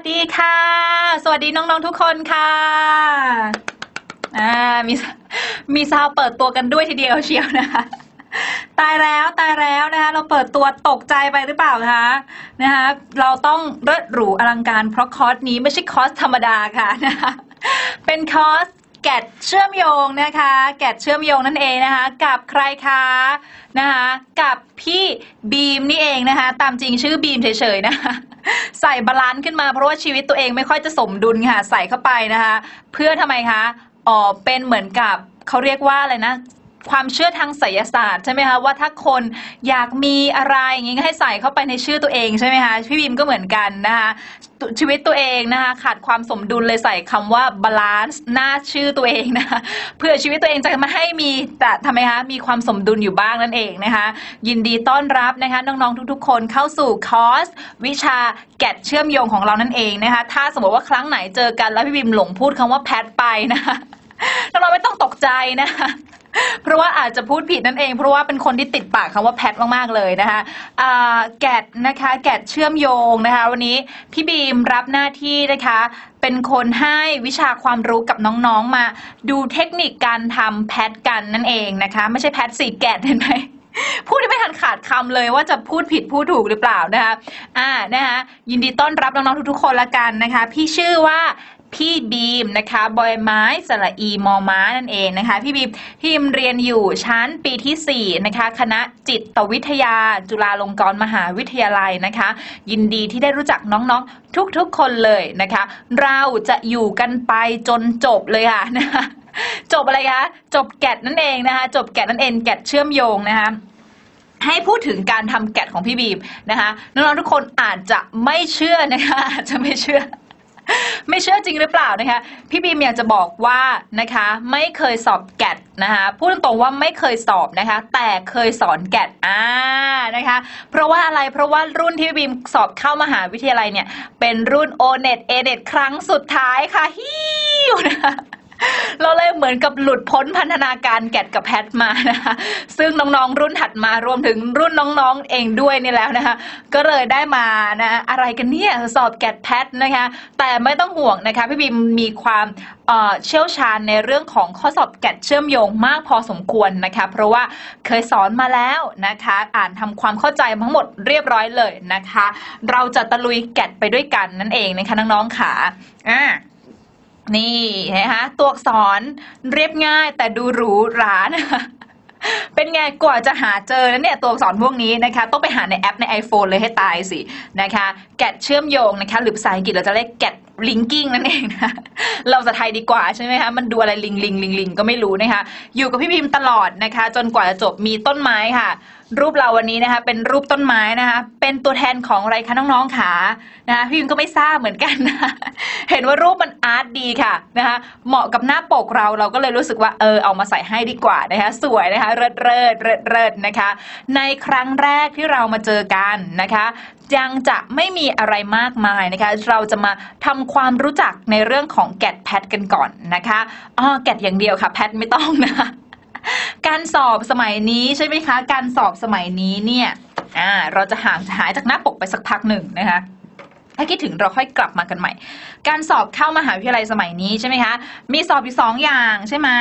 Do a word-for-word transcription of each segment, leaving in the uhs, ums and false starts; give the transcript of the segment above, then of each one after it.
ดีค่ะสวัสดีน้องๆทุกคนค่ะอ่ามีมีซาวเปิดตัวกันด้วยทีเดียวเชียวนะคะตายแล้วตายแล้วนะคะเราเปิดตัวตกใจไปหรือเปล่าคะนะคะเราต้องเลิศหรูอลังการเพราะคอร์สนี้ไม่ใช่คอร์สธรรมดาค่ะนะคะเป็นคอร์สแกดเชื่อมโยงนะคะแกดเชื่อมโยงนั่นเองนะคะกับใครคะนะคะกับพี่บีมนี่เองนะคะตามจริงชื่อบีมเฉยๆนะคะใส่บาลานซ์ขึ้นมาเพราะว่าชีวิตตัวเองไม่ค่อยจะสมดุลค่ะใส่เข้าไปนะคะเพื่อทำไมคะอ๋อเป็นเหมือนกับเขาเรียกว่าอะไรนะความเชื่อทางไสยศาสตร์ใช่ไหมคะว่าถ้าคนอยากมีอะไรอย่างงี้ก็ให้ใส่เข้าไปในชื่อตัวเองใช่ไหมคะพี่บีมก็เหมือนกันนะคะชีวิตตัวเองนะคะขาดความสมดุลเลยใส่คำว่าบาลานซ์หน้าชื่อตัวเองนะคะเพื่อชีวิตตัวเองจะมาให้มีแต่ทำไมคะมีความสมดุลอยู่บ้างนั่นเองนะคะยินดีต้อนรับนะคะน้องๆทุกๆคนเข้าสู่คอร์สวิชาแกดเชื่อมโยงของเรานั่นเองนะคะถ้าสมมติว่าครั้งไหนเจอกันแล้วพี่บีมหลงพูดคำว่าแพทไปนะคะน้องๆไม่ต้องตกใจนะคะเพราะว่าอาจจะพูดผิดนั่นเองเพราะว่าเป็นคนที่ติดปากคำว่าแพทมากๆเลยนะคะแกดนะคะแกดเชื่อมโยงนะคะวันนี้พี่บีมรับหน้าที่นะคะเป็นคนให้วิชาความรู้กับน้องๆมาดูเทคนิคการทำแพทกันนั่นเองนะคะไม่ใช่แพทสี่แกดเห็นไหมพูดไม่ทันขาดคำเลยว่าจะพูดผิดพูดถูกหรือเปล่านะคะอ่านะคะยินดีต้อนรับน้องๆทุกๆคนละกันนะคะพี่ชื่อว่าพี่บีมนะคะบอยไม้สระอีมอม้านั่นเองนะคะพี่บีมพี่บีมเรียนอยู่ชั้นปีที่สี่นะคะคณะจิตวิทยาจุฬาลงกรณ์มหาวิทยาลัยนะคะยินดีที่ได้รู้จักน้องๆทุกๆคนเลยนะคะเราจะอยู่กันไปจนจบเลยค่ะนะคะจบอะไรคะจบแกดนั่นเองนะคะจบแกดนั่นเองแกดเชื่อมโยงนะคะให้พูดถึงการทำแกดของพี่บีมนะคะน้องๆทุกคนอาจจะไม่เชื่อนะคะอาจจะไม่เชื่อไม่เชื่อจริงหรือเปล่านะคะพี่บีมอยากจะบอกว่านะคะไม่เคยสอบแกดนะคะพูดตรงๆว่าไม่เคยสอบนะคะแต่เคยสอนแกดอ่านะคะเพราะว่าอะไรเพราะว่ารุ่นที่พี่บีมสอบเข้ามหาวิทยาลัยเนี่ยเป็นรุ่น โอ เน็ต เอ เน็ต ครั้งสุดท้ายค่ะฮิวนะคะเราเลยเหมือนกับหลุดพ้นพันธนาการแกดกับแพทมานะคะซึ่งน้องๆรุ่นถัดมารวมถึงรุ่นน้องๆเองด้วยนี่แล้วนะคะก็เลยได้มานะอะไรกันเนี่ยสอบแกดแพทนะคะแต่ไม่ต้องห่วงนะคะพี่บีมมีความเอ่อเชี่ยวชาญในเรื่องของข้อสอบแกดเชื่อมโยงมากพอสมควรนะคะเพราะว่าเคยสอนมาแล้วนะคะอ่านทำความเข้าใจทั้งหมดเรียบร้อยเลยนะคะเราจะตะลุยแกดไปด้วยกันนั่นเองนะคะน้องๆค่ะอ่านี่นะคะตัวอักษรเรียบง่ายแต่ดูหรูหรานะคะเป็นไงกว่าจะหาเจอแล้วเนี่ยตัวอักษรพวกนี้นะคะต้องไปหาในแอปใน iPhone เลยให้ตายสินะคะแกดเชื่อมโยงนะคะหรือภาษาอังกฤษเราจะเรียกแกดลิงกิ้งนั่นเองนะเราจะไทยดีกว่าใช่ไหมคะมันดูอะไรลิงลิงลิงลิงก็ไม่รู้นะคะอยู่กับพี่พิมพ์ตลอดนะคะจนกว่าจะจบมีต้นไม้ค่ะรูปเราวันนี้นะคะเป็นรูปต้นไม้นะคะเป็นตัวแทนของอะไรคะน้องๆขานะคะพี่พิมพ์ก็ไม่ทราบเหมือนกันนะเห็นว่ารูปมันอาร์ตดีค่ะนะคะเหมาะกับหน้าปกเราเราก็เลยรู้สึกว่าเออเอามาใส่ให้ดีกว่านะคะสวยนะคะเริดเริดเริดเริดนะคะในครั้งแรกที่เรามาเจอกันนะคะยังจะไม่มีอะไรมากมายนะคะเราจะมาทำความรู้จักในเรื่องของแกดแพทกันก่อนนะคะอ๋อแกดอย่างเดียวค่ะแพทไม่ต้องนะการสอบสมัยนี้ใช่ไหมคะการสอบสมัยนี้เนี่ยอ่าเราจะห่างหายจากหน้าปกไปสักพักหนึ่งนะคะถ้าคิดถึงเราค่อยกลับมากันใหม่การสอบเข้ามหาวิทยาลัยสมัยนี้ใช่ไหมคะมีสอบอยู่สองอย่างใช่ไหม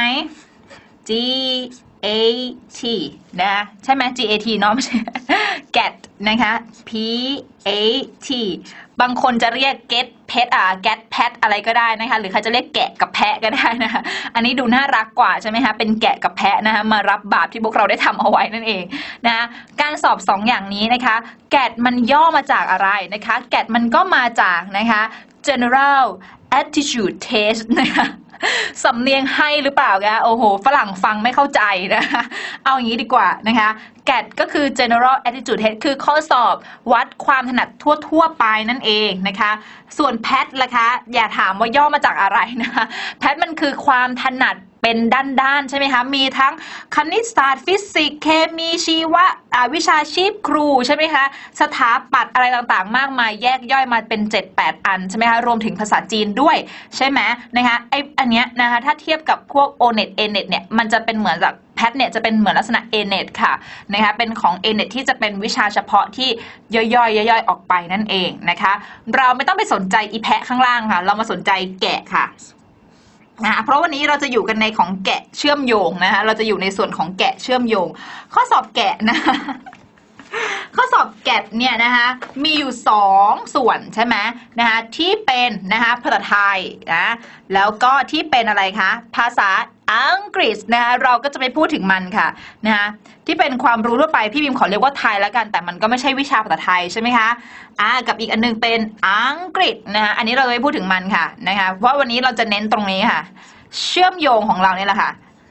G A T นะใช่ไหม G A T เนาะไม่ใช่ แกด นะคะ P A T บางคนจะเรียก get pet อ่ะ get pet อะไรก็ได้นะคะหรือใครจะเรียกแกะกับแพะก็ได้นะคะอันนี้ดูน่ารักกว่าใช่ไหมคะเป็นแกะกับแพะนะคะมารับบาปที่พวกเราได้ทำเอาไว้นั่นเองนะการสอบสองอย่างนี้นะคะแกดมันย่อมาจากอะไรนะคะแกดมันก็มาจากนะคะ general aptitude test นะคะสำเนียงให้หรือเปล่าคะโอ้โหฝรั่งฟังไม่เข้าใจนะคะเอาอย่างนี้ดีกว่านะคะแกดก็คือ general aptitude test คือข้อสอบวัดความถนัดทั่วๆไปนั่นเองนะคะส่วนแพทล่ะคะอย่าถามว่าย่อมาจากอะไรนะคะแพทมันคือความถนัดเป็นด้านๆใช่ไหมคะมีทั้งคณิตศาสตร์ฟิสิกส์เคมีชีวะวิชาชีพครูใช่ไหมคะสถาปัตย์อะไรต่างๆมากมายแยกย่อยมาเป็น เจ็ดแปด อันใช่ไหมคะรวมถึงภาษาจีนด้วยใช่ไหมนะคะไออันเนี้ยนะคะถ้าเทียบกับพวก โอ เน็ต เอ เน็ต เนี่ยมันจะเป็นเหมือนกับแพพี ที เนี่ยจะเป็นเหมือนลักษณะ เอ เน็ต ค่ะนะคะเป็นของ เอ เน็ต ที่จะเป็นวิชาเฉพาะที่ย่อยๆย่อยๆออกไปนั่นเองนะคะเราไม่ต้องไปสนใจอีแพะข้างล่างค่ะเรามาสนใจแกะค่ะนะเพราะวันนี้เราจะอยู่กันในของแกะเชื่อมโยงนะคะเราจะอยู่ในส่วนของแกะเชื่อมโยงข้อสอบแกะนะข้อสอบแกะเนี่ยนะคะมีอยู่สองส่วนใช่ไหมนะคะที่เป็นนะคะภาษาไทยนะแล้วก็ที่เป็นอะไรคะภาษาอังกฤษนะคะเราก็จะไปพูดถึงมันค่ะนะคะที่เป็นความรู้ทั่วไปพี่บิมขอเรียกว่าไทยแล้วกันแต่มันก็ไม่ใช่วิชาภาษาไทยใช่ไหมคะอ่ากับอีกอันนึงเป็นอังกฤษนะคะอันนี้เราจะไปพูดถึงมันค่ะนะคะเพราะวันนี้เราจะเน้นตรงนี้ค่ะเชื่อมโยงของเราเนี่ยแหละค่ะ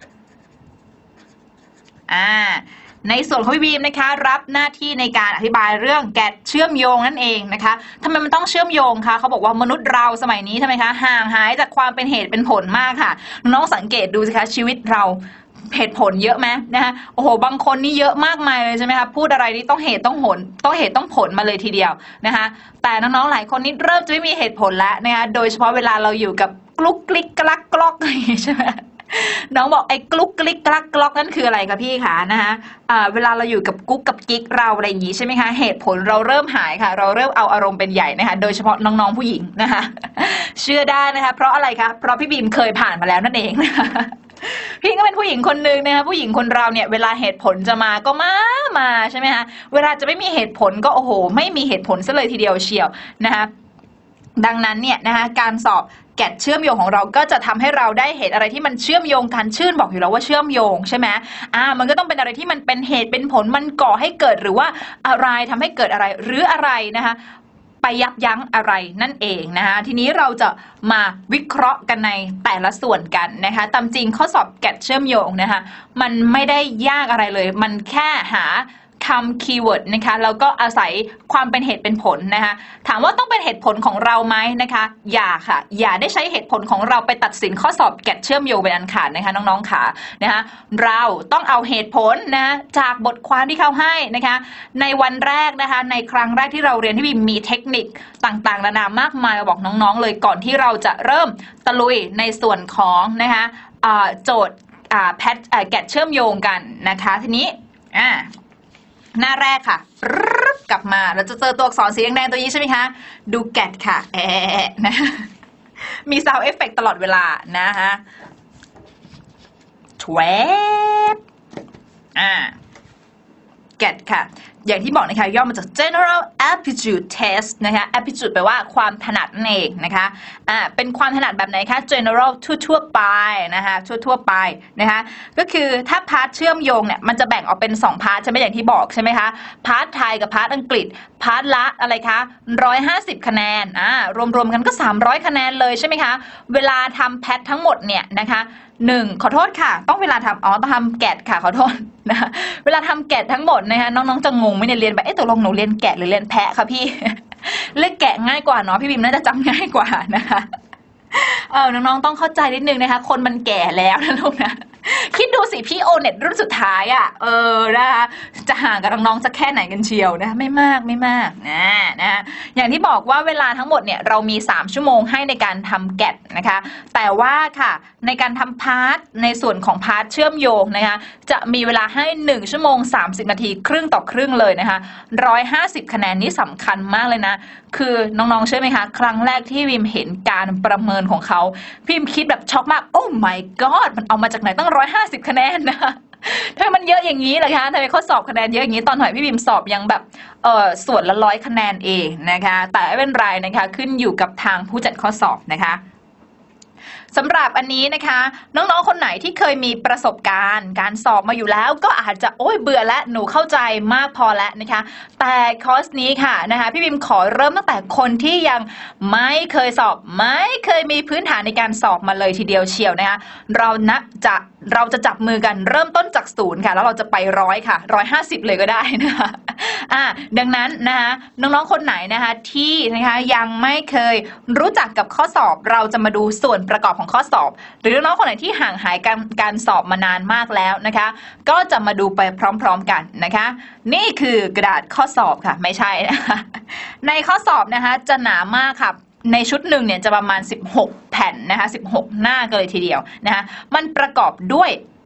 อ่าในส่วนของพี่บีมนะคะรับหน้าที่ในการอธิบายเรื่องแกะเชื่อมโยงนั่นเองนะคะทำไมมันต้องเชื่อมโยงคะเขาบอกว่ามนุษย์เราสมัยนี้ทำไมคะห่างหายจากความเป็นเหตุเป็นผลมากค่ะน้องสังเกตดูสิคะชีวิตเราเหตุผลเยอะไหมนะคะโอ้โหบางคนนี่เยอะมากมายเลยใช่ไหมคะพูดอะไรนี่ต้องเหตุต้องผลต้องเหตุต้องผลมาเลยทีเดียวนะคะแต่น้องๆหลายคนนี่เริ่มจะไม่มีเหตุผลแล้วนะคะโดยเฉพาะเวลาเราอยู่กับกลุกกลิกกลักกลอกอะไรใช่ไหมน้องบอกไอ้กลุกกลิกกลักกลอกนั่นคืออะไรคะพี่คะนะคะเวลาเราอยู่กับกุ๊กกับกิ๊กเราอะไรอย่างนี้ใช่ไหมคะเหตุผลเราเริ่มหายค่ะเราเริ่มเอาอารมณ์เป็นใหญ่นะคะโดยเฉพาะน้องๆผู้หญิงนะคะเชื่อได้นะคะเพราะอะไรคะเพราะพี่บีมเคยผ่านมาแล้วนั่นเองนะคะพี่ก็เป็นผู้หญิงคนนึงนะคะผู้หญิงคนเราเนี่ยเวลาเหตุผลจะมาก็มามาใช่ไหมคะเวลาจะไม่มีเหตุผลก็โอ้โหไม่มีเหตุผลซะเลยทีเดียวเชียวนะคะดังนั้นเนี่ยนะคะการสอบแกะเชื่อมโยงของเราก็จะทำให้เราได้เหตุอะไรที่มันเชื่อมโยงกันชื่นบอกอยู่แล้วว่าเชื่อมโยงใช่ไหมอ่ามันก็ต้องเป็นอะไรที่มันเป็นเหตุเป็นผลมันก่อให้เกิดหรือว่าอะไรทำให้เกิดอะไรหรืออะไรนะคะไปยับยั้งอะไรนั่นเองนะคะทีนี้เราจะมาวิเคราะห์กันในแต่ละส่วนกันนะคะตามจริงข้อสอบแกะเชื่อมโยงนะคะมันไม่ได้ยากอะไรเลยมันแค่หาคำคีย์เวิร์ดนะคะแล้วก็อาศัยความเป็นเหตุเป็นผลนะคะถามว่าต้องเป็นเหตุผลของเราไหมนะคะอย่าค่ะอย่าได้ใช้เหตุผลของเราไปตัดสินข้อสอบแกะเชื่อมโยงเป็นอันขาดนะคะน้องๆค่ะนะคะเราต้องเอาเหตุผลนะจากบทความที่เขาให้นะคะในวันแรกนะคะในครั้งแรกที่เราเรียนที่มีเทคนิคต่างๆนานามากมายมาบอกน้องๆเลยก่อนที่เราจะเริ่มตะลุยในส่วนของนะคะโจทย์แพทแกะเชื่อมโยงกันนะคะทีนี้อ่าหน้าแรกค่ะกลับมาเราจะเจอตัวอักษรสีแดงๆตัวนี้ใช่ไหมคะดูแกะค่ะแอะนะมีซาวด์เอฟเฟกต์ตลอดเวลานะคะแทวบอ่าแกะค่ะอย่างที่บอกนะคะย่อมาจาก general aptitude test นะคะ aptitude แปลว่าความถนัดนั่นเองนะคะอ่าเป็นความถนัดแบบไหนคะ general ทั่วๆไปนะคะทั่วๆไปนะคะก็คือถ้าพาร์ทเชื่อมโยงเนี่ยมันจะแบ่งออกเป็นสองพาร์ทใช่ไหมอย่างที่บอกใช่ไหมคะพาร์ทไทยกับพาร์ทอังกฤษพาร์ทละอะไรคะหนึ่งร้อยห้าสิบคะแนนอ่ารวมๆกันก็สามร้อยคะแนนเลยใช่ไหมคะเวลาทำแพททั้งหมดเนี่ยนะคะหนึ่งขอโทษค่ะต้องเวลาทำอ๋อต้องทำแกะค่ะขอโทษนะคะเวลาทำแกะทั้งหมดนะคะน้องๆจะงงไม่เนี่ยเรียนแบบเอ๊ะตกลงหนูเรียนแกะหรือเรียนแพะคะพี่เลือกแกะง่ายกว่าเนาะพี่บิมน่าจะจำง่ายกว่านะคะเออน้องๆต้องเข้าใจนิดนึงนะคะคนมันแก่แล้วนะลูกนะคิดดูสิพี่โอเน็ตรุ่นสุดท้ายอ่ะเออนะคะจะห่างกับน้องๆจะแค่ไหนกันเชียวนะไม่มากไม่มากนะนะอย่างที่บอกว่าเวลาทั้งหมดเนี่ยเรามีสามชั่วโมงให้ในการทำแกะนะคะแต่ว่าค่ะในการทำพาร์ทในส่วนของพาร์ทเชื่อมโยงนะคะจะมีเวลาให้หนึ่งชั่วโมงสามสิบนาทีครึ่งต่อครึ่งเลยนะคะหนึ่งร้อยห้าสิบคะแนนนี้สำคัญมากเลยนะคือน้องๆเชื่อไหมคะครั้งแรกที่วิมเห็นการประเมินของเขาพิมคิดแบบช็อกมากโอ้ my god มันเอามาจากไหนตั้งหนึ่งร้อยห้าสิบคะแนนนะทำไมมันเยอะอย่างนี้ล่ะคะทำไมเขาสอบคะแนนเยอะอย่างนี้ตอนหน่อยพี่บิมสอบยังแบบเออส่วนละร้อยคะแนนเองนะคะแต่ไม่เป็นไรนะคะขึ้นอยู่กับทางผู้จัดข้อสอบนะคะสำหรับอันนี้นะคะน้องๆคนไหนที่เคยมีประสบการณ์การสอบมาอยู่แล้วก็อาจจะโอ้ยเบื่อแล้วหนูเข้าใจมากพอแล้วนะคะแต่คอร์สนี้ค่ะนะคะพี่บิมขอเริ่มตั้งแต่คนที่ยังไม่เคยสอบไม่เคยมีพื้นฐานในการสอบมาเลยทีเดียวเชียวนะคะเรานะจะเราจะจับมือกันเริ่มต้นจากศูนย์ค่ะแล้วเราจะไปร้อยค่ะร้อยห้าสิบเลยก็ได้นะคะอ่าดังนั้นนะคะน้องๆคนไหนนะคะที่นะคะยังไม่เคยรู้จักกับข้อสอบเราจะมาดูส่วนประกอบของข้อสอบหรือน้องๆคนไหนที่ห่างหายการการสอบมานานมากแล้วนะคะก็จะมาดูไปพร้อมๆกันนะคะนี่คือกระดาษข้อสอบค่ะไม่ใช่นะคะในข้อสอบนะคะจะหนามากค่ะในชุดหนึ่งเนี่ยจะประมาณสิบหกแผ่นนะคะสิบหกหน้ากันเลยทีเดียวนะคะมันประกอบด้วย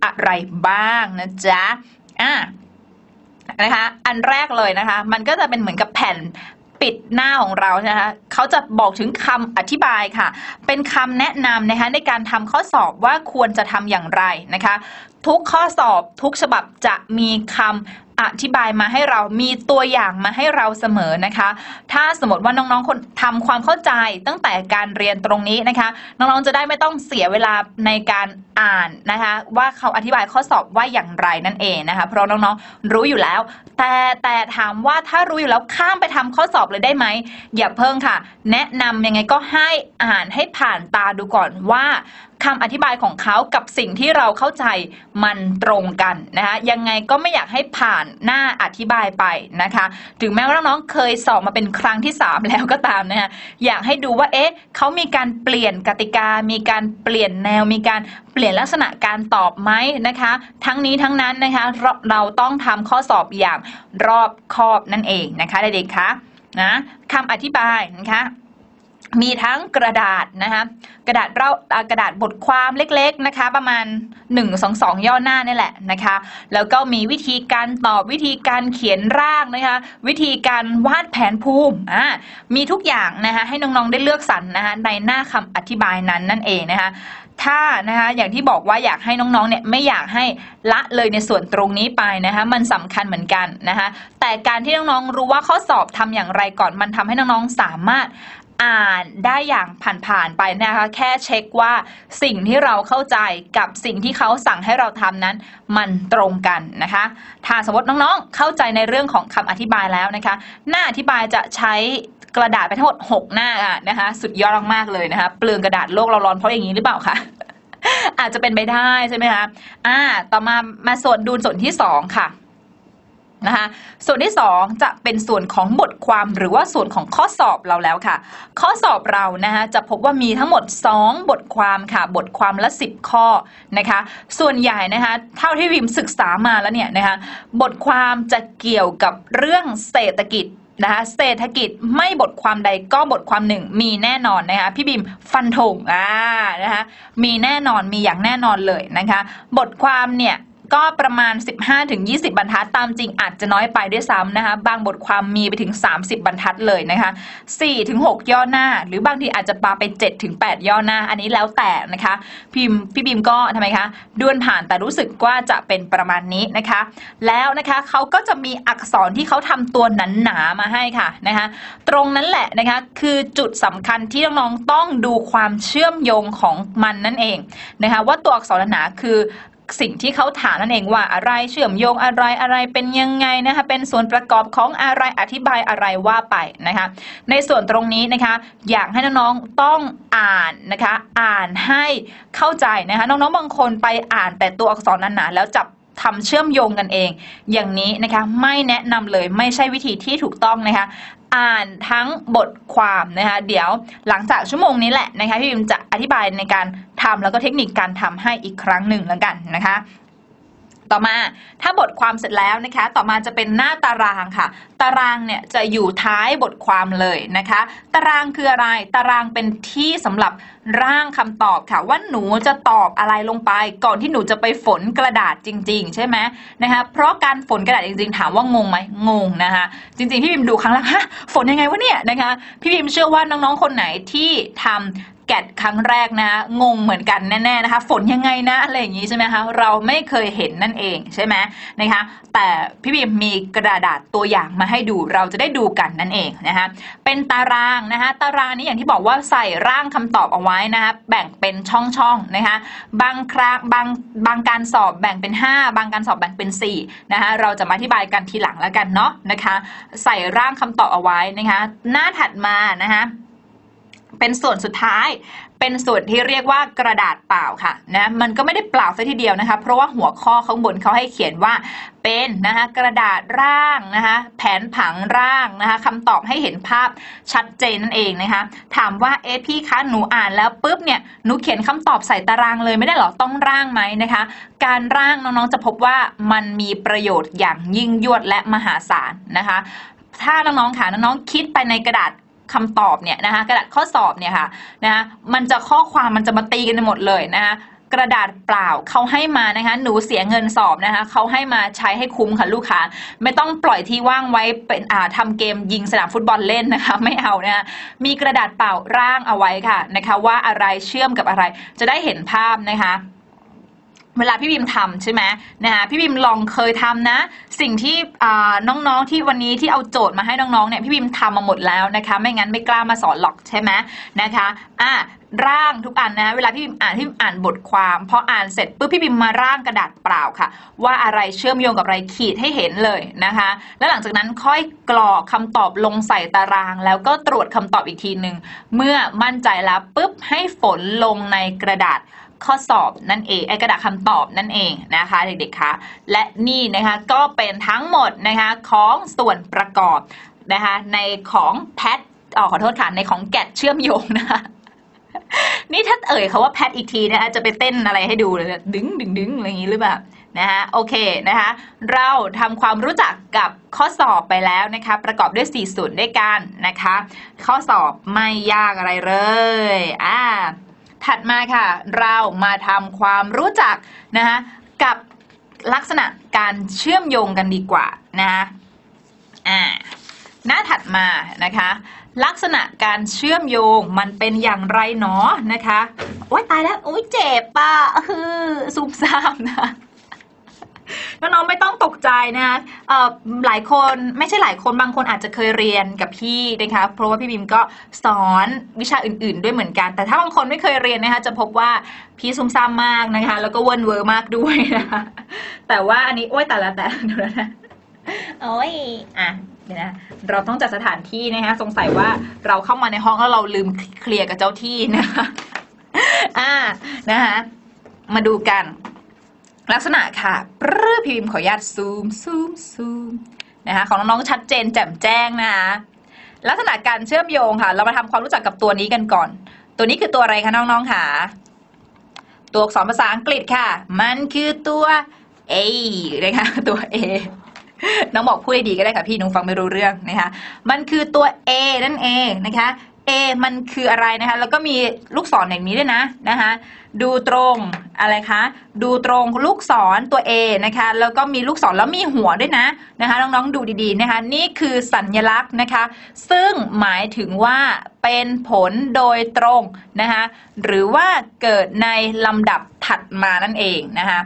อะไรบ้างนะจ๊ะอ่ะนะคะอันแรกเลยนะคะมันก็จะเป็นเหมือนกับแผ่นปิดหน้าของเรานะคะเขาจะบอกถึงคำอธิบายค่ะเป็นคำแนะนำนะคะในการทำข้อสอบว่าควรจะทำอย่างไรนะคะทุกข้อสอบทุกฉบับจะมีคำอธิบายมาให้เรามีตัวอย่างมาให้เราเสมอนะคะถ้าสมมติว่าน้องๆคนทำความเข้าใจตั้งแต่การเรียนตรงนี้นะคะน้องๆจะได้ไม่ต้องเสียเวลาในการอ่านนะคะว่าเขาอธิบายข้อสอบว่าอย่างไรนั่นเองนะคะเพราะน้องๆรู้อยู่แล้วแต่แต่ถามว่าถ้ารู้อยู่แล้วข้ามไปทำข้อสอบเลยได้ไหมอย่าเพิ่งค่ะแนะนำยังไงก็ให้อ่านให้ผ่านตาดูก่อนว่าคำอธิบายของเขากับสิ่งที่เราเข้าใจมันตรงกันนะคะยังไงก็ไม่อยากให้ผ่านหน้าอธิบายไปนะคะถึงแม้ว่าน้องๆเคยสอบมาเป็นครั้งที่สามแล้วก็ตามนะคะอยากให้ดูว่าเอ๊ะเขามีการเปลี่ยนกติกามีการเปลี่ยนแนวมีการเปลี่ยนลักษณะการตอบไหมนะคะทั้งนี้ทั้งนั้นนะคะเราเราต้องทำข้อสอบอย่างรอบคอบนั่นเองนะคะเด็กๆคะนะคำอธิบายนะคะมีทั้งกระดาษนะคะกระดาษเรากระดาษบทความเล็กๆนะคะประมาณหนึ่ง สอง สองย่อหน้านี่แหละนะคะแล้วก็มีวิธีการตอบวิธีการเขียนร่างนะคะวิธีการวาดแผนภูมิอ่ามีทุกอย่างนะคะให้น้องๆได้เลือกสรรนะคะในหน้าคำอธิบายนั้นนั่นเองนะคะถ้านะคะอย่างที่บอกว่าอยากให้น้องๆเนี่ยไม่อยากให้ละเลยในส่วนตรงนี้ไปนะคะมันสำคัญเหมือนกันนะคะแต่การที่น้องๆรู้ว่าข้อสอบทำอย่างไรก่อนมันทำให้น้องๆสามารถอ่านได้อย่างผ่านๆไปนะคะแค่เช็คว่าสิ่งที่เราเข้าใจกับสิ่งที่เขาสั่งให้เราทำนั้นมันตรงกันนะคะถ้าสมมติน้องๆเข้าใจในเรื่องของคำอธิบายแล้วนะคะหน้าอธิบายจะใช้กระดาษไปทั้งหมดหกหน้าอ่ะนะคะสุดยอดมากๆเลยนะคะเปลืองกระดาษโลกเราร้อนเพราะอย่างนี้หรือเปล่าคะ อาจจะเป็นไปได้ใช่ไหมคะอ่าต่อมามาส่วนดูส่วนที่สองค่ะนะคะส่วนที่สองจะเป็นส่วนของบทความหรือว่าส่วนของข้อสอบเราแล้วค่ะข้อสอบเรานะคะจะพบว่ามีทั้งหมดสองบทความค่ะบทความละสิบข้อนะคะส่วนใหญ่นะคะเท่าที่วิมศึกษามาแล้วเนี่ยนะคะบทความจะเกี่ยวกับเรื่องเศรษฐกิจนะคะเศรษฐกิจไม่บทความใดก็บทความหนึ่งมีแน่นอนนะคะพี่บิมฟันธงอ่านะคะมีแน่นอนมีอย่างแน่นอนเลยนะคะบทความเนี่ยก็ประมาณ สิบห้าถึงยี่สิบ บรรทัดตามจริงอาจจะน้อยไปด้วยซ้ำนะคะบางบทความมีไปถึงสามสิบบรรทัดเลยนะคะ สี่ถึงหก ย่อหน้าหรือบางทีอาจจะปาไป เจ็ดถึงแปด ย่อหน้าอันนี้แล้วแต่นะคะพิมพี่บิมก็ทำไมคะด้วนผ่านแต่รู้สึกว่าจะเป็นประมาณนี้นะคะแล้วนะคะเขาก็จะมีอักษรที่เขาทำตัวหนาๆมาให้ค่ะนะคะตรงนั้นแหละนะคะคือจุดสำคัญที่น้องๆต้องดูความเชื่อมโยงของมันนั่นเองนะคะว่าตัวอักษรหนาคือสิ่งที่เขาถามนั่นเองว่าอะไรเชื่อมโยงอะไรอะไรเป็นยังไงนะคะเป็นส่วนประกอบของอะไรอธิบายอะไรว่าไปนะคะในส่วนตรงนี้นะคะอยากให้น้องๆต้องอ่านนะคะอ่านให้เข้าใจนะคะน้องๆบางคนไปอ่านแต่ตัวอักษรหนาๆแล้วจับทำเชื่อมโยงกันเองอย่างนี้นะคะไม่แนะนำเลยไม่ใช่วิธีที่ถูกต้องนะคะอ่านทั้งบทความนะคะเดี๋ยวหลังจากชั่วโมงนี้แหละนะคะพี่บิมจะอธิบายในการทำแล้วก็เทคนิคการทำให้อีกครั้งหนึ่งแล้วกันนะคะต่อมาถ้าบทความเสร็จแล้วนะคะต่อมาจะเป็นหน้าตารางค่ะตารางเนี่ยจะอยู่ท้ายบทความเลยนะคะตารางคืออะไรตารางเป็นที่สำหรับร่างคำตอบค่ะว่าหนูจะตอบอะไรลงไปก่อนที่หนูจะไปฝนกระดาษจริงๆใช่ไหมนะคะเพราะการฝนกระดาษจริงๆถามว่างงไหมงงนะคะจริงๆพี่พิมดูครั้งแรกฮะฝนยังไงวะเนี่ยนะคะพี่พิมเชื่อว่าน้องๆคนไหนที่ทำแกดครั้งแรกนะงงเหมือนกันแน่ๆนะคะฝนยังไงนะอะไรอย่างนี้ใช่ไหมคะเราไม่เคยเห็นนั่นเองใช่ไหมนะคะแต่พี่บิมมีกระดาษตัวอย่างมาให้ดูเราจะได้ดูกันนั่นเองนะคะเป็นตารางนะคะตารางนี้อย่างที่บอกว่าใส่ร่างคำตอบเอาไว้นะคะแบ่งเป็นช่องๆนะคะบางครั้งบางบางการสอบแบ่งเป็นห้าบางการสอบแบ่งเป็นสี่นะคะเราจะมาอธิบายกันทีหลังแล้วกันเนาะนะคะใส่ร่างคำตอบเอาไว้นะคะหน้าถัดมานะคะเป็นส่วนสุดท้ายเป็นส่วนที่เรียกว่ากระดาษเปล่าค่ะนะมันก็ไม่ได้เปล่าซะทีเดียวนะคะเพราะว่าหัวข้อข้างบนเขาให้เขียนว่าเป็นนะคะกระดาษร่างนะคะแผนผังร่างนะคะคำตอบให้เห็นภาพชัดเจนนั่นเองนะคะถามว่าเอ๊ะพี่คะหนูอ่านแล้วปุ๊บเนี่ยหนูเขียนคำตอบใส่ตารางเลยไม่ได้หรอต้องร่างไหมนะคะการร่างน้องๆจะพบว่ามันมีประโยชน์อย่างยิ่งยวดและมหาศาลนะคะถ้าน้องๆค่ะน้องๆคิดไปในกระดาษคำตอบเนี่ยนะคะกระดาษข้อสอบเนี่ยค่ะนะคะมันจะข้อความมันจะมาตีกันหมดเลยนะคะกกระดาษเปล่าเขาให้มานะคะหนูเสียเงินสอบนะคะเขาให้มาใช้ให้คุ้มค่ะลูกค้าไม่ต้องปล่อยที่ว่างไว้เป็นอ่าทำเกมยิงสนามฟุตบอลเล่นนะคะไม่เอานะคะมีกระดาษเปล่าร่างเอาไว้ค่ะนะคะว่าอะไรเชื่อมกับอะไรจะได้เห็นภาพนะคะเวลาพี่บิมทำใช่ไหมนะคะพี่บิมลองเคยทำนะสิ่งที่น้องๆที่วันนี้ที่เอาโจทย์มาให้น้องๆเนี่ยพี่บิมทำมาหมดแล้วนะคะไม่งั้นไม่กล้ามาสอนหรอกใช่ไหมนะคะอ่ะร่างทุกอันนะเวลาพี่บิมอ่านพี่บิมอ่านบทความพออ่านเสร็จปุ๊บพี่บิมมาร่างกระดาษเปล่าค่ะว่าอะไรเชื่อมโยงกับอะไรขีดให้เห็นเลยนะคะแล้วหลังจากนั้นค่อยกรอกคำตอบลงใส่ตารางแล้วก็ตรวจคำตอบอีกทีหนึ่งเมื่อมั่นใจแล้วปุ๊บให้ฝนลงในกระดาษข้อสอบนั่นเองไอ้กระดาษคำตอบนั่นเองนะคะเด็กๆคะและนี่นะคะก็เป็นทั้งหมดนะคะของส่วนประกอบนะคะในของแพทอ๋อขอโทษค่ะในของแกดเชื่อมโยงนะคะนี่ถ้าเอ่ยเขาว่าแพทอีกทีนะคะจะไปเต้นอะไรให้ดูเลยดึงดึงดึงอะไรอย่างนี้หรือเปล่านะคะโอเคนะคะเราทำความรู้จักกับข้อสอบไปแล้วนะคะประกอบด้วยสี่ส่วนด้วยกันนะคะข้อสอบไม่ยากอะไรเลยอ่าถัดมาค่ะเรามาทำความรู้จักนะคะกับลักษณะการเชื่อมโยงกันดีกว่านะคะอ่าหน้าถัดมานะคะลักษณะการเชื่อมโยงมันเป็นอย่างไรเนาะนะคะโอ๊ยตายแล้วโอ๊ยเจ็บป่ะเออซุบซ่ามนะน้องๆไม่ต้องตกใจนะเอ่อหลายคนไม่ใช่หลายคนบางคนอาจจะเคยเรียนกับพี่นะคะเพราะว่าพี่บิมก็สอนวิชาอื่นๆด้วยเหมือนกันแต่ถ้าบางคนไม่เคยเรียนนะคะจะพบว่าพี่ซุ่มซ่ามมากนะคะแล้วก็เวิร์นเวอร์มากด้วยนะคะแต่ว่าอันนี้โอ๊ยแต่ละแต่เดี๋ยวนะโอ๊ยอ่ะเดี๋ยวนะเราต้องจัดสถานที่นะคะสงสัยว่าเราเข้ามาในห้องแล้วเราลืมเคลียร์กับเจ้าที่นะคะอ่านะคะมาดูกันลักษณะค่ะปรื้อพิมพ์ขออนุญาตซูมซูมซูมนะคะของน้องๆชัดเจนแจ่มแจ้งนะคะลักษณะการเชื่อมโยงค่ะเรามาทำความรู้จักกับตัวนี้กันก่อนตัวนี้คือตัวอะไรคะน้องๆค่ะตัวอักษรภาษาอังกฤษค่ะมันคือตัว A นะคะตัว A น้องบอกพูดได้ดีก็ได้ค่ะพี่น้องฟังไม่รู้เรื่องนะคะมันคือตัว A นั่นเองนะคะ A มันคืออะไรนะคะแล้วก็มีลูกศรอย่างนี้ด้วยนะนะคะดูตรงอะไรคะดูตรงลูกศรตัว A นะคะแล้วก็มีลูกศรแล้วมีหัวด้วยนะนะคะน้องๆดูดีๆนะคะนี่คือสัญลักษณ์นะคะซึ่งหมายถึงว่าเป็นผลโดยตรงนะคะหรือว่าเกิดในลำดับถัดมานั่นเองนะคะ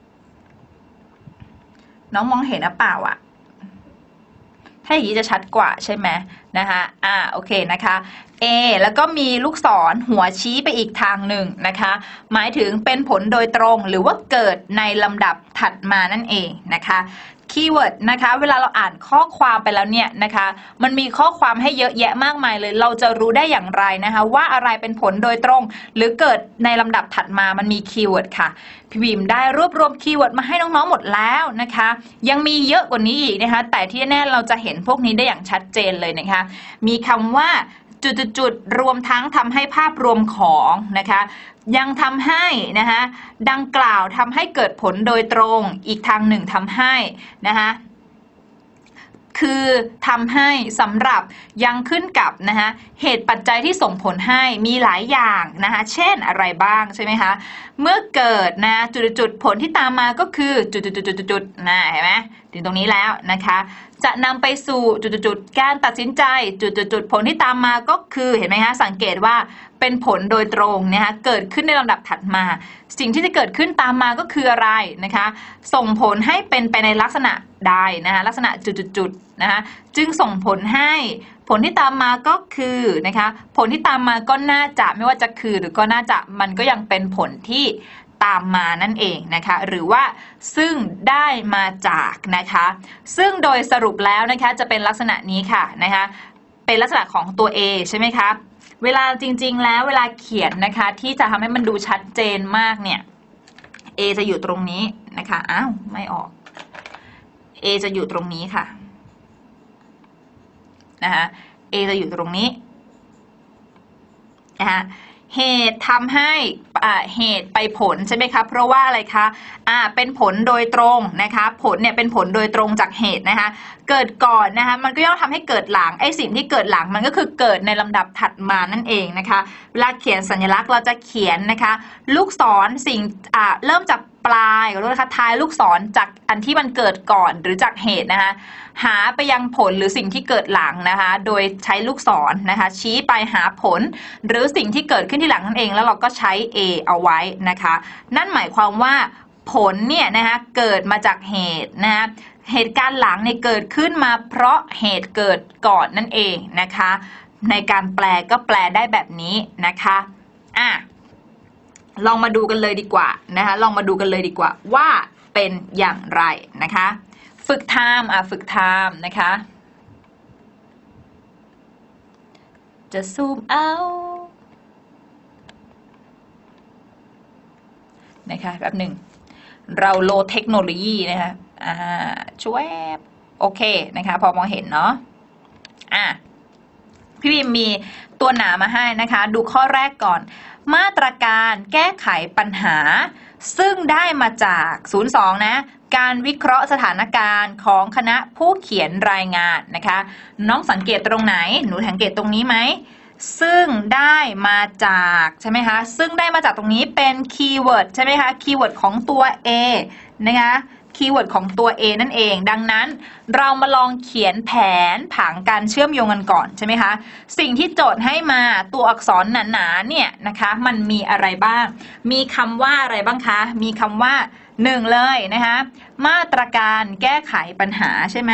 น้องมองเห็นหรือเปล่าอ่ะถ้าอย่างนี้จะชัดกว่าใช่ไหมนะคะอ่าโอเคนะคะ A แล้วก็มีลูกศรหัวชี้ไปอีกทางหนึ่งนะคะหมายถึงเป็นผลโดยตรงหรือว่าเกิดในลำดับถัดมานั่นเองนะคะคีย์เวิร์ดนะคะเวลาเราอ่านข้อความไปแล้วเนี่ยนะคะมันมีข้อความให้เยอะแยะมากมายเลยเราจะรู้ได้อย่างไรนะคะว่าอะไรเป็นผลโดยตรงหรือเกิดในลำดับถัดมามันมีคีย์เวิร์ดค่ะพี่บีมได้รวบรวมคีย์เวิร์ดมาให้น้องๆหมดแล้วนะคะยังมีเยอะกว่านี้อีกนะคะแต่ที่แน่เราจะเห็นพวกนี้ได้อย่างชัดเจนเลยนะคะมีคำว่าจุดๆรวมทั้งทำให้ภาพรวมของนะคะยังทำให้นะคะดังกล่าวทำให้เกิดผลโดยตรงอีกทางหนึ่งทำให้นะคะคือทำให้สำหรับยังขึ้นกับนะคะเหตุปัจจัยที่ส่งผลให้มีหลายอย่างนะคะเช่นอะไรบ้างใช่ไหมคะเมื่อเกิดนะจุดๆผลที่ตามมาก็คือจุดๆๆๆนะเห็นไหมถึงตรงนี้แล้วนะคะจะนำไปสู่จุดๆการตัดสินใจจุดๆผลที่ตามมาก็คือเห็นไหมคะสังเกตว่าเป็นผลโดยตรงนะคะเกิดขึ้นในลำดับถัดมาสิ่งที่จะเกิดขึ้นตามมาก็คืออะไรนะคะส่งผลให้เป็นไปในลักษณะใดนะคะลักษณะจุดๆนะคะจึงส่งผลให้ผลที่ตามมาก็คือนะคะผลที่ตามมาก็น่าจะไม่ว่าจะคือหรือก็น่าจะมันก็ยังเป็นผลที่ตามมานั่นเองนะคะหรือว่าซึ่งได้มาจากนะคะซึ่งโดยสรุปแล้วนะคะจะเป็นลักษณะนี้ค่ะนะคะเป็นลักษณะของตัว A ใช่ไหมคะเวลาจริงๆแล้วเวลาเขียนนะคะที่จะทำให้มันดูชัดเจนมากเนี่ย A จะอยู่ตรงนี้นะคะอ้าวไม่ออก A จะอยู่ตรงนี้ค่ะนะคะ A จะอยู่ตรงนี้นะคะเหตุทำให้อ่าเหตุไปผลใช่ไหมคะเพราะว่าอะไรคะอ่าเป็นผลโดยตรงนะคะผลเนี่ยเป็นผลโดยตรงจากเหตุนะคะเกิดก่อนนะคะมันก็ย่อมทำให้เกิดหลังไอ้สิ่งที่เกิดหลังมันก็คือเกิดในลำดับถัดมานั่นเองนะคะเวลาเขียนสัญลักษณ์เราจะเขียนนะคะลูกศรสิ่งอ่าเริ่มจากปลายหรือนะคะท้ายลูกศรจากอันที่มันเกิดก่อนหรือจากเหตุนะคะหาไปยังผลหรือสิ่งที่เกิดหลังนะคะโดยใช้ลูกศรนะคะชี้ไปหาผลหรือสิ่งที่เกิดขึ้นที่หลังนั่นเองแล้วเราก็ใช้ A เอาไว้นะคะนั่นหมายความว่าผลเนี่ยนะคะเกิดมาจากเหตุนะคะเหตุการณ์หลังเนี่ยเกิดขึ้นมาเพราะเหตุเกิดก่อนนั่นเองนะคะในการแปลก็แปลได้แบบนี้นะคะอ่ะลองมาดูกันเลยดีกว่านะคะลองมาดูกันเลยดีกว่าว่าเป็นอย่างไรนะคะฝึกทำอ่ะฝึกทำนะคะจะซูมเอานะคะแป๊บหนึ่งเราโลเทคโนโลยีนะคะอ่าช่วยโอเคนะคะพอมองเห็นเนาะอ่ะพี่บีมมีตัวหนามาให้นะคะดูข้อแรกก่อนมาตรการแก้ไขปัญหาซึ่งได้มาจากศูนย์ สองนะการวิเคราะห์สถานการณ์ของคณะผู้เขียนรายงานนะคะน้องสังเกตตรงไหนหนูสังเกตตรงนี้ไหมซึ่งได้มาจากใช่ไหมคะซึ่งได้มาจากตรงนี้เป็นคีย์เวิร์ดใช่ไหมคะคีย์เวิร์ดของตัว A นะคะคีย์เวิร์ดของตัว A นั่นเองดังนั้นเรามาลองเขียนแผนผังการเชื่อมโยงกันก่อนใช่ไหมคะสิ่งที่โจทย์ให้มาตัวอักษรหนาๆเนี่ยนะคะมันมีอะไรบ้างมีคำว่าอะไรบ้างคะมีคำว่าหนึ่งเลยนะคะมาตรการแก้ไขปัญหาใช่ไหม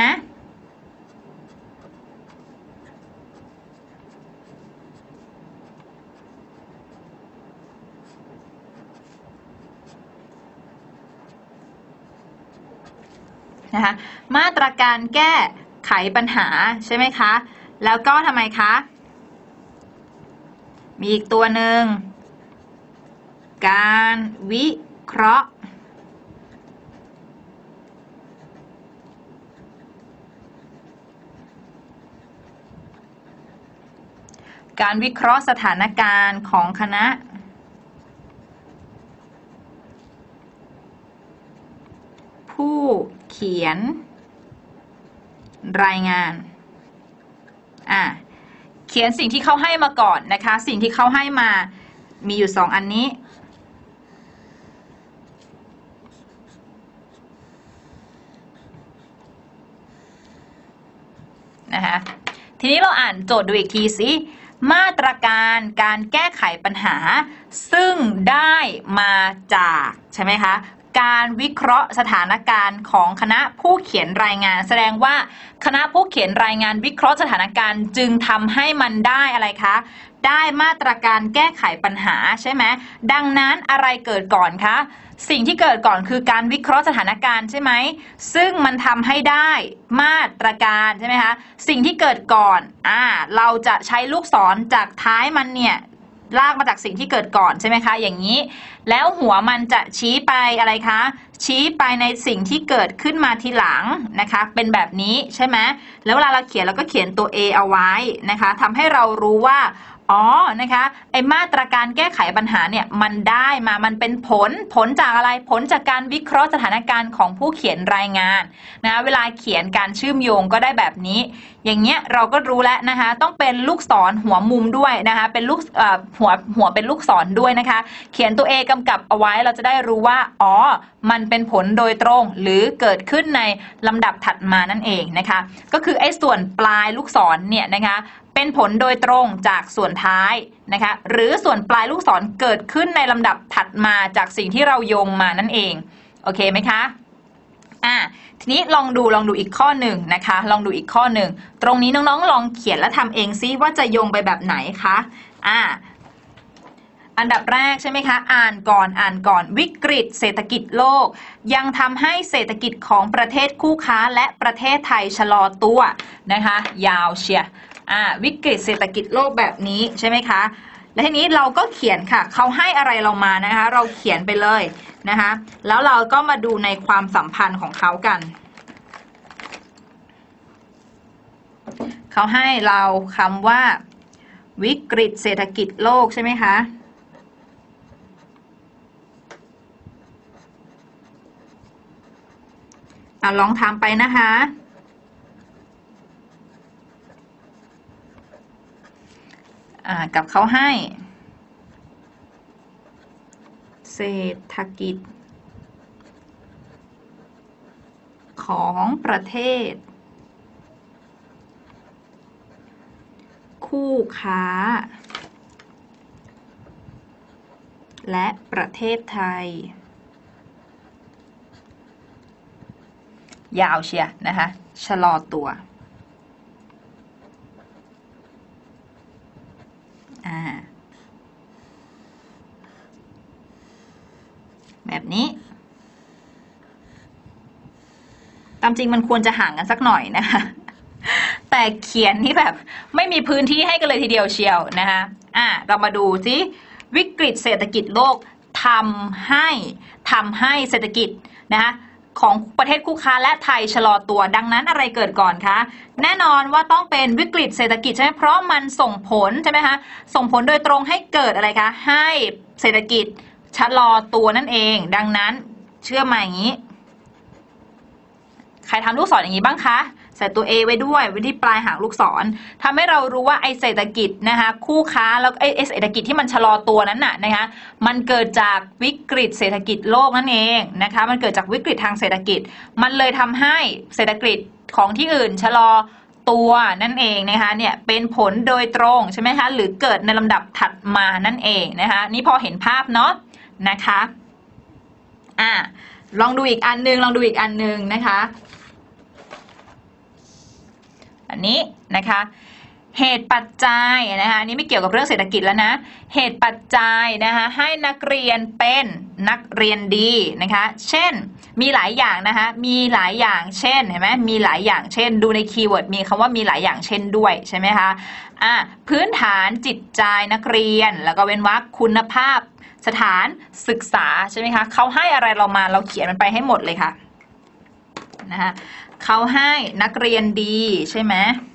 นะคะมาตรการแก้ไขปัญหาใช่ไหมคะแล้วก็ทำไมคะมีอีกตัวหนึ่งการวิเคราะห์การวิเคราะห์สถานการณ์ของคณะผู้เขียนรายงานอ่ะเขียนสิ่งที่เขาให้มาก่อนนะคะสิ่งที่เขาให้มามีอยู่สองอันนี้นะคะทีนี้เราอ่านโจทย์ดูอีกทีสิมาตรการการแก้ไขปัญหาซึ่งได้มาจากใช่ไหมคะการวิเคราะห์สถานการณ์ของคณะผู้เขียนรายงานแสดงว่าคณะผู้เขียนรายงานวิเคราะห์สถานการณ์จึงทำให้มันได้อะไรคะได้มาตรการแก้ไขปัญหาใช่ไหมดังนั้นอะไรเกิดก่อนคะสิ่งที่เกิดก่อนคือการวิเคราะห์สถานการณ์ใช่ไหมซึ่งมันทำให้ได้มาตรการใช่ไหมคะสิ่งที่เกิดก่อนอ่าเราจะใช้ลูกศรจากท้ายมันเนี่ยลากมาจากสิ่งที่เกิดก่อนใช่ไหมคะอย่างนี้แล้วหัวมันจะชี้ไปอะไรคะชี้ไปในสิ่งที่เกิดขึ้นมาทีหลังนะคะเป็นแบบนี้ใช่ไหมแล้วเวลาเราเขียนเราก็เขียนตัว A เอาไว้นะคะทำให้เรารู้ว่าอ๋อนะคะไอมาตรการแก้ไขปัญหาเนี่ยมันได้มามันเป็นผลผลจากอะไรผลจากการวิเคราะห์สถานการณ์ของผู้เขียนรายงานนะเวลาเขียนการเชื่อมโยงก็ได้แบบนี้อย่างเงี้ยเราก็รู้แล้วนะคะต้องเป็นลูกศรหัวมุมด้วยนะคะเป็นลูกหัวหัวเป็นลูกศรด้วยนะคะเขียนตัว A กำกับเอาไว้เราจะได้รู้ว่าอ๋อมันเป็นผลโดยตรงหรือเกิดขึ้นในลำดับถัดมานั่นเองนะคะก็คือไอ้ส่วนปลายลูกศรเนี่ยนะคะเป็นผลโดยตรงจากส่วนท้ายนะคะหรือส่วนปลายลูกศรเกิดขึ้นในลำดับถัดมาจากสิ่งที่เราโยงมานั่นเองโอเคไหมคะอ่าทีนี้ลองดูลองดูอีกข้อหนึ่งนะคะลองดูอีกข้อหนึ่งตรงนี้น้องๆลองเขียนและทำเองซิว่าจะโยงไปแบบไหนคะอ่าอันดับแรกใช่ไหมคะอ่านก่อนอ่านก่อนวิกฤตเศรษฐกิจโลกยังทำให้เศรษฐกิจของประเทศคู่ค้าและประเทศไทยชะลอตัวนะคะยาวเชียอ่าวิกฤตเศรษฐกิจโลกแบบนี้ใช่ไหมคะและทีนี้เราก็เขียนค่ะเขาให้อะไรเรามานะคะเราเขียนไปเลยนะคะแล้วเราก็มาดูในความสัมพันธ์ของเขากันเขาให้เราคำว่าวิกฤตเศรษฐกิจโลกใช่ไหมคะลองทำไปนะคะอ่ากับเขาให้เศรษฐกิจของประเทศคู่ค้าและประเทศไทยยาวเชียนะคะชะลอตัวอ่าแบบนี้ตามจริงมันควรจะห่างกันสักหน่อยนะคะแต่เขียนนี่แบบไม่มีพื้นที่ให้กันเลยทีเดียวเชียวนะคะอ่ะเรามาดูสิวิกฤตเศรษฐกิจโลกทำให้ทำให้เศรษฐกิจนะคะของประเทศคู่ค้าและไทยชะลอตัวดังนั้นอะไรเกิดก่อนคะแน่นอนว่าต้องเป็นวิกฤตเศรษฐกิจใช่ไหมเพราะมันส่งผลใช่ไหมคะส่งผลโดยตรงให้เกิดอะไรคะให้เศรษฐกิจชะลอตัวนั่นเองดังนั้นเชื่อมาอย่างนี้ใครทำลูกศร อ, อย่างนี้บ้างคะใส่ตัว A ไว้ด้วยไว้ที่ปลายหางลูกศรทำให้เรารู้ว่าไอเศรษฐกิจนะคะคู่ค้าแล้วไอเศรษฐกิจที่มันชะลอตัวนั้นน่ะนะคะมันเกิดจากวิกฤตเศรษฐกิจโลกนั่นเองนะคะมันเกิดจากวิกฤตทางเศรษฐกิจมันเลยทำให้เศรษฐกิจของที่อื่นชะลอตัวนั่นเองนะคะเนี่ยเป็นผลโดยตรงใช่ไหมคะหรือเกิดในลำดับถัดมานั่นเองนะคะนี่พอเห็นภาพเนาะนะคะอ่ะลองดูอีกอันนึงลองดูอีกอันนึงนะคะอันนี้นะคะเหตุปัจจัยนะคะนี่ไม่เกี่ยวกับเรื่องเศรษฐกิจแล้วนะเหตุปัจจัยนะคะให้นักเรียนเป็นนักเรียนดีนะคะเช่นมีหลายอย่างนะคะมีหลายอย่างเช่นเห็นไหมมีหลายอย่างเช่นดูในคีย์เวิร์ดมีคำว่ามีหลายอย่างเช่นด้วยใช่ไหมคะอ่ะพื้นฐานจิตใจนักเรียนแล้วก็เว้นวรรคคุณภาพสถานศึกษาใช่ไหมคะเขาให้อะไรเรามาเราเขียนมันไปให้หมดเลยค่ะนะคะเขาให้นักเรียนดีใช่ไหม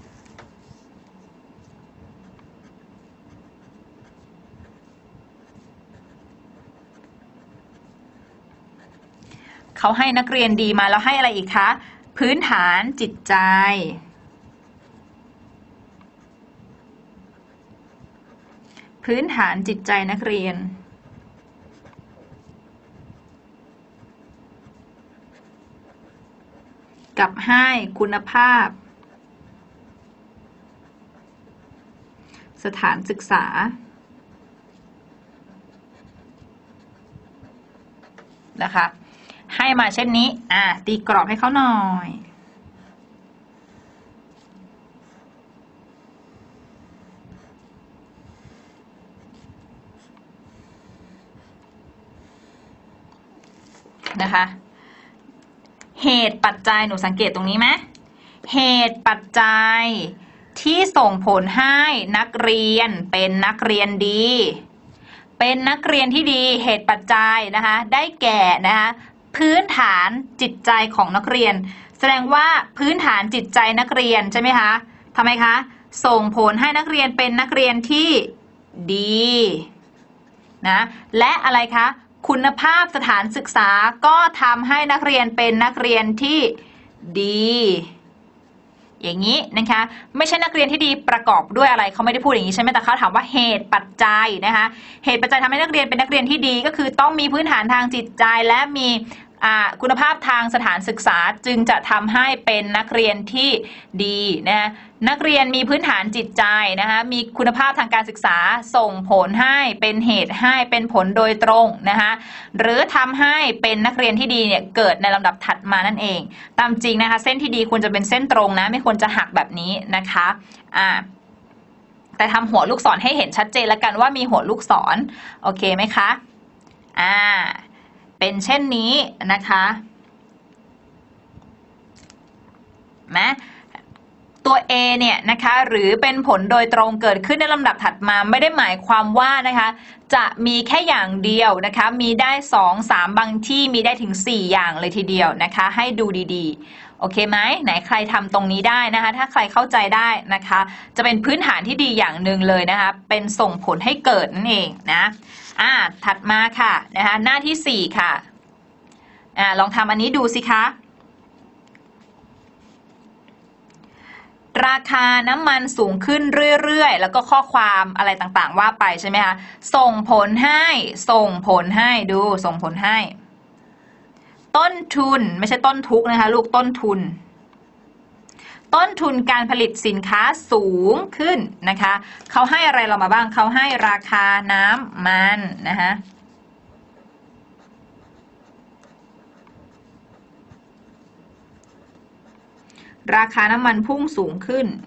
เขาให้นักเรียนดีมาแล้วให้อะไรอีกคะพื้นฐานจิตใจพื้นฐานจิตใจนักเรียนกับให้คุณภาพสถานศึกษานะคะให้มาเช่นนี้อ่ะตีกรอบให้เขาหน่อยนะคะเหตุปัจจัยหนูสังเกตตรงนี้ไหมเหตุปัจจัยที่ส่งผลให้นักเรียนเป็นนักเรียนดีเป็นนักเรียนที่ดีเหตุปัจจัยนะคะได้แก่นะคะพื้นฐานจิตใจของนักเรียนแสดงว่าพื้นฐานจิตใจนักเรียนใช่ไหมคะทำไมคะส่งผลให้นักเรียนเป็นนักเรียนที่ดีนะและอะไรคะคุณภาพสถานศึกษาก็ทำให้นักเรียนเป็นนักเรียนที่ดีอย่างนี้นะคะไม่ใช่นักเรียนที่ดีประกอบด้วยอะไรเขาไม่ได้พูดอย่างนี้ใช่ไหมแต่เขาถามว่าเหตุปัจจัยนะคะเหตุปัจจัยทำให้นักเรียนเป็นนักเรียนที่ดีก็คือต้องมีพื้นฐานทางจิตใจและมีคุณภาพทางสถานศึกษาจึงจะทำให้เป็นนักเรียนที่ดีนะนักเรียนมีพื้นฐานจิตใจนะคะมีคุณภาพทางการศึกษาส่งผลให้เป็นเหตุให้เป็นผลโดยตรงนะคะหรือทำให้เป็นนักเรียนที่ดีเนี่ยเกิดในลำดับถัดมานั่นเองตามจริงนะคะเส้นที่ดีควรจะเป็นเส้นตรงนะไม่ควรจะหักแบบนี้นะคะอ่าแต่ทำหัวลูกศรให้เห็นชัดเจนแล้วกันว่ามีหัวลูกศรโอเคไหมคะอ่าเป็นเช่นนี้นะคะแม้ตัว A เนี่ยนะคะหรือเป็นผลโดยตรงเกิดขึ้นในลำดับถัดมาไม่ได้หมายความว่านะคะจะมีแค่อย่างเดียวนะคะมีได้สอง สามบางที่มีได้ถึงสี่อย่างเลยทีเดียวนะคะให้ดูดีๆโอเคไหมไหนใครทำตรงนี้ได้นะคะถ้าใครเข้าใจได้นะคะจะเป็นพื้นฐานที่ดีอย่างหนึ่งเลยนะคะเป็นส่งผลให้เกิดนั่นเองนะอ่าถัดมาค่ะนะคะหน้าที่สี่ค่ะอ่าลองทำอันนี้ดูสิคะราคาน้ำมันสูงขึ้นเรื่อยๆแล้วก็ข้อความอะไรต่างๆว่าไปใช่ไหมคะส่งผลให้ส่งผลให้ดูส่งผลให้ต้นทุนไม่ใช่ต้นทุกนะคะลูกต้นทุนต้นทุนการผลิตสินค้าสูงขึ้นนะคะเขาให้อะไรเรามาบ้างเขาให้ราคาน้ำมันนะคะราคาน้ำมันพุ่งสูงขึ้น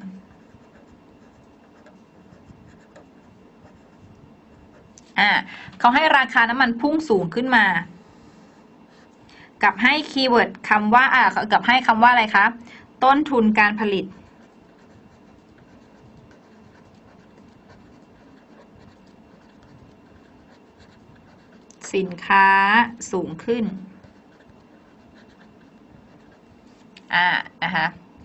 อ่าเขาให้ราคาน้ำมันพุ่งสูงขึ้นมากับให้คีย์เวิร์ดคำว่าอ่ากับให้คำว่าอะไรคะต้นทุนการผลิตสินค้าสูงขึ้นอ่านะคะ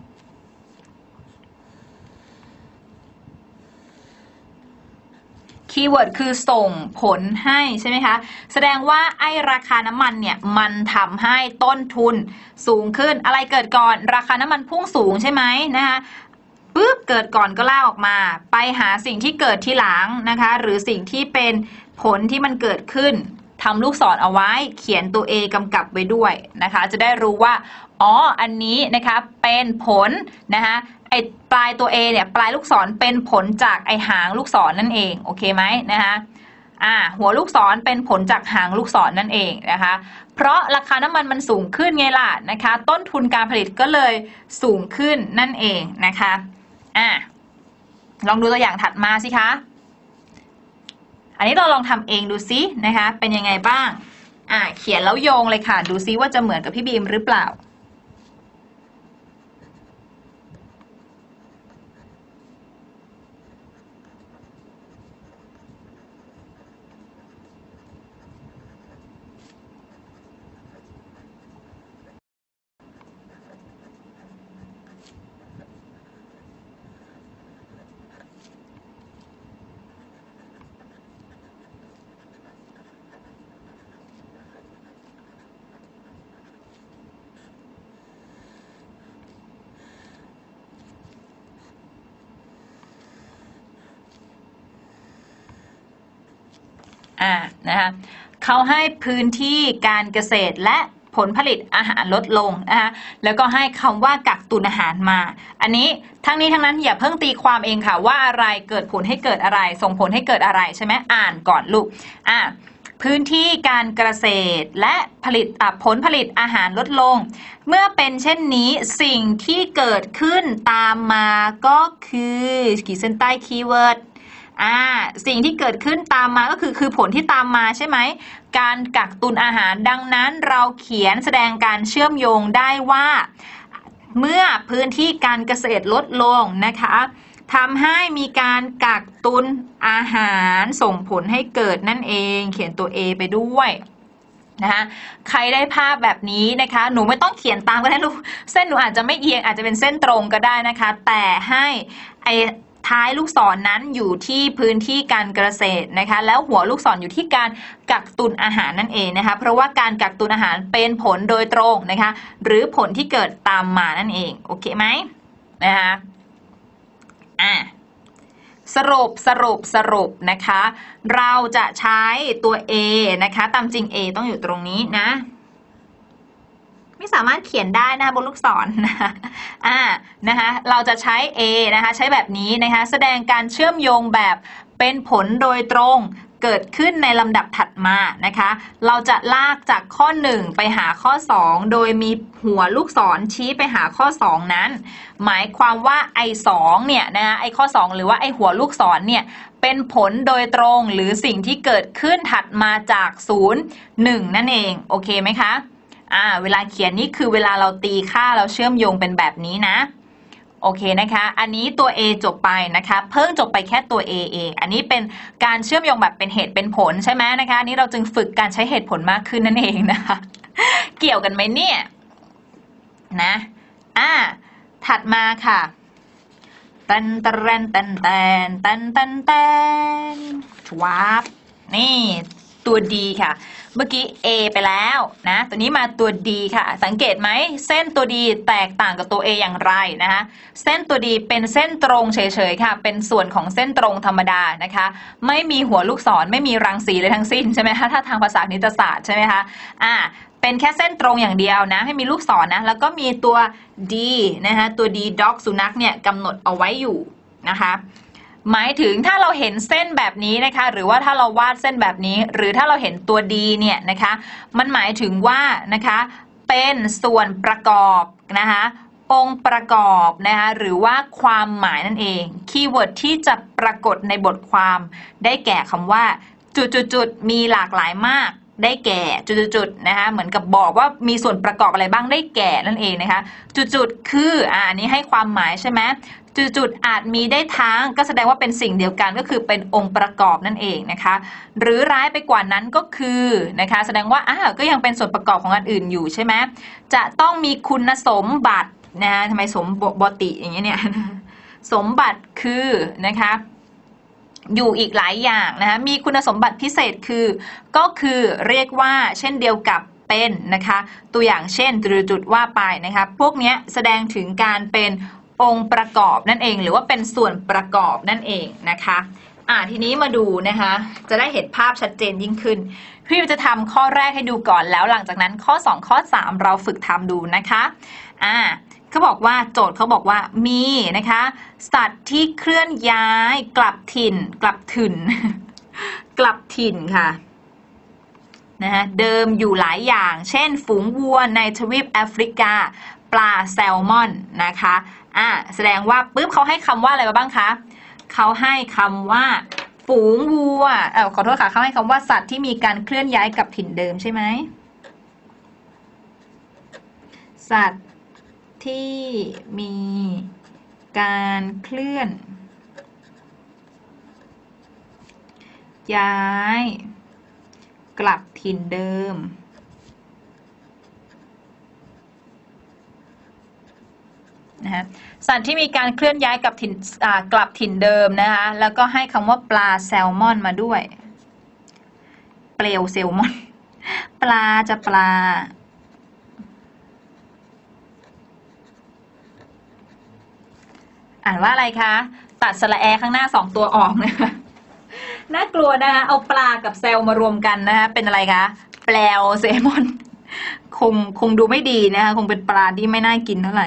คีย์เวิร์ดคือส่งผลให้ใช่ไหมคะแสดงว่าไอ้ราคาน้ำมันเนี่ยมันทำให้ต้นทุนสูงขึ้นอะไรเกิดก่อนราคาน้ำมันพุ่งสูงใช่ไหมนะคะปุ๊บเกิดก่อนก็ล่าออกมาไปหาสิ่งที่เกิดทีหลังนะคะหรือสิ่งที่เป็นผลที่มันเกิดขึ้นทำลูกศรเอาไว้เขียนตัว A กำกับไว้ด้วยนะคะจะได้รู้ว่าอ๋ออันนี้นะคะเป็นผลนะคะไอปลายตัว A เนี่ยปลายลูกศรเป็นผลจากไอหางลูกศรนั่นเองโอเคไหมนะคะอ่าหัวลูกศรเป็นผลจากหางลูกศรนั่นเองนะคะเพราะราคาน้ำมันมันสูงขึ้นไงล่ะนะคะต้นทุนการผลิตก็เลยสูงขึ้นนั่นเองนะคะอ่าลองดูตัวอย่างถัดมาสิคะอันนี้เราลองทำเองดูซินะคะเป็นยังไงบ้างอ่าเขียนแล้วโยงเลยค่ะดูซิว่าจะเหมือนกับพี่บีมหรือเปล่าอ่านะคะเขาให้พื้นที่การเกษตรและผลผลิตอาหารลดลงนะคะแล้วก็ให้คำว่ากักตุนอาหารมาอันนี้ทั้งนี้ทั้งนั้นอย่าเพิ่งตีความเองค่ะว่าอะไรเกิดผลให้เกิดอะไรส่งผลให้เกิดอะไรใช่ไหมอ่านก่อนลูกอ่าพื้นที่การเกษตรและผลิตผลผลิตอาหารลดลงเมื่อเป็นเช่นนี้สิ่งที่เกิดขึ้นตามมาก็คือขีดเส้นใต้คีย์เวิร์ดอ่าสิ่งที่เกิดขึ้นตามมาก็คือคือผลที่ตามมาใช่ไหมการกักตุนอาหารดังนั้นเราเขียนแสดงการเชื่อมโยงได้ว่าเมื่อพื้นที่การเกษตรลดลงนะคะทำให้มีการกักตุนอาหารส่งผลให้เกิดนั่นเองเขียนตัว A ไปด้วยนะคะใครได้ภาพแบบนี้นะคะหนูไม่ต้องเขียนตามก็ได้ลูกเส้นหนูอาจจะไม่เอียงอาจจะเป็นเส้นตรงก็ได้นะคะแต่ให้ไอท้ายลูกศร น, นั้นอยู่ที่พื้นที่การเกษตรนะคะแล้วหัวลูกศร อ, อยู่ที่การกักตุนอาหารนั่นเองนะคะเพราะว่าการกักตุนอาหารเป็นผลโดยตรงนะคะหรือผลที่เกิดตามมานั่นเองโอเคไหมนะคะอ่ะสรุปสรุปสรุปนะคะเราจะใช้ตัว A นะคะตามจริง A ต้องอยู่ตรงนี้นะไม่สามารถเขียนได้นะคะบนลูกศรนะคะอ่านะคะเราจะใช้ A นะคะใช้แบบนี้นะคะแสดงการเชื่อมโยงแบบเป็นผลโดยตรงเกิดขึ้นในลำดับถัดมานะคะเราจะลากจากข้อหนึ่งไปหาข้อสองโดยมีหัวลูกศรชี้ไปหาข้อสองนั้นหมายความว่าไอ้สองเนี่ยนะไอ้ข้อสองหรือว่าไอ้หัวลูกศรเนี่ยเป็นผลโดยตรงหรือสิ่งที่เกิดขึ้นถัดมาจากศูนย์ หนึ่งนั่นเองโอเคไหมคะอ่าเวลาเขียนนี่คือเวลาเราตีค่าเราเชื่อมโยงเป็นแบบนี้นะโอเคนะคะอันนี้ตัว A จบไปนะคะเพิ่งจบไปแค่ตัว A เองอันนี้เป็นการเชื่อมโยงแบบเป็นเหตุเป็นผลใช่ไหมนะคะอันนี้เราจึงฝึกการใช้เหตุผลมากขึ้นนั่นเองนะคะเกี่ยวกันไหมเนี่ยนะอ่าถัดมาค่ะตันตันตันตันตันตันตันชวาบนี่ตัว D ค่ะเมื่อกี้ A ไปแล้วนะตัวนี้มาตัว D ค่ะสังเกตไหมเส้นตัว D แตกต่างกับตัว A อย่างไรนะคะเส้นตัว D เป็นเส้นตรงเฉยๆค่ะเป็นส่วนของเส้นตรงธรรมดานะคะไม่มีหัวลูกศรไม่มีรังสีเลยทั้งสิ้นใช่ไหมคะถ้าทางภาษาคณิตศาสตร์ใช่ไหมคะอ่าเป็นแค่เส้นตรงอย่างเดียวนะให้มีลูกศรนะแล้วก็มีตัว D นะคะตัว D dog สุนัขเนี่ยกำหนดเอาไว้อยู่นะคะหมายถึงถ้าเราเห็นเส้นแบบนี้นะคะหรือว่าถ้าเราวาดเส้นแบบนี้หรือถ้าเราเห็นตัว D เนี่ยนะคะมันหมายถึงว่านะคะเป็นส่วนประกอบนะคะองค์ประกอบนะคะหรือว่าความหมายนั่นเองคีย์เวิร์ดที่จะปรากฏในบทความได้แก่คำว่าจุดๆมีหลากหลายมากได้แก่จุดๆนะคะเหมือนกับบอกว่ามีส่วนประกอบอะไรบ้างได้แก่นั่นเองนะคะจุดๆคืออ่านี้ให้ความหมายใช่ไหมจุดๆอาจมีได้ทั้งก็แสดงว่าเป็นสิ่งเดียวกันก็คือเป็นองค์ประกอบนั่นเองนะคะหรือร้ายไปกว่านั้นก็คือนะคะแสดงว่าอ่าก็ยังเป็นส่วนประกอบของอันอื่นอยู่ใช่ไหมจะต้องมีคุณสมบัตินะทำไมสมบติอย่างเงี้ยเนี่ยสมบัติคือนะคะอยู่อีกหลายอย่างนะคะมีคุณสมบัติพิเศษคือก็คือเรียกว่าเช่นเดียวกับเป็นนะคะตัวอย่างเช่นจุดๆว่าไปนะคะพวกนี้แสดงถึงการเป็นองค์ประกอบนั่นเองหรือว่าเป็นส่วนประกอบนั่นเองนะคะอ่าทีนี้มาดูนะคะจะได้เห็นภาพชัดเจนยิ่งขึ้นพี่จะทำข้อแรกให้ดูก่อนแล้วหลังจากนั้นข้อสองข้อสามเราฝึกทำดูนะคะอ่าเขาบอกว่าโจทย์เขาบอกว่ามีนะคะสัตว์ที่เคลื่อนย้ายกลับถิ่นกลับถิ่น กลับถิ่นค่ะนะคะเดิมอยู่หลายอย่างเช่นฝูงวัวในทวีปแอฟริกาปลาแซลมอนนะคะอ่าแสดงว่าปุ๊บเขาให้คำว่าอะไรมาบ้างคะเขาให้คำว่าฝูงวัวเออขอโทษค่ะเขาให้คำว่าสัตว์ที่มีการเคลื่อนย้ายกลับถิ่นเดิมใช่ไหมสัตว์ที่มีการเคลื่อนย้ายกลับถิ่นเดิมนะคะสัตว์ที่มีการเคลื่อนย้ายกลับถิ่นกลับถิ่นเดิมนะคะแล้วก็ให้คำว่าปลาแซลมอนมาด้วยเปลวแซลมอนปลาจะปลาอ่านว่าอะไรคะตัดสระแอข้างหน้าสองตัวออกนะคะน่ากลัวนะคะเอาปลากับแซลมารวมกันนะคะเป็นอะไรคะแปลวแซลมอนคงคงดูไม่ดีนะคะคงเป็นปลาที่ไม่น่ากินเท่าไหร่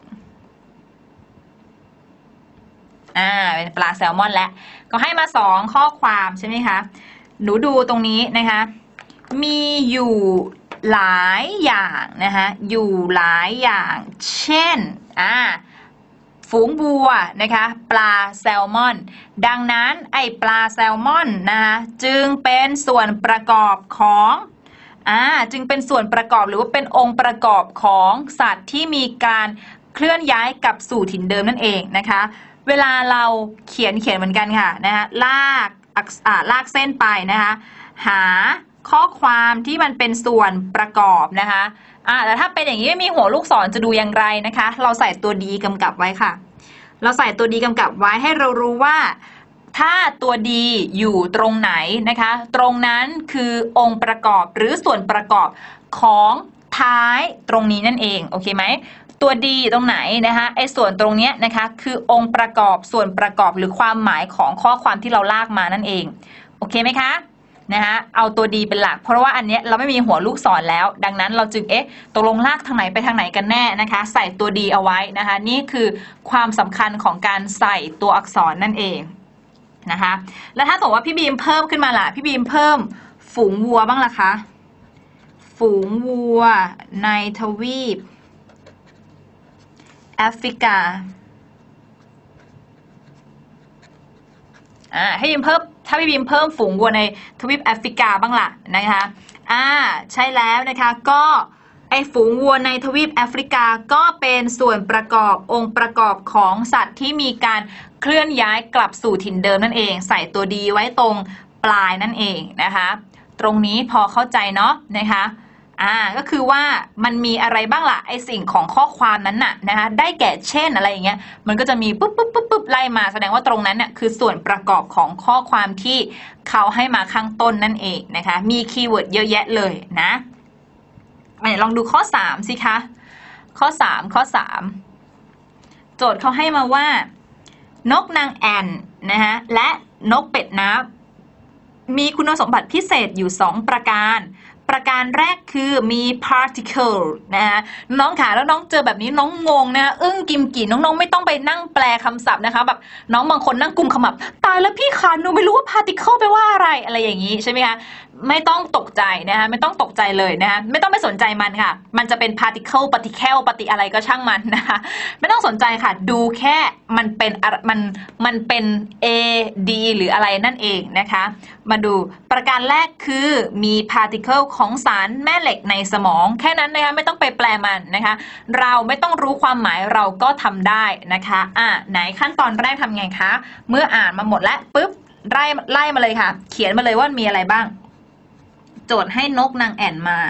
อ่าเป็นปลาแซลมอนแล้วก็ให้มาสองข้อความใช่ไหมคะหนูดูตรงนี้นะคะมีอยู่หลายอย่างนะคะอยู่หลายอย่างเช่นอ่าฝูงบัวนะคะปลาแซลมอนดังนั้นไอปลาแซลมอนนะคะจึงเป็นส่วนประกอบของอ่าจึงเป็นส่วนประกอบหรือว่าเป็นองค์ประกอบของสัตว์ที่มีการเคลื่อนย้ายกลับสู่ถิ่นเดิมนั่นเองนะคะเวลาเราเขียนเขียนเหมือนกันค่ะนะคะลากอ่าลากเส้นไปนะคะหาข้อความที่มันเป็นส่วนประกอบนะคะอ่าแต่ถ้าเป็นอย่างนี้ไม่มีหัวลูกศรจะดูอย่างไรนะคะเราใส่ตัวดีกำกับไว้ค่ะเราใส่ตัวดีกำกับไว้ให้เรารู้ว่าถ้าตัวดีอยู่ตรงไหนนะคะตรงนั้นคือองค์ประกอบหรือส่วนประกอบของท้ายตรงนี้นั่นเองโอเคไหมตัวดีตรงไหนนะคะไอ้ส่วนตรงนี้นะคะคือองค์ประกอบส่วนประกอบหรือความหมายของข้อความที่เราลากมานั่นเองโอเคไหมคะนะคะเอาตัวดีเป็นหลักเพราะว่าอันนี้เราไม่มีหัวลูกศรแล้วดังนั้นเราจึงเอ๊ะตกลงลากทางไหนไปทางไหนกันแน่นะคะใส่ตัวดีเอาไว้นะคะนี่คือความสำคัญของการใส่ตัวอักษรนั่นเองนะคะแล้วถ้าสมมติว่าพี่บีมเพิ่มขึ้นมาล่ะพี่บีมเพิ่มฝูงวัวบ้างล่ะคะฝูงวัวในทวีปแอฟริกาอ่าให้บีมเพิ่มถ้าพี่บีมเพิ่มฝูงวัวในทวีปแอฟริกาบ้างล่ะนะคะอ่าใช่แล้วนะคะก็ไอฝูงวัวในทวีปแอฟริกาก็เป็นส่วนประกอบองค์ประกอบของสัตว์ที่มีการเคลื่อนย้ายกลับสู่ถิ่นเดิมนั่นเองใส่ตัวดีไว้ตรงปลายนั่นเองนะคะตรงนี้พอเข้าใจเนาะนะคะอ่าก็คือว่ามันมีอะไรบ้างล่ะไอสิ่งของข้อความนั้นน่ะนะคะได้แก่เช่นอะไรอย่างเงี้ยมันก็จะมีปุ๊บปุ๊บปุ๊บปุ๊บไล่มาแสดงว่าตรงนั้นเนี่ยคือส่วนประกอบของข้อความที่เขาให้มาข้างต้นนั่นเองนะคะมีคีย์เวิร์ดเยอะแยะเลยนะลองดูข้อสามสิคะข้อสามข้อสามโจทย์เขาให้มาว่านกนางแอ่นนะคะและนกเป็ดน้ำมีคุณสมบัติพิเศษอยู่สองประการประการแรกคือมี particle นะคะน้องค่ะแล้วน้องเจอแบบนี้น้องงงนะอึ้งกิมกี่น้องๆไม่ต้องไปนั่งแปลคำศัพท์นะคะแบบน้องบางคนนั่งกุมขมับตายแล้วพี่คะหนูไม่รู้ว่า particle แปลว่าอะไรอะไรอย่างนี้ใช่ไหมคะไม่ต้องตกใจนะคะไม่ต้องตกใจเลยนะคะไม่ต้องไปสนใจมันค่ะมันจะเป็น particle particle ปฏิอะไรก็ช่างมันนะคะไม่ต้องสนใจค่ะดูแค่มันเป็นมันมันเป็น a d หรืออะไรนั่นเองนะคะมาดูประการแรกคือมี particle ของสารแม่เหล็กในสมองแค่นั้นนะคะไม่ต้องไปแปลมันนะคะเราไม่ต้องรู้ความหมายเราก็ทำได้นะคะอ่ะไหนขั้นตอนแรกทำไงคะเมื่ออ่านมาหมดแล้วปุ๊บไล่ไล่มาเลยค่ะเขียนมาเลยว่ามีอะไรบ้างโจทย์ให้นกนางแอ่นมา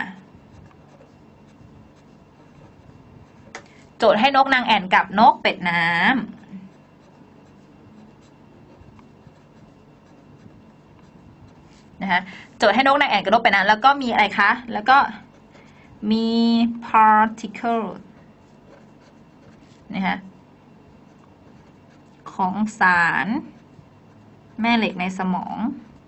โจทย์ให้นกนางแอ่นกับนกเป็ดน้ำนะคะโจทย์ให้นกนางแอ่นกับนกเป็ดน้ำแล้วก็มีอะไรคะแล้วก็มี particle นะคะของสารแม่เหล็กในสมอง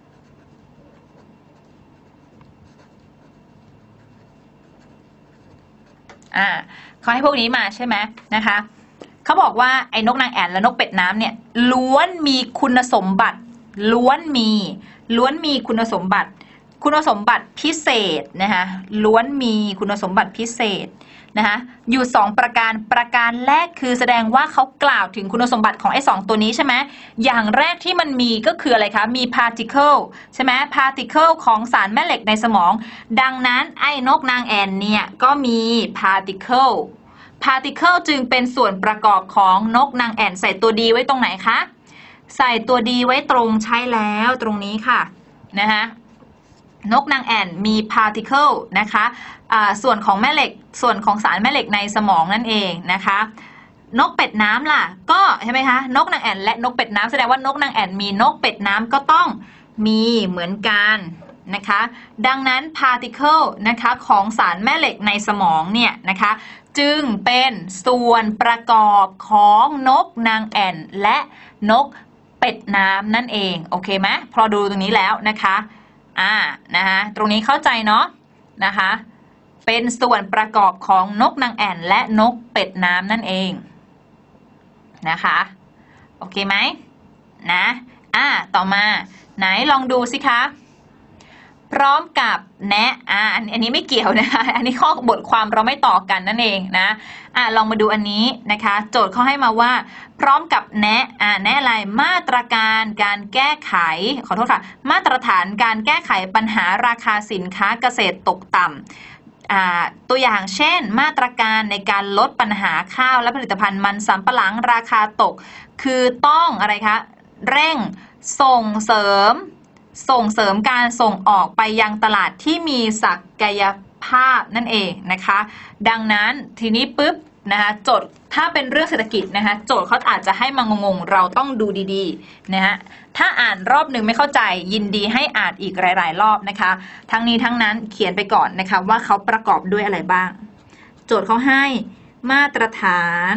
อ่าเขาให้พวกนี้มาใช่ไหมนะคะเขาบอกว่าไอ้นกนางแอ่นและนกเป็ดน้ำเนี่ยล้วนมีคุณสมบัติล้วนมีล้วนมีคุณสมบัติคุณสมบัติพิเศษนะคะล้วนมีคุณสมบัติพิเศษนะคะอยู่สองประการประการแรกคือแสดงว่าเขากล่าวถึงคุณสมบัติของไอ้สองตัวนี้ใช่ไหมอย่างแรกที่มันมีก็คืออะไรคะมี particle ใช่ไหม particle ของสารแม่เหล็กในสมองดังนั้นไอ้นกนางแอ่นเนี่ยก็มี particle particle จึงเป็นส่วนประกอบของนกนางแอ่นใส่ตัวดีไว้ตรงไหนคะใส่ตัวดีไว้ตรงใช่แล้วตรงนี้ค่ะนะคะนกนางแอ่นมี particle นะคะะส่วนของแม่เหล็กส่วนของสารแม่เหล็กในสมองนั่นเองนะคะนกเป็ดน้ำล่ะก็ใช่ไหมคะนกนางแอ่นและนกเป็ดน้ำแสดงว่านกนางแอ่นมีนกเป็ดน้ำก็ต้องมีเหมือนกันนะคะดังนั้น particle นะคะของสารแม่เหล็กในสมองเนี่ยนะคะจึงเป็นส่วนประกอบของนกนางแอ่นและนกเป็ดน้ำนั่นเองโอเคไหมพอดูตรงนี้แล้วนะคะอ่านะคะตรงนี้เข้าใจเนาะนะคะเป็นส่วนประกอบของนกนางแอ่นและนกเป็ดน้ำนั่นเองนะคะโอเคไหมนะอ่าต่อมาไหนลองดูสิคะพร้อมกับแนะอ่าอันนี้ไม่เกี่ยวนะคะอันนี้ข้อบทความเราไม่ต่อกันนั่นเองนะอ่าลองมาดูอันนี้นะคะโจทย์เขาให้มาว่าพร้อมกับแนะอ่าแนะอะไรมาตรการการแก้ไขขอโทษค่ะมาตรฐานการแก้ไขปัญหาราคาสินค้าเกษตรตกต่ำตัวอย่างเช่นมาตรการในการลดปัญหาข้าวและผลิตภัณฑ์มันสำปะหลังราคาตกคือต้องอะไรคะเร่งส่งเสริมส่งเสริมการส่งออกไปยังตลาดที่มีศักยภาพนั่นเองนะคะดังนั้นทีนี้ปุ๊บนะคะโจทย์ถ้าเป็นเรื่องเศรษฐกิจนะคะโจทย์เขาอาจจะให้มางงๆเราต้องดูดีๆนะฮะถ้าอ่านรอบหนึ่งไม่เข้าใจยินดีให้อ่านอีกหลายๆรอบนะคะทั้งนี้ทั้งนั้นเขียนไปก่อนนะคะว่าเขาประกอบด้วยอะไรบ้างโจทย์เขาให้มาตรฐาน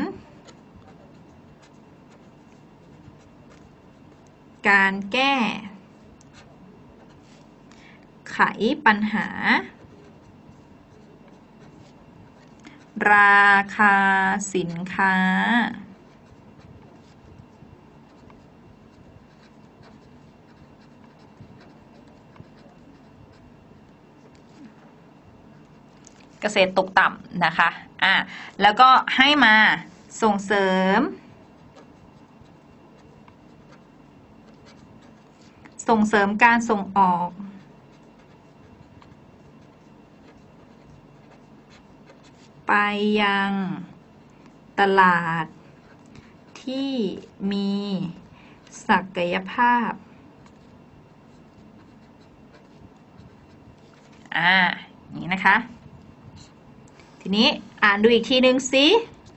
การแก้ไขปัญหาราคาสินค้าเกษตรตกต่ำนะคะอ่ะแล้วก็ให้มาส่งเสริมส่งเสริมการส่งออกไปยังตลาดที่มีศักยภาพอ่าอย่างนี้นะคะทีนี้อ่านดูอีกทีนึงสิ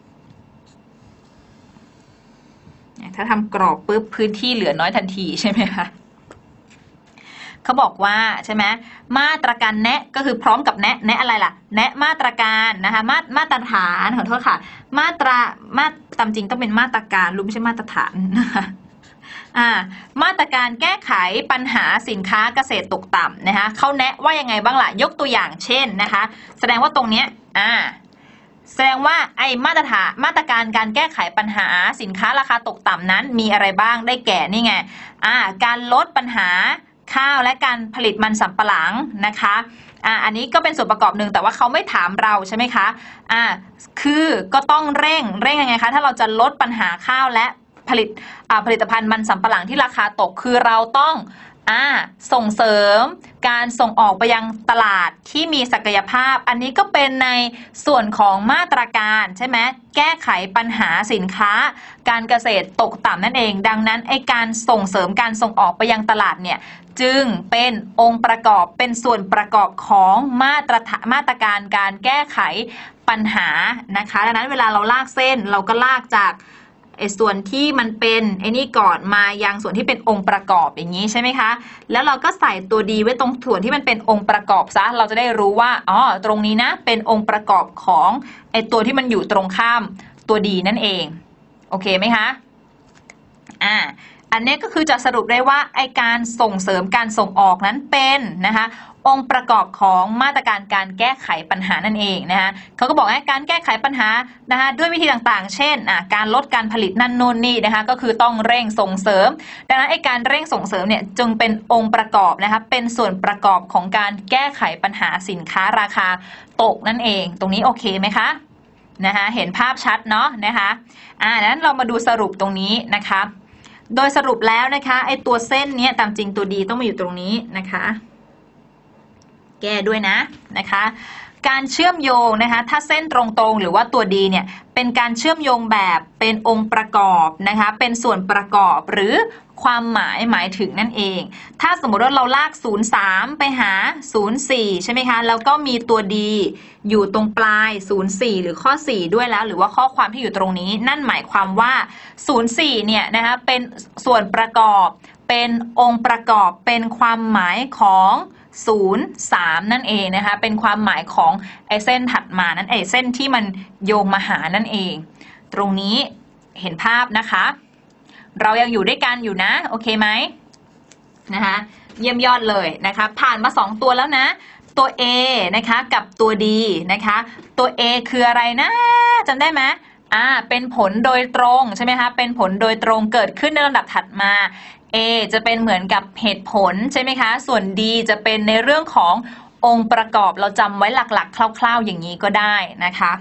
ถ้าทำกรอบปุ๊บพื้นที่เหลือน้อยทันทีใช่ไหมคะเขาบอกว่าใช่ไหมมาตรการแนะก็คือพร้อมกับแนะแนะอะไรล่ะแนะมาตรการนะคะมามาตรฐานขอโทษค่ะมาตรามาตามจริงต้องเป็นมาตรการรู้ไม่ใช่มาตรฐานนะคะอ่ามาตรการแก้ไขปัญหาสินค้าเกษตรตกต่ำนะคะเขาแนะว่ายังไงบ้างล่ะยกตัวอย่างเช่นนะคะแสดงว่าตรงเนี้ยอ่าแสดงว่าไอ้มาตรฐานมาตรการการแก้ไขปัญหาสินค้าราคาตกต่ำนั้นมีอะไรบ้างได้แก่นี่ไงอ่าการลดปัญหาข้าวและการผลิตมันสำปะหลังนะคะอ่าอันนี้ก็เป็นส่วนประกอบหนึ่งแต่ว่าเขาไม่ถามเราใช่ไหมคะอ่าคือก็ต้องเร่งเร่งยังไงคะถ้าเราจะลดปัญหาข้าวและผลิตผลิตภัณฑ์มันสำปะหลังที่ราคาตกคือเราต้องอ่าส่งเสริมการส่งออกไปยังตลาดที่มีศักยภาพอันนี้ก็เป็นในส่วนของมาตรการใช่ไหมแก้ไขปัญหาสินค้าการเกษตรตกต่ำนั่นเองดังนั้นไอการส่งเสริมการส่งออกไปยังตลาดเนี่ยจึงเป็นองค์ประกอบเป็นส่วนประกอบของมาตรมาตรการการแก้ไขปัญหานะคะดังนั้นเวลาเราลากเส้นเราก็ลากจากไอ้ส่วนที่มันเป็นไอ้นี่ก่อนมายังส่วนที่เป็นองค์ประกอบอย่างนี้ใช่ไหมคะแล้วเราก็ใส่ตัวดีไว้ตรงส่วนที่มันเป็นองค์ประกอบซะเราจะได้รู้ว่าอ๋อตรงนี้นะเป็นองค์ประกอบของไอ้ตัวที่มันอยู่ตรงข้ามตัวดีนั่นเองโอเคไหมคะอ่าอันนี้ก็คือจะสรุปได้ว่าไอการส่งเสริมการส่งออกนั้นเป็นนะคะองค์ประกอบของมาตรการการแก้ไขปัญหานั่นเองนะคะเขาก็บอกว่าการแก้ไขปัญหานะคะด้วยวิธีต่างๆเช่นการลดการผลิตนั่นนู่นนี่นะคะก็คือต้องเร่งส่งเสริมดังนั้นไอการเร่งส่งเสริมเนี่ยจึงเป็นองค์ประกอบนะคะเป็นส่วนประกอบของการแก้ไขปัญหาสินค้าราคาตกนั่นเองตรงนี้โอเคไหมคะนะคะเห็นภาพชัดเนาะนะคะอ่าดังนั้นเรามาดูสรุปตรงนี้นะคะโดยสรุปแล้วนะคะไอตัวเส้นนี้ตามจริงตัวดีต้องมาอยู่ตรงนี้นะคะแก้ด้วยนะนะคะการเชื่อมโยงนะคะถ้าเส้นตรงๆหรือว่าตัวดีเนี่ยเป็นการเชื่อมโยงแบบเป็นองค์ประกอบนะคะเป็นส่วนประกอบหรือความหมายหมายถึงนั่นเองถ้าสมมติว่าเราลากศูนย์ สามไปหาศูนย์ สี่ใช่ไหมคะแล้วก็มีตัวดีอยู่ตรงปลายศูนย์ สี่หรือข้อสี่ด้วยแล้วหรือว่าข้อความที่อยู่ตรงนี้นั่นหมายความว่าศูนย์ สี่เนี่ยนะคะเป็นส่วนประกอบเป็นองค์ประกอบเป็นความหมายของศูนย์ สาม นั่นเองนะคะเป็นความหมายของไอ้เส้นถัดมานั่นเองเส้นที่มันโยงมาหานั่นเองตรงนี้เห็นภาพนะคะเรายังอยู่ด้วยกันอยู่นะโอเคไหมนะคะเยี่ยมยอดเลยนะคะผ่านมาสองตัวแล้วนะตัว A นะคะกับตัว D นะคะตัว A คืออะไรนะจำได้ไหมอ่าเป็นผลโดยตรงใช่ไหมคะเป็นผลโดยตรงเกิดขึ้นในลำดับถัดมา A จะเป็นเหมือนกับเหตุผลใช่ไหมคะส่วน D จะเป็นในเรื่องขององค์ประกอบเราจำไว้หลักๆคร่าวๆอย่างนี้ก็ได้นะคะ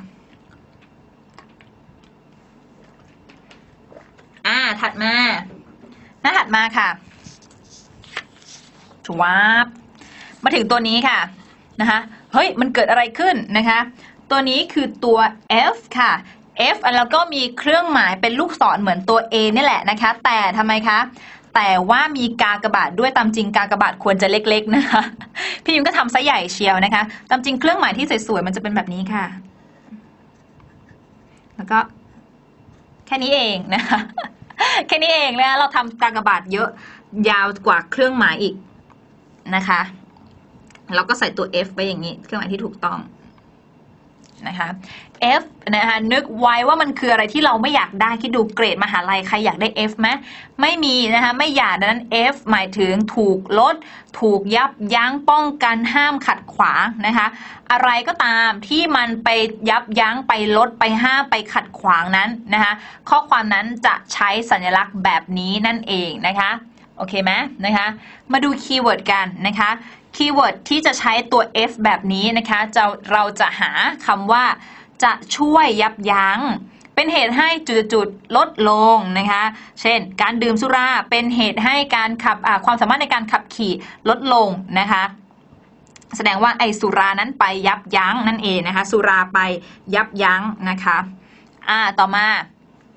อ่าถัดมาหน้าถัดมาค่ะถวาบมาถึงตัวนี้ค่ะนะคะเฮ้ยมันเกิดอะไรขึ้นนะคะตัวนี้คือตัว F ค่ะ F แล้วก็มีเครื่องหมายเป็นลูกศรเหมือนตัว A นี่แหละนะคะแต่ทำไมคะแต่ว่ามีกากบาทด้วยตามจริงกากบาทควรจะเล็กๆนะคะพี่ยิมก็ทำซะใหญ่เชียวนะคะตามจริงเครื่องหมายที่สวยๆมันจะเป็นแบบนี้ค่ะแล้วก็แค่นี้เองนะคะแค่นี้เองแล้วเราทำกากบาทเยอะยาวกว่าเครื่องหมายอีกนะคะเราก็ใส่ตัว F ไปอย่างนี้เครื่องหมายที่ถูกต้องนะคะ F นะคะนึกไว้ว่ามันคืออะไรที่เราไม่อยากได้คิดดูเกรดมหาลัยใครอยากได้ F ไหมไม่มีนะคะไม่อยากดังนั้น F หมายถึงถูกลดถูกยับยั้งป้องกันห้ามขัดขวางนะคะอะไรก็ตามที่มันไปยับยั้งไปลดไปห้ามไปขัดขวางนั้นนะคะข้อความนั้นจะใช้สัญลักษณ์แบบนี้นั่นเองนะคะโอเคไหมนะคะมาดูคีย์เวิร์ดกันนะคะคีย์เวิร์ดที่จะใช้ตัว F แบบนี้นะคะจะเราจะหาคำว่าจะช่วยยับยั้งเป็นเหตุให้จุดๆลดลงนะคะเช่นการดื่มสุราเป็นเหตุให้การขับความสามารถในการขับขี่ลดลงนะคะแสดงว่าไอสุรานั้นไปยับยั้งนั่นเองนะคะสุราไปยับยั้งนะคะอ่าต่อมา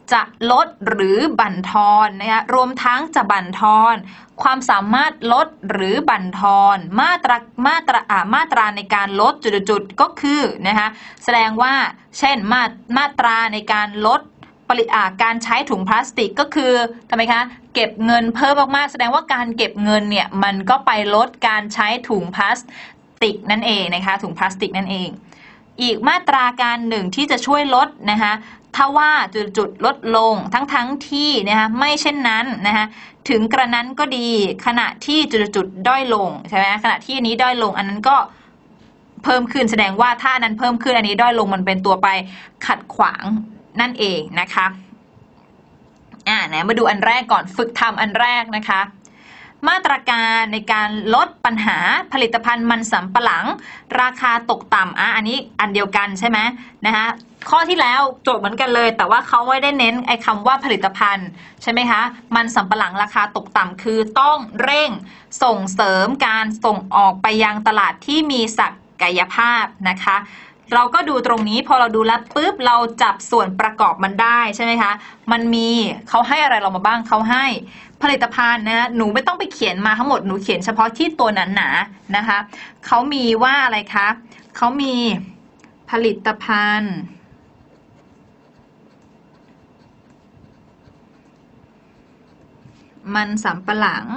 จะลดหรือบั่นทอนนะคะรวมทั้งจะบั่นทอนความสามารถลดหรือบั่นทอนมาตรามาตราอ่ามาตราในการลดจุดๆก็คือนะคะแสดงว่าเช่นมามาตราในการลดปริอ่าการใช้ถุงพลาสติกก็คือทำไมคะเก็บเงินเพิ่มมากๆแสดงว่าการเก็บเงินเนี่ยมันก็ไปลดการใช้ถุงพลาสติกนั่นเองนะคะถุงพลาสติกนั่นเองอีกมาตราการหนึ่งที่จะช่วยลดนะคะถ้าว่าจุดๆลดลงทั้งๆ ทที่นะคะไม่เช่นนั้นนะคะถึงกระนั้นก็ดีขณะที่จุดๆด้อยลงใช่ไหมขณะที่อันนี้ด้อยลงอันนั้นก็เพิ่มขึ้นแสดงว่าถ้าอันนั้นเพิ่มขึ้นอันนี้ด้อยลงมันเป็นตัวไปขัดขวางนั่นเองนะคะอ่าไหนมาดูอันแรกก่อนฝึกทำอันแรกนะคะมาตรการในการลดปัญหาผลิตภัณฑ์มันสำปะหลังราคาตกต่ำอ่ะอันนี้อันเดียวกันใช่ไหมนะคะข้อที่แล้วโจทย์เหมือนกันเลยแต่ว่าเขาไม่ได้เน้นไอ้คำว่าผลิตภัณฑ์ใช่ไหมคะมันสำปะหลังราคาตกต่ำคือต้องเร่งส่งเสริมการส่งออกไปยังตลาดที่มีศักยภาพนะคะเราก็ดูตรงนี้พอเราดูแล้วปุ๊บเราจับส่วนประกอบมันได้ใช่ไหมคะมันมีเขาให้อะไรเรามาบ้างเขาให้ผลิตภัณฑ์นะหนูไม่ต้องไปเขียนมาทั้งหมดหนูเขียนเฉพาะที่ตัวหนาหนานะคะเขามีว่าอะไรคะเขามีผลิตภัณฑ์มันสำปะหลัง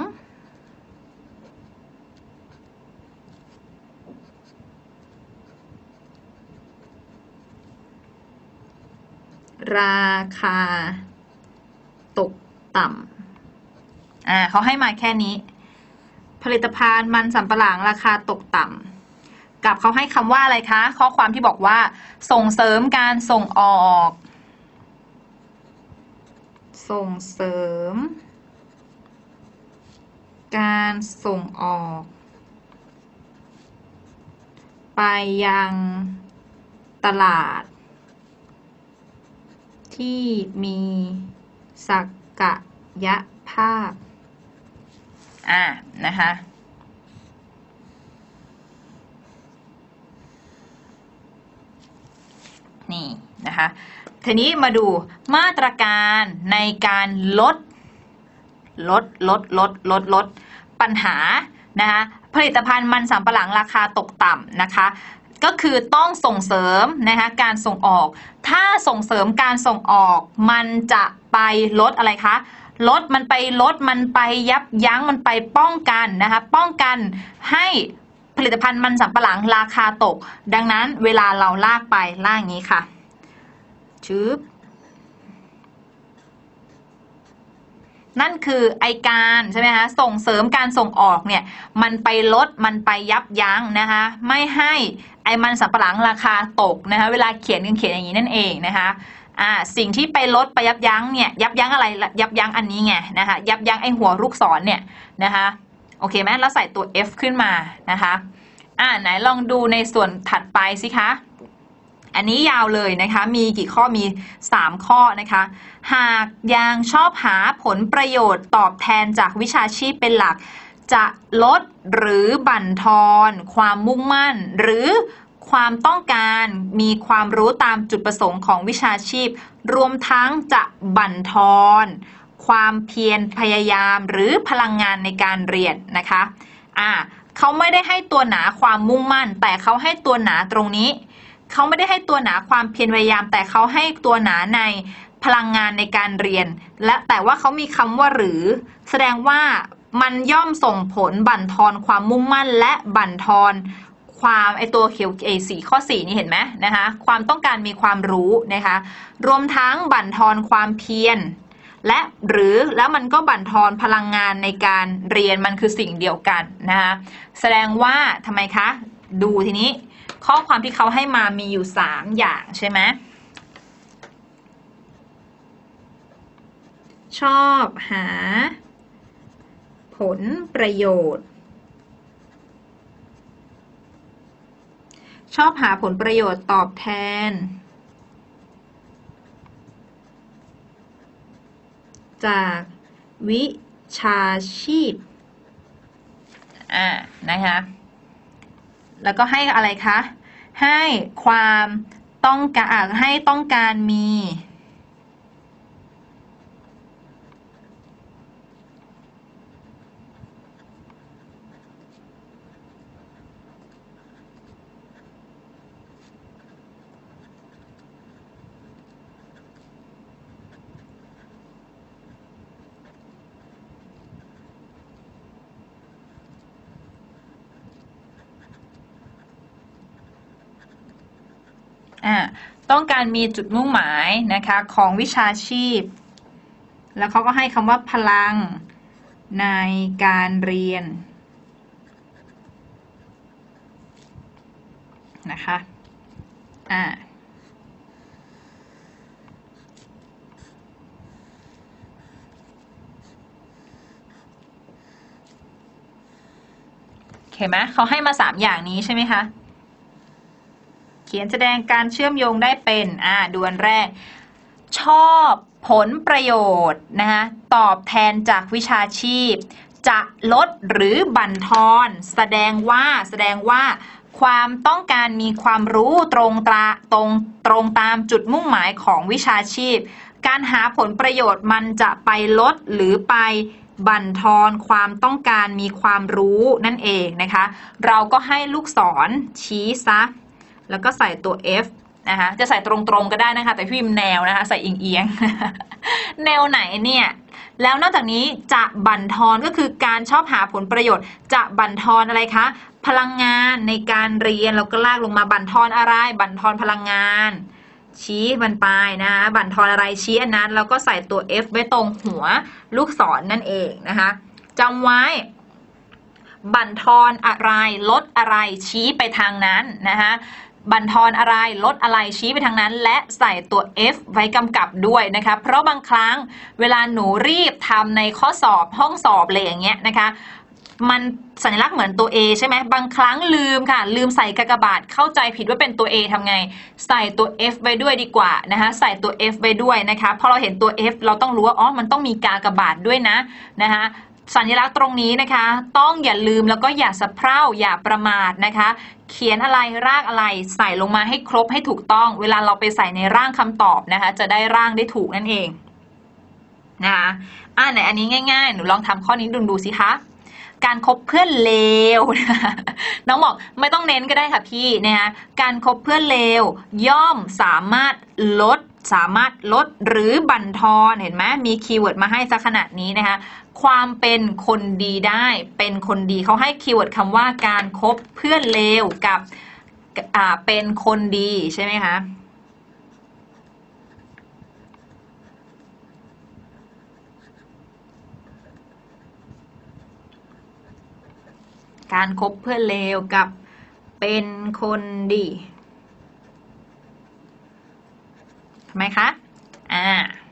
ราคาตกต่ำอ่าเขาให้มาแค่นี้ผลิตภัณฑ์มันสำปะหลังราคาตกต่ำกับเขาให้คำว่าอะไรคะข้อความที่บอกว่าส่งเสริมการส่งออกส่งเสริมการส่งออกไปยังตลาดที่มีศักยภาพอ่านะคะนี่นะคะทีนี้มาดูมาตรการในการลดลดลดลดลดลดปัญหานะคะผลิตภัณฑ์มันสำปะหลังราคาตกต่ำนะคะก็คือต้องส่งเสริมนะคะการส่งออกถ้าส่งเสริมการส่งออกมันจะไปลดอะไรคะลดมันไปลดมันไปยับยั้งมันไปป้องกันนะคะป้องกันให้ผลิตภัณฑ์มันสำปะหลังราคาตกดังนั้นเวลาเราลากไปลากอย่างนี้ค่ะชืบนั่นคือไอการใช่ไหมคะส่งเสริมการส่งออกเนี่ยมันไปลดมันไปยับยั้งนะคะไม่ให้ไอมันสำปะหลังราคาตกนะคะเวลาเขียนกันเขียนอย่างนี้นั่นเองนะคะอ่าสิ่งที่ไปลดไปยับยั้งเนี่ยยับยั้งอะไรยับยั้งอันนี้ไงนะคะยับยั้งไอหัวลูกศรเนี่ยนะคะโอเคไหมแล้วใส่ตัว F ขึ้นมานะคะอ่าไหนลองดูในส่วนถัดไปสิคะอันนี้ยาวเลยนะคะมีกี่ข้อมีสามข้อนะคะหากยังชอบหาผลประโยชน์ตอบแทนจากวิชาชีพเป็นหลักจะลดหรือบั่นทอนความมุ่งมั่นหรือความต้องการมีความรู้ตามจุดประสงค์ของวิชาชีพรวมทั้งจะบั่นทอนความเพียรพยายามหรือพลังงานในการเรียนนะคะอ่าเขาไม่ได้ให้ตัวหนาความมุ่งมั่นแต่เขาให้ตัวหนาตรงนี้เขาไม่ได้ให้ตัวหนาความเพียรพยายามแต่เขาให้ตัวหนาในพลังงานในการเรียนและแต่ว่าเขามีคำว่าหรือแสดงว่ามันย่อมส่งผลบั่นทอนความมุ่งมั่นและบั่นทอนความไอตัวเขียวเอสี่ข้อสี่นี่เห็นไหมนะคะความต้องการมีความรู้นะคะรวมทั้งบั่นทอนความเพียรและหรือแล้วมันก็บั่นทอนพลังงานในการเรียนมันคือสิ่งเดียวกันนะคะแสดงว่าทำไมคะดูทีนี้ข้อความที่เขาให้มามีอยู่สามอย่างใช่ไหมชอบหาผลประโยชน์ชอบหาผลประโยชน์ตอบแทนจากวิชาชีพอ่านะคะแล้วก็ให้อะไรคะให้ความต้องการให้ต้องการมีอ่าต้องการมีจุดมุ่งหมายนะคะของวิชาชีพแล้วเขาก็ให้คำว่าพลังในการเรียนนะคะอ่าเห็นไหมเขาให้มาสามอย่างนี้ใช่ไหมคะเขียนแสดงการเชื่อมโยงได้เป็นอ่าดูอันแรกชอบผลประโยชน์นะคะตอบแทนจากวิชาชีพจะลดหรือบั่นทอนแสดงว่าแสดงว่าความต้องการมีความรู้ตรงตราตรงตรงตามจุดมุ่งหมายของวิชาชีพการหาผลประโยชน์มันจะไปลดหรือไปบั่นทอนความต้องการมีความรู้นั่นเองนะคะเราก็ให้ลูกศรชี้ซะแล้วก็ใส่ตัว F นะคะจะใส่ตรงๆก็ได้นะคะแต่พี่พิมพ์แนวนะคะใส่เอียงๆ แนวไหนเนี่ยแล้วนอกจากนี้จะบั่นทอนก็คือการชอบหาผลประโยชน์จะบั่นทอนอะไรคะพลังงานในการเรียนเราก็ลากลงมาบั่นทอนอะไรบั่นทอนพลังงานชี้มันไปนะบั่นทอนอะไรชี้อันนั้นแล้วก็ใส่ตัว F ไว้ตรงหัวลูกศร น, นั่นเองนะคะจำไว้บั่นทอนอะไรลดอะไรชี้ไปทางนั้นนะคะบั่นทอนอะไรลดอะไรชี้ไปทางนั้นและใส่ตัว F ไว้กำกับด้วยนะคะเพราะบางครั้งเวลาหนูรีบทำในข้อสอบห้องสอบอะไรอย่างเงี้ยนะคะมันสัญลักษณ์เหมือนตัว A ใช่ไหมบางครั้งลืมค่ะลืมใส่กากบาทเข้าใจผิดว่าเป็นตัว A ทำไงใส่ตัว F ไว้ด้วยดีกว่านะคะใส่ตัว F ไว้ด้วยนะคะพอเราเห็นตัว F เราต้องรู้ว่าอ๋อมันต้องมีกากบาทด้วยนะนะคะสัญลักษณ์ตรงนี้นะคะต้องอย่าลืมแล้วก็อย่าสะเพร่าอย่าประมาทนะคะเขียนอะไรรากอะไรใส่ลงมาให้ครบให้ถูกต้องเวลาเราไปใส่ในร่างคำตอบนะคะจะได้ร่างได้ถูกนั่นเองนะคะอ่าไหนอันนี้ง่ายๆหนูลองทำข้อนี้ดูดูสิคะการคบเพื่อนเลวน้องบอกไม่ต้องเน้นก็ได้ค่ะพี่นะคะการคบเพื่อนเลวย่อมสามารถลดสามารถลดหรือบั่นทอนเห็นไหมมีคีย์เวิร์ดมาให้ซะขนาดนี้นะคะความเป็นคนดีได้เป็นคนดีเขาให้คีย์เวิร์ดคำว่าการคบเพื่อนเลวกับอ่าเป็นคนดีใช่ไหมคะการคบเพื่อนเลวกับเป็นคนดีทำไมคะอ่า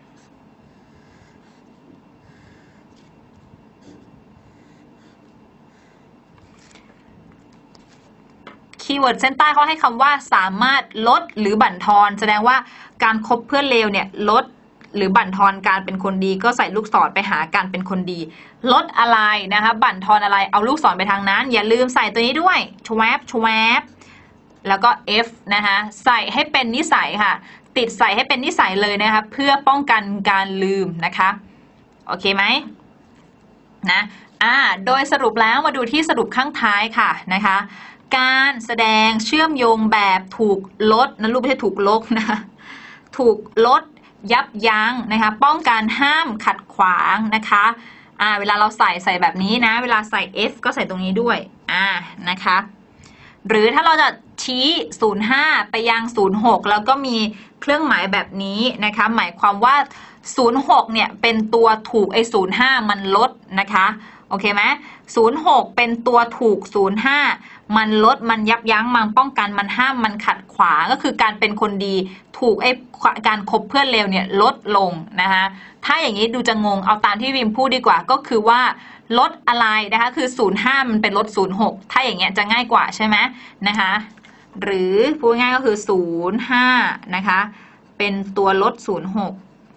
คีย์เวิร์ดเส้นใต้เขาให้คำว่าสามารถลดหรือบั่นทอนแสดงว่าการคบเพื่อนเลวเนี่ยลดหรือบั่นทอนการเป็นคนดีก็ใส่ลูกศรไปหาการเป็นคนดีลดอะไรนะคะบั่นทอนอะไรเอาลูกศรไปทางนั้นอย่าลืมใส่ตัวนี้ด้วยชวบชวบแล้วก็ F นะคะใส่ให้เป็นนิสัยค่ะติดใส่ให้เป็นนิสัยเลยนะคะเพื่อป้องกันการลืมนะคะโอเคไหมนะอ่าโดยสรุปแล้วมาดูที่สรุปข้างท้ายค่ะนะคะการแสดงเชื่อมโยงแบบถูกลดนะลูกไม่ใช่ถูกลบนะถูกลดยับยั้งนะคะป้องกันห้ามขัดขวางนะคะอ่าเวลาเราใส่ใส่แบบนี้นะเวลาใส่ F ก็ใส่ตรงนี้ด้วยอ่านะคะหรือถ้าเราจะชี้ศูนย์ห้าไปยังศูนย์หกแล้วก็มีเครื่องหมายแบบนี้นะคะหมายความว่าศูนย์หกเนี่ยเป็นตัวถูกไอ้ศูนย์ห้ามันลดนะคะโอเคไหมศูนย์หกเป็นตัวถูกศูนย์ห้ามันลดมันยับยั้งมันป้องกันมันห้ามมันขัดขวางก็คือการเป็นคนดีถูกไอ้การคบเพื่อนเลวเนี่ยลดลงนะคะถ้าอย่างนี้ดูจะงงเอาตามที่วิมพูดดีกว่าก็คือว่าลดอะไรนะคะคือศูนย์ห้ามันเป็นลดศูนย์หกถ้าอย่างเงี้ยจะง่ายกว่าใช่ไหมนะคะหรือพูดง่ายก็คือศูนย์ห้านะคะเป็นตัวลดศูนย์หก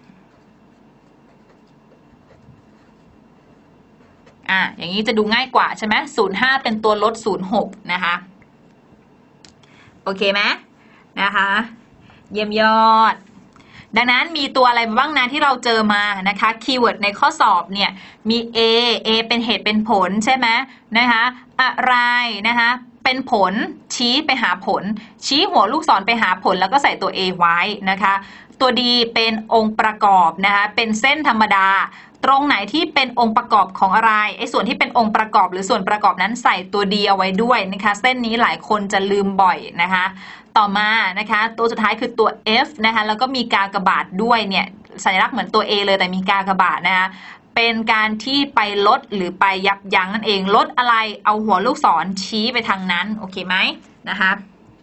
อ่ะอย่างนี้จะดูง่ายกว่าใช่ไหมศูนย์ห้าเป็นตัวลดศูนย์หกนะคะโอเคไหมนะคะเยี่ยมยอดดังนั้นมีตัวอะไรบ้างนะที่เราเจอมานะคะคีย์เวิร์ดในข้อสอบเนี่ยมี A A เป็นเหตุเป็นผลใช่ไหมนะคะอะไรนะคะเป็นผลชี้ไปหาผลชี้หัวลูกศรไปหาผลแล้วก็ใส่ตัว A ไว้นะคะตัวดีเป็นองค์ประกอบนะคะเป็นเส้นธรรมดาตรงไหนที่เป็นองค์ประกอบของอะไรไอ้ส่วนที่เป็นองค์ประกอบหรือส่วนประกอบนั้นใส่ตัวดีเอาไว้ด้วยนะคะเส้นนี้หลายคนจะลืมบ่อยนะคะต่อมานะคะตัวสุดท้ายคือตัว F นะคะแล้วก็มีกากบาทด้วยเนี่ยสัญลักษณ์เหมือนตัว A เลยแต่มีกากบาทนะคะเป็นการที่ไปลดหรือไปยับยั้งนั่นเองลดอะไรเอาหัวลูกศรชี้ไปทางนั้นโอเคไหมนะคะ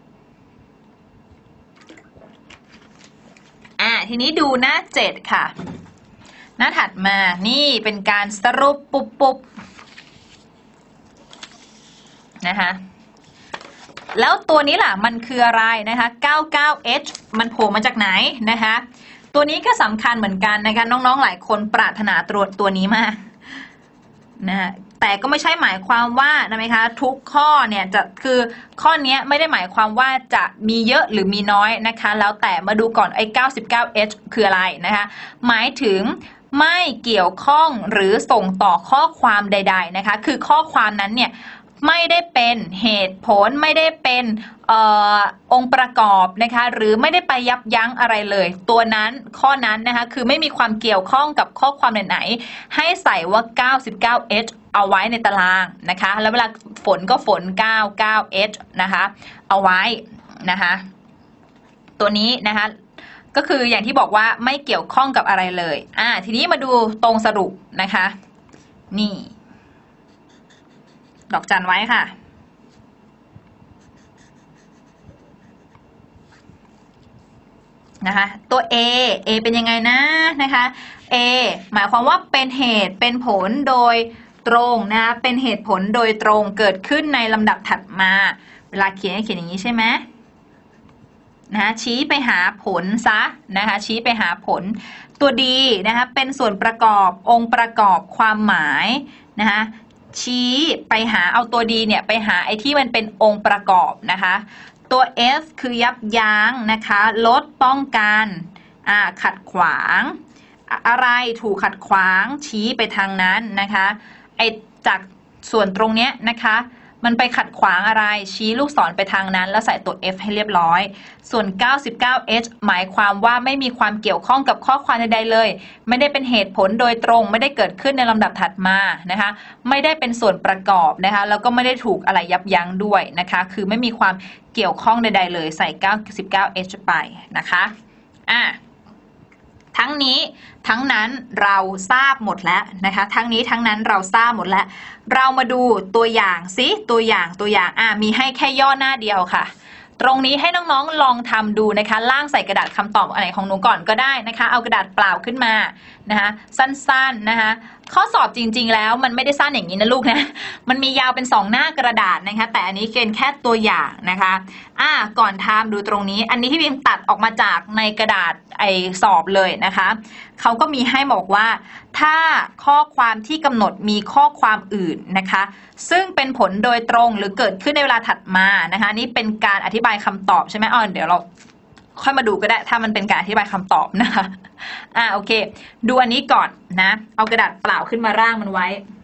อ่าทีนี้ดูหน้าเจ็ดค่ะหน้าถัดมานี่เป็นการสรุปปุ๊บปุ๊บนะคะแล้วตัวนี้ล่ะมันคืออะไรนะคะ เก้าเก้าเอช มันโผล่มาจากไหนนะคะตัวนี้ก็สำคัญเหมือนกันนะคะน้องๆหลายคนปรารถนาตรวจตัวนี้มากนะแต่ก็ไม่ใช่หมายความว่านะไหมคะทุกข้อเนี่ยจะคือข้อนี้ไม่ได้หมายความว่าจะมีเยอะหรือมีน้อยนะคะแล้วแต่มาดูก่อนไอ้ เก้าสิบเก้าเอช คืออะไรนะคะหมายถึงไม่เกี่ยวข้องหรือส่งต่อข้อความใดๆนะคะคือข้อความนั้นเนี่ยไม่ได้เป็นเหตุผลไม่ได้เป็นออองค์ประกอบนะคะหรือไม่ได้ไปยับยั้งอะไรเลยตัวนั้นข้อนั้นนะคะคือไม่มีความเกี่ยวข้องกับข้อความไหนๆให้ใส่ว่า เก้าสิบเก้าเอช เอาไว้ในตารางนะคะแล้วเวลาฝนก็ฝน เก้าสิบเก้าเอช นะคะเอาไว้นะคะตัวนี้นะคะก็คืออย่างที่บอกว่าไม่เกี่ยวข้องกับอะไรเลยอ่าทีนี้มาดูตรงสรุปนะคะนี่ดอกจันไว้ค่ะนะคะตัว A A เป็นยังไงนะนะคะ A หมายความว่าเป็นเหตุเป็นผลโดยตรงนะคะเป็นเหตุผลโดยตรงเกิดขึ้นในลำดับถัดมาเวลาเขียนให้เขียนอย่างนี้ใช่ไหมนะคะชี้ไปหาผลซะนะคะชี้ไปหาผลตัวดีนะคะเป็นส่วนประกอบองค์ประกอบความหมายนะคะชี้ไปหาเอาตัวดีเนี่ยไปหาไอ้ที่มันเป็นองค์ประกอบนะคะตัว F คือยับยั้งนะคะลดป้องกันอ่าขัดขวางอะไรถูกขัดขวางชี้ไปทางนั้นนะคะไอ้จากส่วนตรงเนี้ยนะคะมันไปขัดขวางอะไรชี้ลูกศรไปทางนั้นแล้วใส่ตัว F ให้เรียบร้อยส่วน เก้าสิบเก้าเอช หมายความว่าไม่มีความเกี่ยวข้องกับข้อความใดๆเลยไม่ได้เป็นเหตุผลโดยตรงไม่ได้เกิดขึ้นในลำดับถัดมานะคะไม่ได้เป็นส่วนประกอบนะคะแล้วก็ไม่ได้ถูกอะไรยับยั้งด้วยนะคะคือไม่มีความเกี่ยวข้องใดๆเลยใส่ เก้าสิบเก้าเอช ไปนะคะอ่ะทั้งนี้ทั้งนั้นเราทราบหมดแล้วนะคะทั้งนี้ทั้งนั้นเราทราบหมดแล้วเรามาดูตัวอย่างสิตัวอย่างตัวอย่างอ่ะมีให้แค่ย่อหน้าเดียวค่ะตรงนี้ให้น้องๆลองทำดูนะคะล่างใส่กระดาษคำตอบอะไรของหนูก่อนก็ได้นะคะเอากระดาษเปล่าขึ้นมานะคะสั้นๆนะคะข้อสอบจริงๆแล้วมันไม่ได้สั้นอย่างนี้นะลูกนะมันมียาวเป็นสองหน้ากระดาษนะคะแต่อันนี้เป็นแค่ตัวอย่างนะคะอ่าก่อนทำดูตรงนี้อันนี้ที่พิมพ์ตัดออกมาจากในกระดาษไอสอบเลยนะคะเขาก็มีให้บอกว่าถ้าข้อความที่กำหนดมีข้อความอื่นนะคะซึ่งเป็นผลโดยตรงหรือเกิดขึ้นในเวลาถัดมานะคะนี่เป็นการอธิบายคำตอบใช่ไหมอ๋อเดี๋ยวเราค่อยมาดูก็ได้ถ้ามันเป็นการอธิบายคำตอบนะคะอ่าโอเคดูอันนี้ก่อนนะเอากระดาษเปล่าขึ้นมาร่างมันไว้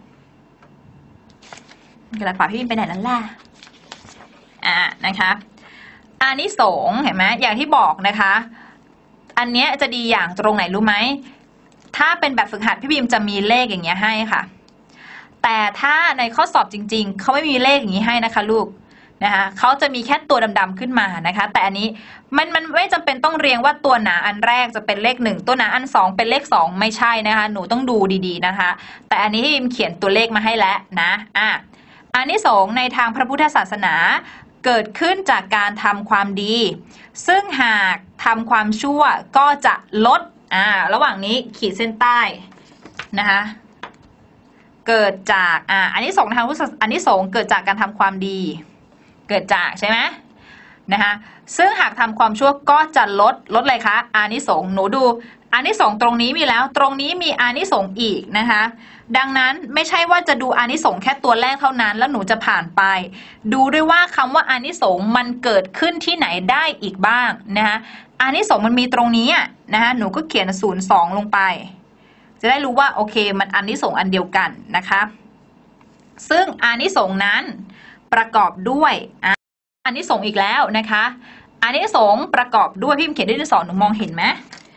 กระดาษเปล่าพี่ไปไหนนั่นล่ะอ่านะคะอานิสงส์เห็นไหมอย่างที่บอกนะคะอันเนี้ยจะดีอย่างตรงไหนรู้ไหมถ้าเป็นแบบฝึกหัดพี่บีมจะมีเลขอย่างเงี้ยให้ค่ะแต่ถ้าในข้อสอบจริงๆเขาไม่มีเลขอย่างนี้ให้นะคะลูกนะคะเขาจะมีแค่ตัวดำๆขึ้นมานะคะแต่อันนี้มันมันไม่จำเป็นต้องเรียงว่าตัวหนาอันแรกจะเป็นเลขหนึ่งตัวหนาอันสองเป็นเลขสองไม่ใช่นะคะหนูต้องดูดีๆนะคะแต่อันนี้ที่บีมเขียนตัวเลขมาให้แล้วนะอ่ะอานิสงส์ในทางพระพุทธศาสนาเกิดขึ้นจากการทำความดีซึ่งหากทำความชั่วก็จะลดอ่าระหว่างนี้ขีดเส้นใต้นะคะเกิดจากอ่าอานิสงส์ทางพุทธศาสนาอานิสงส์เกิดจากการทำความดีเกิดจากใช่ไหมนะคะซึ่งหากทำความชั่วก็จะลดลดอะไรคะอานิสงส์หนูดูอานิสงส์ตรงนี้มีแล้วตรงนี้มีอานิสงส์อีกนะคะดังนั้นไม่ใช่ว่าจะดูอานิสงส์แค่ตัวแรกเท่านั้นแล้วหนูจะผ่านไปดูด้วยว่าคำว่าอานิสงส์มันเกิดขึ้นที่ไหนได้อีกบ้างนะคะอานิสงส์มันมีตรงนี้นะคะหนูก็เขียนศูนย์สองลงไปจะได้รู้ว่าโอเคมันอานิสงส์อันเดียวกันนะคะซึ่งอานิสงส์นั้นประกอบด้วยอานิสงส์อีกแล้วนะคะอานิสงส์ประกอบด้วยพี่เขียนด้วยดินสอหนูมองเห็นไหม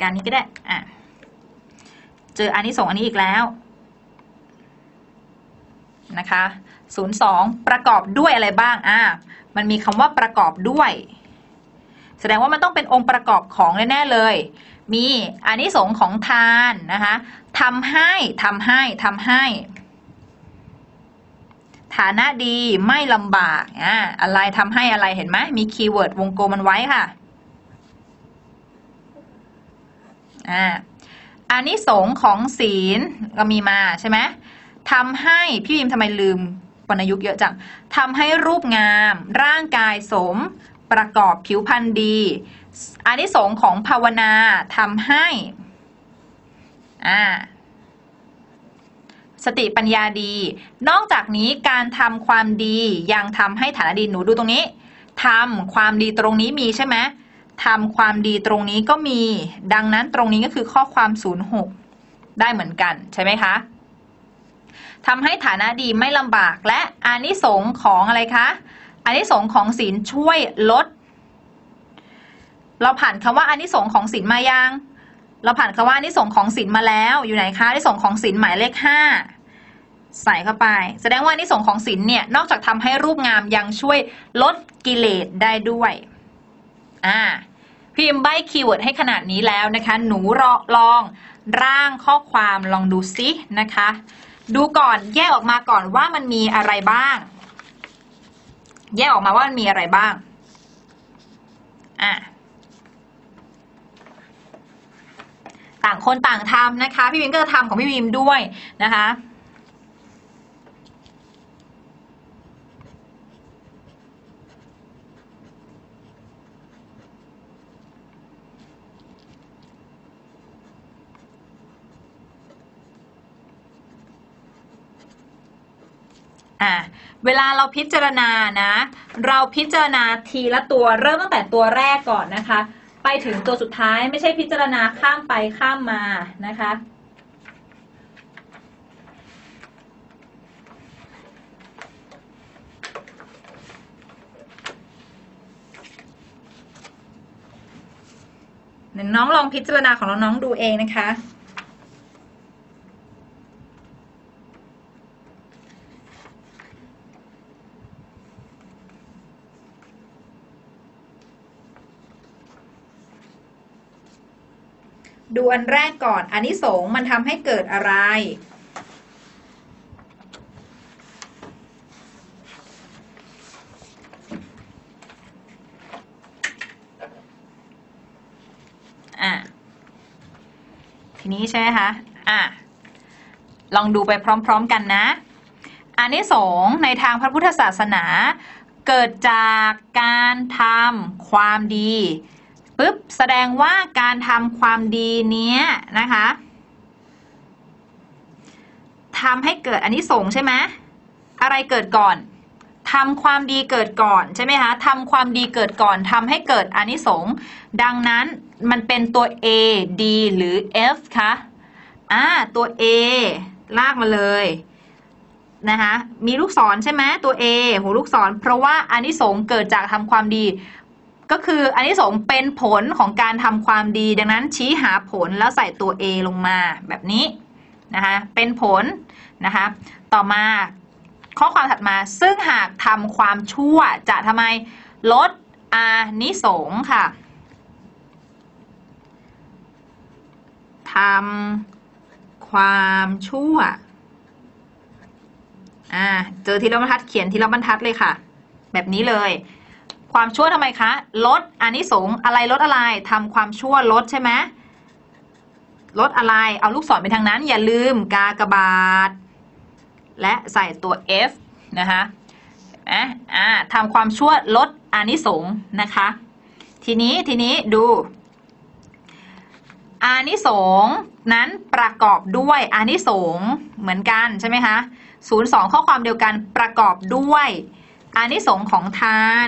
การนี้ก็ได้อ่ะเจออานิสงส์อันนี้อีกแล้วนะคะศูนย์ สองประกอบด้วยอะไรบ้างอ่ะมันมีคำว่าประกอบด้วยแสดงว่ามันต้องเป็นองค์ประกอบของแน่ๆเลยมีอานิสงส์ของทานนะคะทำให้ทำให้ทำให้ฐานะดีไม่ลำบากอ่ะอะไรทำให้อะไรเห็นไหมมีคีย์เวิร์ดวงกลมมันไว้ค่ะอ่าอานิสงส์ของศีลก็มีมาใช่ไหมทำให้พี่พิมพ์ทำไมลืมวรรณยุกต์เยอะจังทำให้รูปงามร่างกายสมประกอบผิวพรรณดีอานิสงส์ของภาวนาทำให้อ่าสติปัญญาดีนอกจากนี้การทำความดียังทำให้ฐานะดีหนูดูตรงนี้ทำความดีตรงนี้มีใช่ไหมทำความดีตรงนี้ก็มีดังนั้นตรงนี้ก็คือข้อความศูนย์หกได้เหมือนกันใช่ไหมคะทำให้ฐานะดีไม่ลำบากและอานิสงส์ของอะไรคะอานิสงส์ของศีลช่วยลดเราผ่านคำว่าอานิสงส์ของศีลมายังเราผ่านคำว่าอานิสงส์ของศีลมาแล้วอยู่ไหนคะอานิสงส์ของศีลหมายเลขห้าใส่เข้าไปแสดงว่าอานิสงส์ของศีลเนี่ยนอกจากทำให้รูปงามยังช่วยลดกิเลสได้ด้วยอ่าพิมพ์ใบคีย์เวิร์ดให้ขนาดนี้แล้วนะคะหนูลองร่างข้อความลองดูซินะคะดูก่อนแยกออกมาก่อนว่ามันมีอะไรบ้างแยกออกมาว่ามันมีอะไรบ้างอ่ะต่างคนต่างทำนะคะพี่วิมก็จะทำของพี่วิมด้วยนะคะอ่ะเวลาเราพิจารณานะเราพิจารณาทีละตัวเริ่มตั้งแต่ตัวแรกก่อนนะคะไปถึงตัวสุดท้ายไม่ใช่พิจารณาข้ามไปข้ามมานะคะน้องลองพิจารณาของน้องๆดูเองนะคะดูอันแรกก่อนอานิสงส์มันทำให้เกิดอะไรอ่ะทีนี้ใช่ไหมคะอ่ะลองดูไปพร้อมๆกันนะอานิสงส์ในทางพระพุทธศาสนาเกิดจากการทำความดีปึ๊บแสดงว่าการทำความดีเนี้ยนะคะทำให้เกิดอานิสงส์ใช่ไหมอะไรเกิดก่อนทำความดีเกิดก่อนใช่ไหมคะทำความดีเกิดก่อนทำให้เกิดอานิสงส์ดังนั้นมันเป็นตัว A D หรือ F คะอ่าตัว A ลากมาเลยนะคะมีลูกศรใช่ไหมตัว A หัวลูกศรเพราะว่าอานิสงส์เกิดจากทำความดีก็คืออานิสงส์เป็นผลของการทำความดีดังนั้นชี้หาผลแล้วใส่ตัว A ลงมาแบบนี้นะคะเป็นผลนะคะต่อมาข้อความถัดมาซึ่งหากทำความชั่วจะทำไมลดอานิสงส์ค่ะทำความชั่วอ่าเจอทีละบรรทัดเขียนทีละบรรทัดเลยค่ะแบบนี้เลยความชั่วทำไมคะลดอานิสงส์อะไรลดอะไรทำความชั่วลดใช่ไหมลดอะไรเอาลูกศรไปทางนั้นอย่าลืมกากบาทและใส่ตัว F นะคะอ่ะอ่าทำความชั่วลดอานิสงส์นะคะทีนี้ทีนี้ดูอานิสงส์นั้นประกอบด้วยอานิสงส์เหมือนกันใช่ไหมคะศูนย์ สองข้อความเดียวกันประกอบด้วยอานิสงส์ของทาน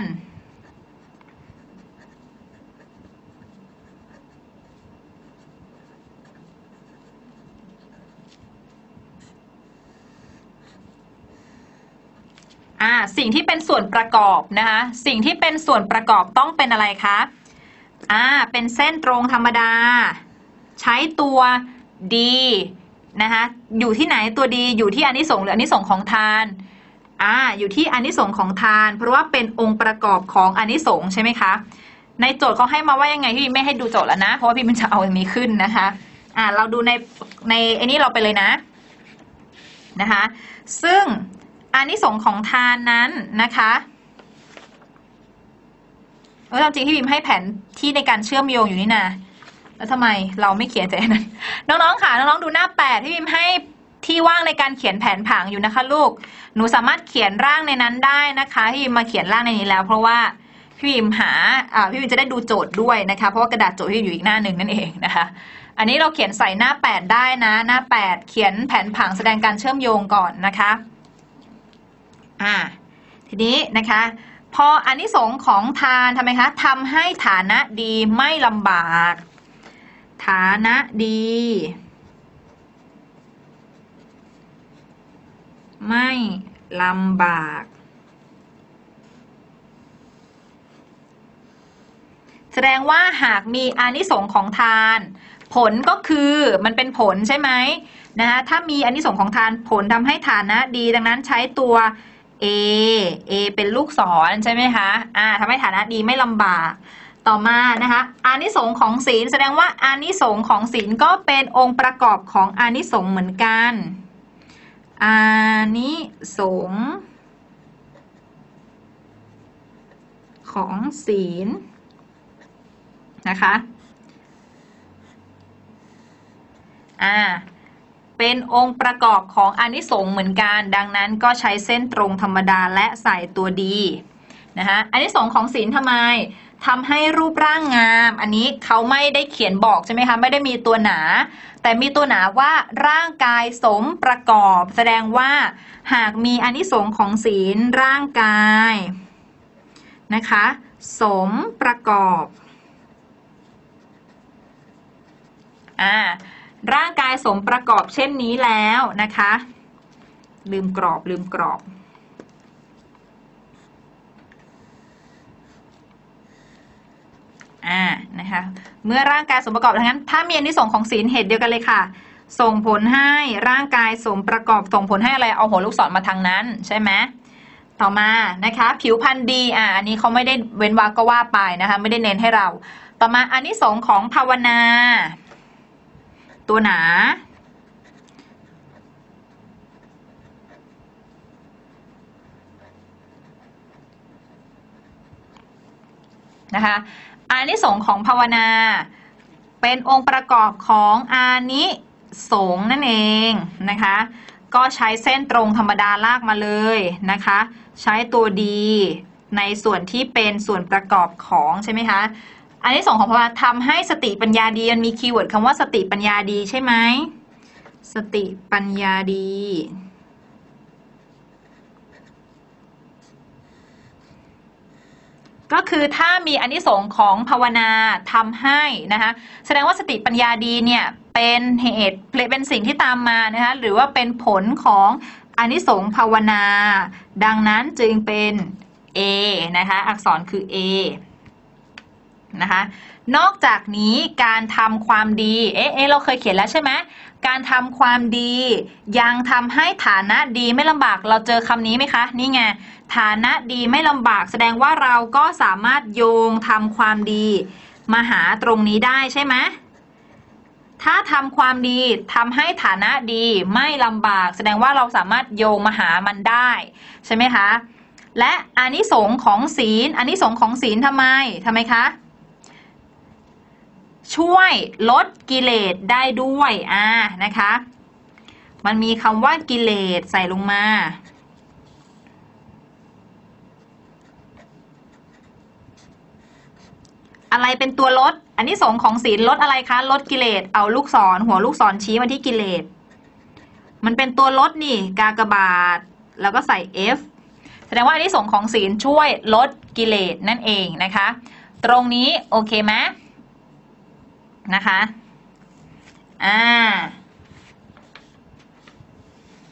อ่าสิ่งที่เป็นส่วนประกอบนะคะสิ่งที่เป็นส่วนประกอบต้องเป็นอะไรคะอ่าเป็นเส้นตรงธรรมดาใช้ตัวดีนะคะอยู่ที่ไหนตัวดีอยู่ที่อานิสงส์หรืออานิสงส์ของทานอ่าอยู่ที่อานิสงส์ของทานเพราะว่าเป็นองค์ประกอบของอานิสงส์ใช่ไหมคะในโจทย์เขาให้มาว่ายังไงพี่ไม่ให้ดูโจทย์แล้วนะเพราะว่าพี่มันจะเอาอันนี้ขึ้นนะคะอ่าเราดูในในไอ้นี้เราไปเลยนะนะคะซึ่งอานิสงส์ของทานนั้นนะคะเออจริงที่พิมพ์ให้แผนที่ในการเชื่อมโยงอยู่นี่นะแล้วทำไมเราไม่เขียนแต่นั้นน้องๆค่ะน้องๆดูหน้าแปดที่พิมพ์ให้ที่ว่างในการเขียนแผนผังอยู่นะคะลูกหนูสามารถเขียนร่างในนั้นได้นะคะที่พิมพ์มาเขียนร่างในนี้แล้วเพราะว่าพี่พิมพ์หาอ่าพี่พิมพ์จะได้ดูโจทย์ด้วยนะคะเพราะว่ากระดาษโจทย์ที่อยู่อีกหน้าหนึ่งนั่นเองนะคะอันนี้เราเขียนใส่หน้าแปดได้นะหน้าแปดเขียนแผนผังแสดงการเชื่อมโยงก่อนนะคะอ่าทีนี้นะคะพออานิสงส์ของทานทำไมคะทำให้ฐานะดีไม่ลำบากฐานะดีไม่ลำบากแสดงว่าหากมีอานิสงส์ของทานผลก็คือมันเป็นผลใช่ไหมนะคะถ้ามีอานิสงส์ของทานผลทำให้ฐานะดีดังนั้นใช้ตัว A A เป็นลูกศรใช่ไหมคะอ่าทำให้ฐานะดีไม่ลำบากต่อมานะคะอานิสงส์ของศีลแสดงว่าอานิสงส์ของศีลก็เป็นองค์ประกอบของอานิสงส์เหมือนกันอานิสงส์ของศีลนะคะอ่าเป็นองค์ประกอบของอานิสงส์เหมือนกันดังนั้นก็ใช้เส้นตรงธรรมดาและใส่ตัวดีนะคะอานิสงส์ของศีลทำไมทำให้รูปร่างงามอันนี้เขาไม่ได้เขียนบอกใช่ไหมคะไม่ได้มีตัวหนาแต่มีตัวหนาว่าร่างกายสมประกอบแสดงว่าหากมีอานิสงส์ของศีลร่างกายนะคะสมประกอบอ่าร่างกายสมประกอบเช่นนี้แล้วนะคะลืมกรอบลืมกรอบอ่านะคะเมื่อร่างกายสมประกอบดังนั้นถ้ามีอานิสงส์ของศีลเหตุเดียวกันเลยค่ะส่งผลให้ร่างกายสมประกอบส่งผลให้อะไรเอาหัวลูกศรมาทางนั้นใช่ไหมต่อมานะคะผิวพรรณดีอ่าอันนี้เขาไม่ได้เว้นวรรคก็ว่าไปนะคะไม่ได้เน้นให้เราต่อมาอานิสงส์ของภาวนาตัวหนานะคะอานิสงส์ของภาวนาเป็นองค์ประกอบของอานิสงส์นั่นเองนะคะก็ใช้เส้นตรงธรรมดาลากมาเลยนะคะใช้ตัวดีในส่วนที่เป็นส่วนประกอบของใช่ไหมคะอานิสงส์ของภาวนาทำให้สติปัญญาดีมันมีคีย์เวิร์ดคำว่าสติปัญญาดีใช่ไหมสติปัญญาดีก็คือถ้ามีอานิสงส์ของภาวนาทำให้นะคะแสดงว่าสติปัญญาดีเนี่ยเป็นเหตุเป็นสิ่งที่ตามมานะคะหรือว่าเป็นผลของอานิสงส์ภาวนาดังนั้นจึงเป็น A นะคะอักษรคือ A นะคะนอกจากนี้การทำความดีเอ๊ะเอ๊ะเราเคยเขียนแล้วใช่ไหมการทำความดียังทำให้ฐานะดีไม่ลำบากเราเจอคำนี้ไหมคะนี่ไงฐานะดีไม่ลำบากแสดงว่าเราก็สามารถโยงทำความดีมาหาตรงนี้ได้ใช่ไหมถ้าทำความดีทำให้ฐานะดีไม่ลำบากแสดงว่าเราสามารถโยงมาหามันได้ใช่ไหมคะและอานิสงส์ของศีลอานิสงส์ของศีลทำไมทำไมคะช่วยลดกิเลสได้ด้วยอ่านะคะมันมีคำว่ากิเลสใส่ลงมาอะไรเป็นตัวลดอานิสงส์ของศีลลดอะไรคะลดกิเลสเอาลูกศรหัวลูกศรชี้มาที่กิเลสมันเป็นตัวลดนี่กากบาทแล้วก็ใส่ F แสดงว่าอานิสงส์ของศีลช่วยลดกิเลสนั่นเองนะคะตรงนี้โอเคไหมนะคะอ่า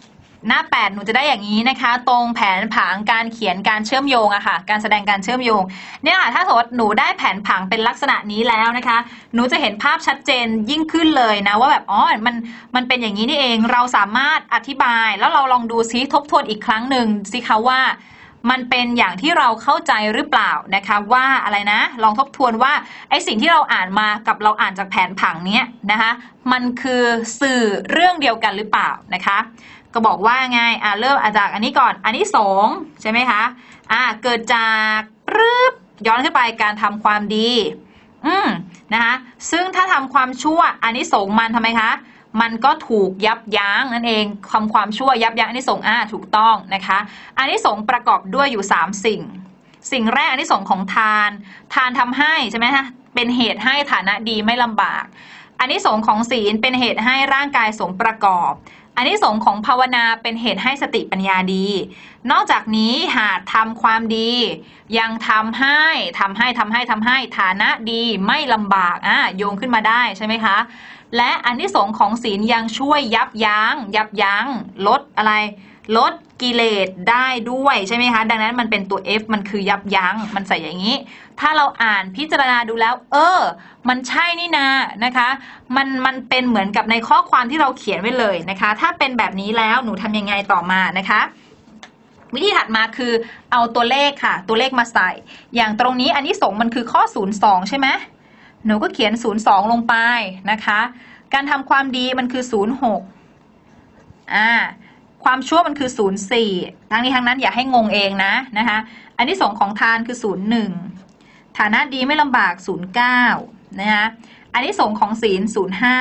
หน้าแปดหนูจะได้อย่างนี้นะคะตรงแผนผังการเขียนการเชื่อมโยงอะค่ะการแสดงการเชื่อมโยงเนี่ยค่ะถ้าสมมติหนูได้แผนผังเป็นลักษณะนี้แล้วนะคะหนูจะเห็นภาพชัดเจนยิ่งขึ้นเลยนะว่าแบบอ๋อมันมันเป็นอย่างนี้นี่เองเราสามารถอธิบายแล้วเราลองดูซิทบทวนอีกครั้งหนึ่งสิคะว่ามันเป็นอย่างที่เราเข้าใจหรือเปล่านะคะว่าอะไรนะลองทบทวนว่าไอสิ่งที่เราอ่านมากับเราอ่านจากแผนผังเนี้ยนะคะมันคือสื่อเรื่องเดียวกันหรือเปล่านะคะก็บอกว่าไงอ่าเริ่มจากอันนี้ก่อนอันนี้สองใช่ไหมคะอ่าเกิดจากรึบย้อนขึ้นไปการทำความดีอืมนะคะซึ่งถ้าทำความชั่วอันนี้สงมันทำไมคะมันก็ถูกยับยั้งนั่นเองคำความชั่วยับยั้งอันนี้สงอ่าถูกต้องนะคะอันนี้สงประกอบด้วยอยู่สามสิ่งสิ่งแรกอันนี้สงของทานทานทำให้ใช่ไหมคะเป็นเหตุให้ฐานะดีไม่ลำบากอันนี้สงของศีลเป็นเหตุให้ร่างกายสมประกอบอันนี้สงของภาวนาเป็นเหตุให้สติปัญญาดีนอกจากนี้หากทำความดียังทำให้ทำให้ทำให้ทำให้ฐานะดีไม่ลำบากอ่ะโยงขึ้นมาได้ใช่ไหมคะและอันที่สองของศีลยังช่วยยับยั้งยับยั้งลดอะไรลดกิเลสได้ด้วยใช่ไหมคะดังนั้นมันเป็นตัว F มันคือยับยั้งมันใส่อย่างนี้ถ้าเราอ่านพิจารณาดูแล้วเออมันใช่นี่นานะคะมันมันเป็นเหมือนกับในข้อความที่เราเขียนไว้เลยนะคะถ้าเป็นแบบนี้แล้วหนูทำยังไงต่อมานะคะวิธีถัดมาคือเอาตัวเลขค่ะตัวเลขมาใส่อย่างตรงนี้อันนี้สงมันคือข้อศูนย์สองใช่ไหมหนูก็เขียนศูนย์สองลงไปนะคะการทำความดีมันคือศูนย์หกอ่าความชั่วมันคือศูนย์สี่ทั้งนี้ทั้งนั้นอย่าให้งงเองนะนะคะอันที่สองของทานคือศูนย์หนึ่งฐานะดีไม่ลำบากศูนย์เก้านะคะอันที่สองของศีลศูนย์ห้า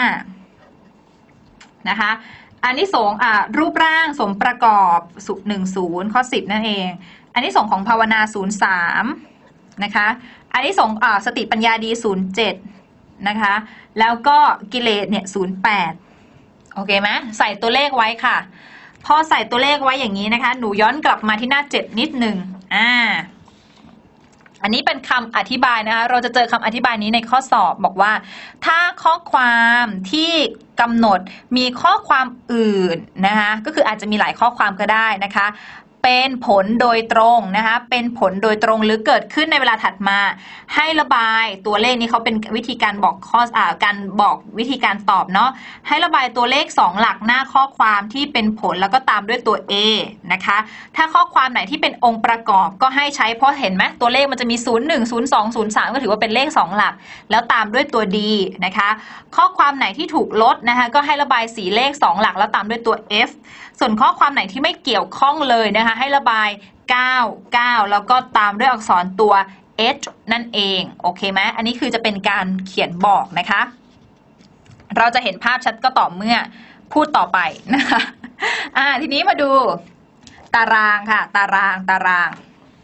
นะคะอันที่สองอ่ารูปร่างสมประกอบหนึ่งศูนย์ข้อสิบนั่นเองอันที่สองของภาวนาศูนย์สามนะคะอันที่สองอ่าสติปัญญาดีศูนย์เจ็ดนะคะแล้วก็กิเลสเนี่ยศูนย์แปดโอเคไหมใส่ตัวเลขไว้ค่ะพอใส่ตัวเลขไว้อย่างนี้นะคะหนูย้อนกลับมาที่หน้าเจ็ดนิดหนึ่งอ่าอันนี้เป็นคำอธิบายนะคะเราจะเจอคำอธิบายนี้ในข้อสอบบอกว่าถ้าข้อความที่กำหนดมีข้อความอื่นนะคะก็คืออาจจะมีหลายข้อความก็ได้นะคะเป็นผลโดยตรงนะคะเป็นผลโดยตรงหรือเกิดขึ้นในเวลาถัดมาให้ระบายตัวเลขนี้เขาเป็นวิธีการบอกข้ออ่าการบอกวิธีการตอบเนาะให้ระบายตัวเลขสองหลักหน้าข้อความที่เป็นผลแล้วก็ตามด้วยตัว A นะคะถ้าข้อความไหนที่เป็นองค์ประกอบก็ให้ใช้เพราะเห็นไหมตัวเลขมันจะมีศูนย์ หนึ่ง ศูนย์ สอง ศูนย์ สามก็ถือว่าเป็นเลขสองหลักแล้วตามด้วยตัว D นะคะข้อความไหนที่ถูกลดนะคะก็ให้ระบายสีเลขสองหลักแล้วตามด้วยตัว F ส่วนข้อความไหนที่ไม่เกี่ยวข้องเลยนะคะให้ระบายเก้า เก้าแล้วก็ตามด้วยอักษรตัว H นั่นเองโอเคไหมอันนี้คือจะเป็นการเขียนบอกนะคะเราจะเห็นภาพชัดก็ต่อเมื่อพูดต่อไปนะคะอ่าทีนี้มาดูตารางค่ะตารางตาราง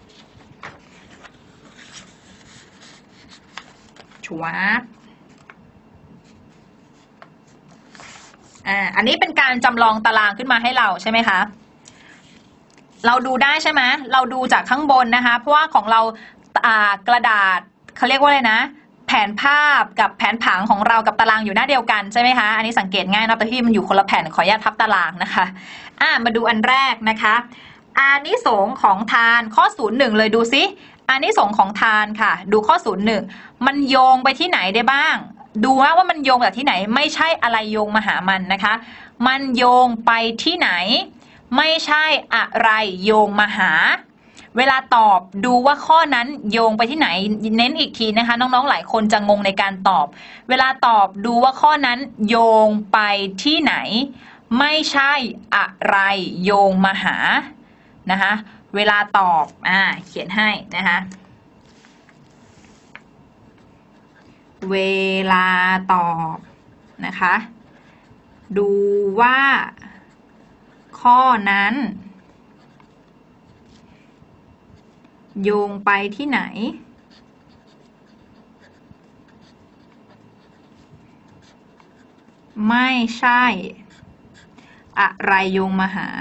ชัวร์อ่าอันนี้เป็นการจำลองตารางขึ้นมาให้เราใช่ไหมคะเราดูได้ใช่ไหมเราดูจากข้างบนนะคะเพราะว่าของเราอ่ากระดาษเขาเรียกว่าอะไรนะแผนภาพกับแผนผังของเรากับตารางอยู่หน้าเดียวกันใช่ไหมคะอันนี้สังเกตง่ายนะแต่ที่มันอยู่คนละแผ่นขออนุญาตทับตารางนะคะอ่ามาดูอันแรกนะคะอานิสงส์ของทานข้อศูนย์หนึ่งเลยดูซิอานิสงส์ของทานค่ะดูข้อศูนย์หนึ่งมันโยงไปที่ไหนได้บ้างดูว่าว่ามันโยงจากที่ไหนไม่ใช่อะไรโยงมาหามันนะคะมันโยงไปที่ไหนไม่ใช่อะไรโยงมาหาเวลาตอบดูว่าข้อนั้นโยงไปที่ไหนเน้นอีกทีนะคะน้องๆหลายคนจะงงในการตอบเวลาตอบดูว่าข้อนั้นโยงไปที่ไหนไม่ใช่อะไรโยงมาหานะคะเวลาตอบอ่าเขียนให้นะคะเวลาตอบนะคะดูว่าข้อนั้นโยงไปที่ไหนไม่ใช่อะไรโยงมาหา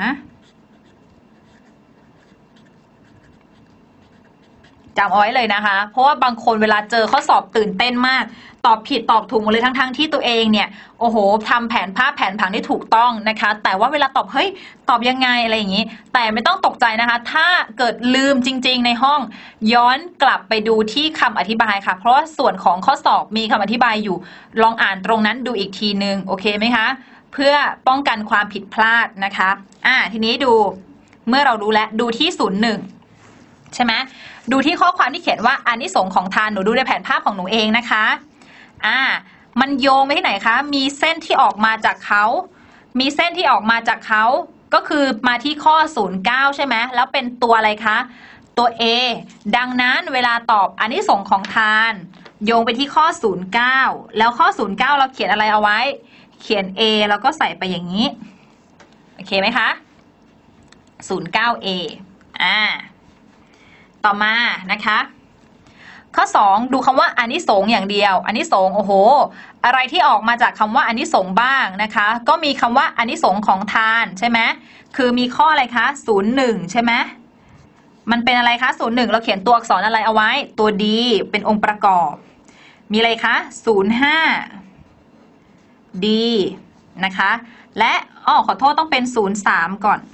จำเอาไว้เลยนะคะเพราะว่าบางคนเวลาเจอข้อสอบตื่นเต้นมากตอบผิดตอบถูกหมดเลยทั้งๆที่ตัวเองเนี่ยโอ้โหทำแผนภาพแผนผังได้ถูกต้องนะคะแต่ว่าเวลาตอบเฮ้ยตอบยังไงอะไรอย่างนี้แต่ไม่ต้องตกใจนะคะถ้าเกิดลืมจริงๆในห้องย้อนกลับไปดูที่คำอธิบายค่ะเพราะว่าส่วนของข้อสอบมีคำอธิบายอยู่ลองอ่านตรงนั้นดูอีกทีนึงโอเคไหมคะเพื่อป้องกันความผิดพลาดนะคะอ่าทีนี้ดูเมื่อเรารู้แล้วดูที่ศูนย์หนึ่งใช่ไหมดูที่ข้อความที่เขียนว่าอานิสงส์ของทานหนูดูในแผนภาพของหนูเองนะคะอ่ามันโยงไปที่ไหนคะมีเส้นที่ออกมาจากเขามีเส้นที่ออกมาจากเขาก็คือมาที่ข้อศูนย์เก้าใช่ไหมแล้วเป็นตัวอะไรคะตัว A ดังนั้นเวลาตอบอานิสงส์ของทานโยงไปที่ข้อศูนย์เก้าแล้วข้อศูนย์เก้าเราเขียนอะไรเอาไว้เขียน A แล้วก็ใส่ไปอย่างนี้โอเคไหมคะศูนย์เก้า เอ อ่าต่อมานะคะข้อสองดูคำว่าอานิสงส์อย่างเดียวอานิสงส์โอ้โหอะไรที่ออกมาจากคำว่าอานิสงส์บ้างนะคะก็มีคำว่าอานิสงส์ของทานใช่ไหมคือมีข้ออะไรคะศูนย์หนึ่งใช่ไหมมันเป็นอะไรคะศูนย์หนึ่งเราเขียนตัวอักษรอะไรเอาไว้ตัวดีเป็นองค์ประกอบมีอะไรคะศูนย์ห้าดีนะคะและอ้อขอโทษต้องเป็นศูนย์สามก่อน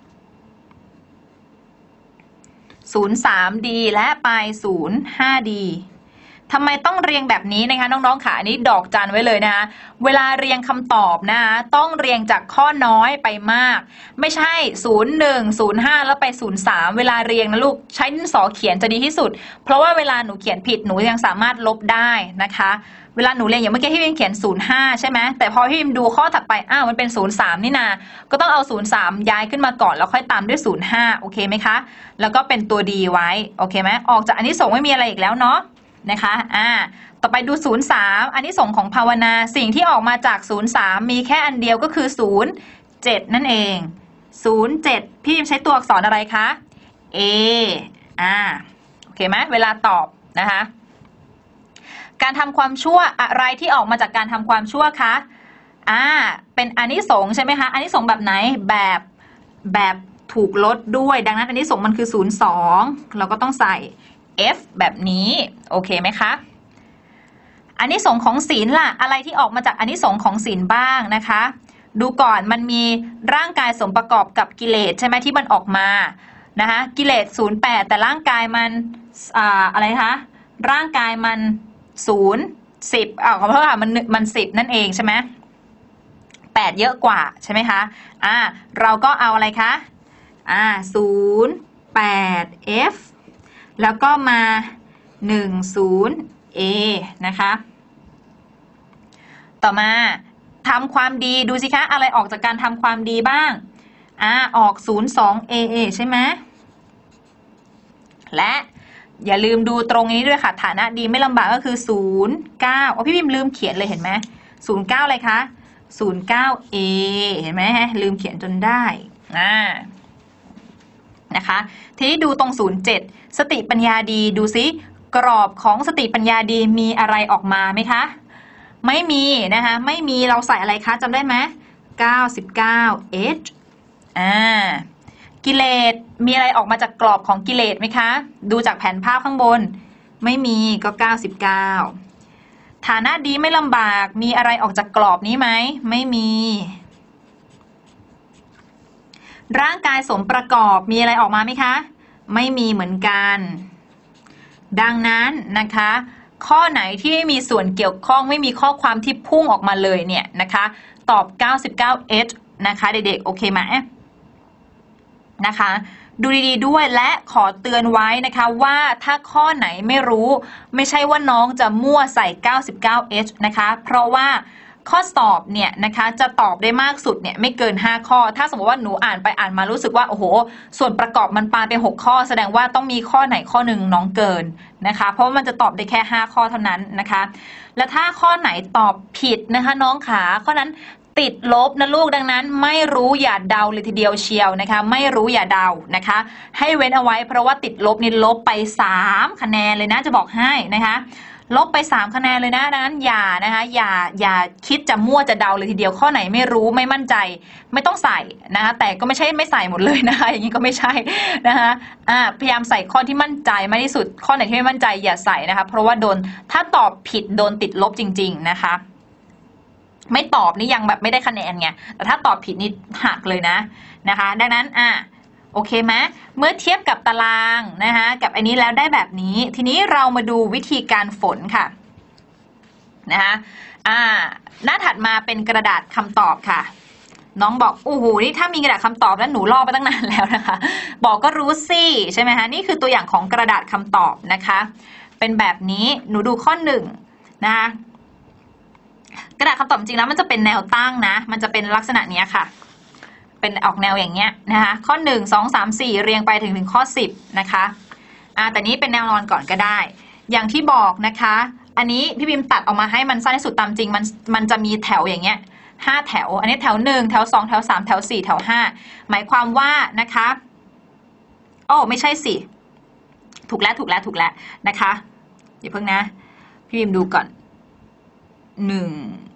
ศูนย์สาม ดี และไปศูนย์ห้า ดี ทำไมต้องเรียงแบบนี้นะคะน้องๆค่ะอันนี้ดอกจันไว้เลยนะคะเวลาเรียงคำตอบนะคะต้องเรียงจากข้อน้อยไปมากไม่ใช่ศูนย์ หนึ่ง ศูนย์ ห้าแล้วไปศูนย์สามเวลาเรียงนะลูกใช้ดินสอเขียนจะดีที่สุดเพราะว่าเวลาหนูเขียนผิดหนูยังสามารถลบได้นะคะเวลาหนูเรียนอย่างเมื่อกี้ที่พิมเขียนศูนย์ห้าใช่ไหมแต่พอพี่พิมดูข้อถัดไปอ้าวมันเป็นศูนย์สามนี่นาก็ต้องเอาศูนย์สามย้ายขึ้นมาก่อนแล้วค่อยตามด้วยศูนย์ห้าโอเคไหมคะแล้วก็เป็นตัวดีไว้โอเคไหมออกจากอันนี้ส่งไม่มีอะไรอีกแล้วเนาะนะคะอ่าต่อไปดูศูนย์สามอันนี้ส่งของภาวนาสิ่งที่ออกมาจากศูนย์สามมีแค่อันเดียวก็คือศูนย์เจ็ดนั่นเองศูนย์เจ็ดพี่พิมใช้ตัวอักษรอะไรคะ A อ่าโอเคไหมเวลาตอบนะคะการทำความชั่วอะไรที่ออกมาจากการทำความชั่วคะอ่าเป็นอานิสงส์ใช่ไหมคะอานิสงส์แบบไหนแบบแบบถูกลดด้วยดังนั้นอานิสงส์มันคือศูนย์ สองเราก็ต้องใส่ F แบบนี้โอเคไหมคะอานิสงส์ของศีลล่ะอะไรที่ออกมาจากอานิสงส์ของศีลบ้างนะคะดูก่อนมันมีร่างกายสมประกอบกับกิเลสใช่ไหมที่มันออกมานะคะกิเลสศูนย์แปดแต่ร่างกายมันอ่าอะไรคะร่างกายมันศูนย์สิบอ่าขอโทษค่ะมันมันสิบนั่นเองใช่ไหมแปดเยอะกว่าใช่ไหมคะอ่าเราก็เอาอะไรคะอ่าศูนย์แปด F แล้วก็มาหนึ่งศูนย์ A นะคะต่อมาทำความดีดูสิคะอะไรออกจากการทำความดีบ้างอ่าออกศูนย์สอง เอ เอ ใช่ไหมและอย่าลืมดูตรงนี้ด้วยค่ะฐานะดีไม่ลำบากก็คือศูนย์เก้าอ๋อพี่พิมลืมเขียนเลยเห็นไหมศูนย์เก้าอะไรคะศูนย์เก้า เอ เห็นไหมลืมเขียนจนได้อ่านะคะทีนี้ดูตรงศูนย์เจ็ดสติปัญญาดีดูซิกรอบของสติปัญญาดีมีอะไรออกมาไหมคะไม่มีนะคะไม่มีเราใส่อะไรคะจำได้ไหมเก้าสิบเก้า H อ่ากิเลสมีอะไรออกมาจากกรอบของกิเลสไหมคะดูจากแผนภาพข้างบนไม่มีก็เก้าสิบเก้าฐานะดีไม่ลำบากมีอะไรออกจากกรอบนี้ไหมไม่มีร่างกายสมประกอบมีอะไรออกมาไหมคะไม่มีเหมือนกันดังนั้นนะคะข้อไหนที่ไม่มีส่วนเกี่ยวข้องไม่มีข้อความที่พุ่งออกมาเลยเนี่ยนะคะตอบเก้าสิบเก้า H นะคะเด็กๆโอเคไหมนะคะดูดีๆด้วยและขอเตือนไว้นะคะว่าถ้าข้อไหนไม่รู้ไม่ใช่ว่าน้องจะมั่วใส่เก้าสิบเก้า H นะคะเพราะว่าข้อสอบเนี่ยนะคะจะตอบได้มากสุดเนี่ยไม่เกินห้าข้อถ้าสมมติว่าหนูอ่านไปอ่านมารู้สึกว่าโอ้โหส่วนประกอบมันปาไปหกข้อแสดงว่าต้องมีข้อไหนข้อหนึ่งน้องเกินนะคะเพราะว่ามันจะตอบได้แค่ห้าข้อเท่านั้นนะคะและถ้าข้อไหนตอบผิดนะคะน้องขาข้อนั้นติดลบนะลูกดังนั้นไม่รู้อย่าเดาเลยทีเดียวเชียวนะคะไม่รู้อย่าเดานะคะให้เว้นเอาไว้เพราะว่าติดลบนี่ลบไปสามคะแนนเลยนะจะบอกให้นะคะลบไปสามคะแนนเลยนะดังนั้นอย่านะคะอย่าอย่าคิดจะมั่วจะเดาเลยทีเดียวข้อไหนไม่รู้ไม่มั่นใจไม่ต้องใส่นะคะแต่ก็ไม่ใช่ไม่ใส่หมดเลยนะคะอย่างนี้ก็ไม่ใช่นะคะอ่าพยายามใส่ข้อที่มั่นใจมากที่สุดข้อไหนที่ไม่มั่นใจอย่าใส่นะคะเพราะว่าโดนถ้าตอบผิดโดนติดลบจริงๆนะคะไม่ตอบนี่ยังแบบไม่ได้คะแนนไงแต่ถ้าตอบผิดนี่หักเลยนะนะคะดังนั้นอ่ะโอเคไหมเมื่อเทียบกับตารางนะคะกับอันนี้แล้วได้แบบนี้ทีนี้เรามาดูวิธีการฝนค่ะนะคะอ่าหน้าถัดมาเป็นกระดาษคำตอบค่ะน้องบอกโอ้โหนี่ถ้ามีกระดาษคำตอบแล้วหนูลอกไปตั้งนานแล้วนะคะบอกก็รู้สิใช่ไหมคะนี่คือตัวอย่างของกระดาษคำตอบนะคะเป็นแบบนี้หนูดูข้อหนึ่งนะคะกระดาษคำตอบจริงแล้วมันจะเป็นแนวตั้งนะมันจะเป็นลักษณะนี้ค่ะเป็นออกแนวอย่างเงี้ยนะคะข้อหนึ่ง สอง สาม สี่เรียงไปถึงถึงข้อสิบนะคะอ่าแต่นี้เป็นแนวนอนก่อนก็ได้อย่างที่บอกนะคะอันนี้พี่บิมตัดออกมาให้มันสั้นที่สุดตามจริงมันมันจะมีแถวอย่างเงี้ยห้าแถวอันนี้แถวหนึ่งแถวสองแถวสามแถวสี่แถวห้าหมายความว่านะคะโอ้ไม่ใช่สิถูกแล้วถูกแล้วถูกแล้วนะคะอย่าเพิ่งนะพี่บิมดูก่อนหนึ่ง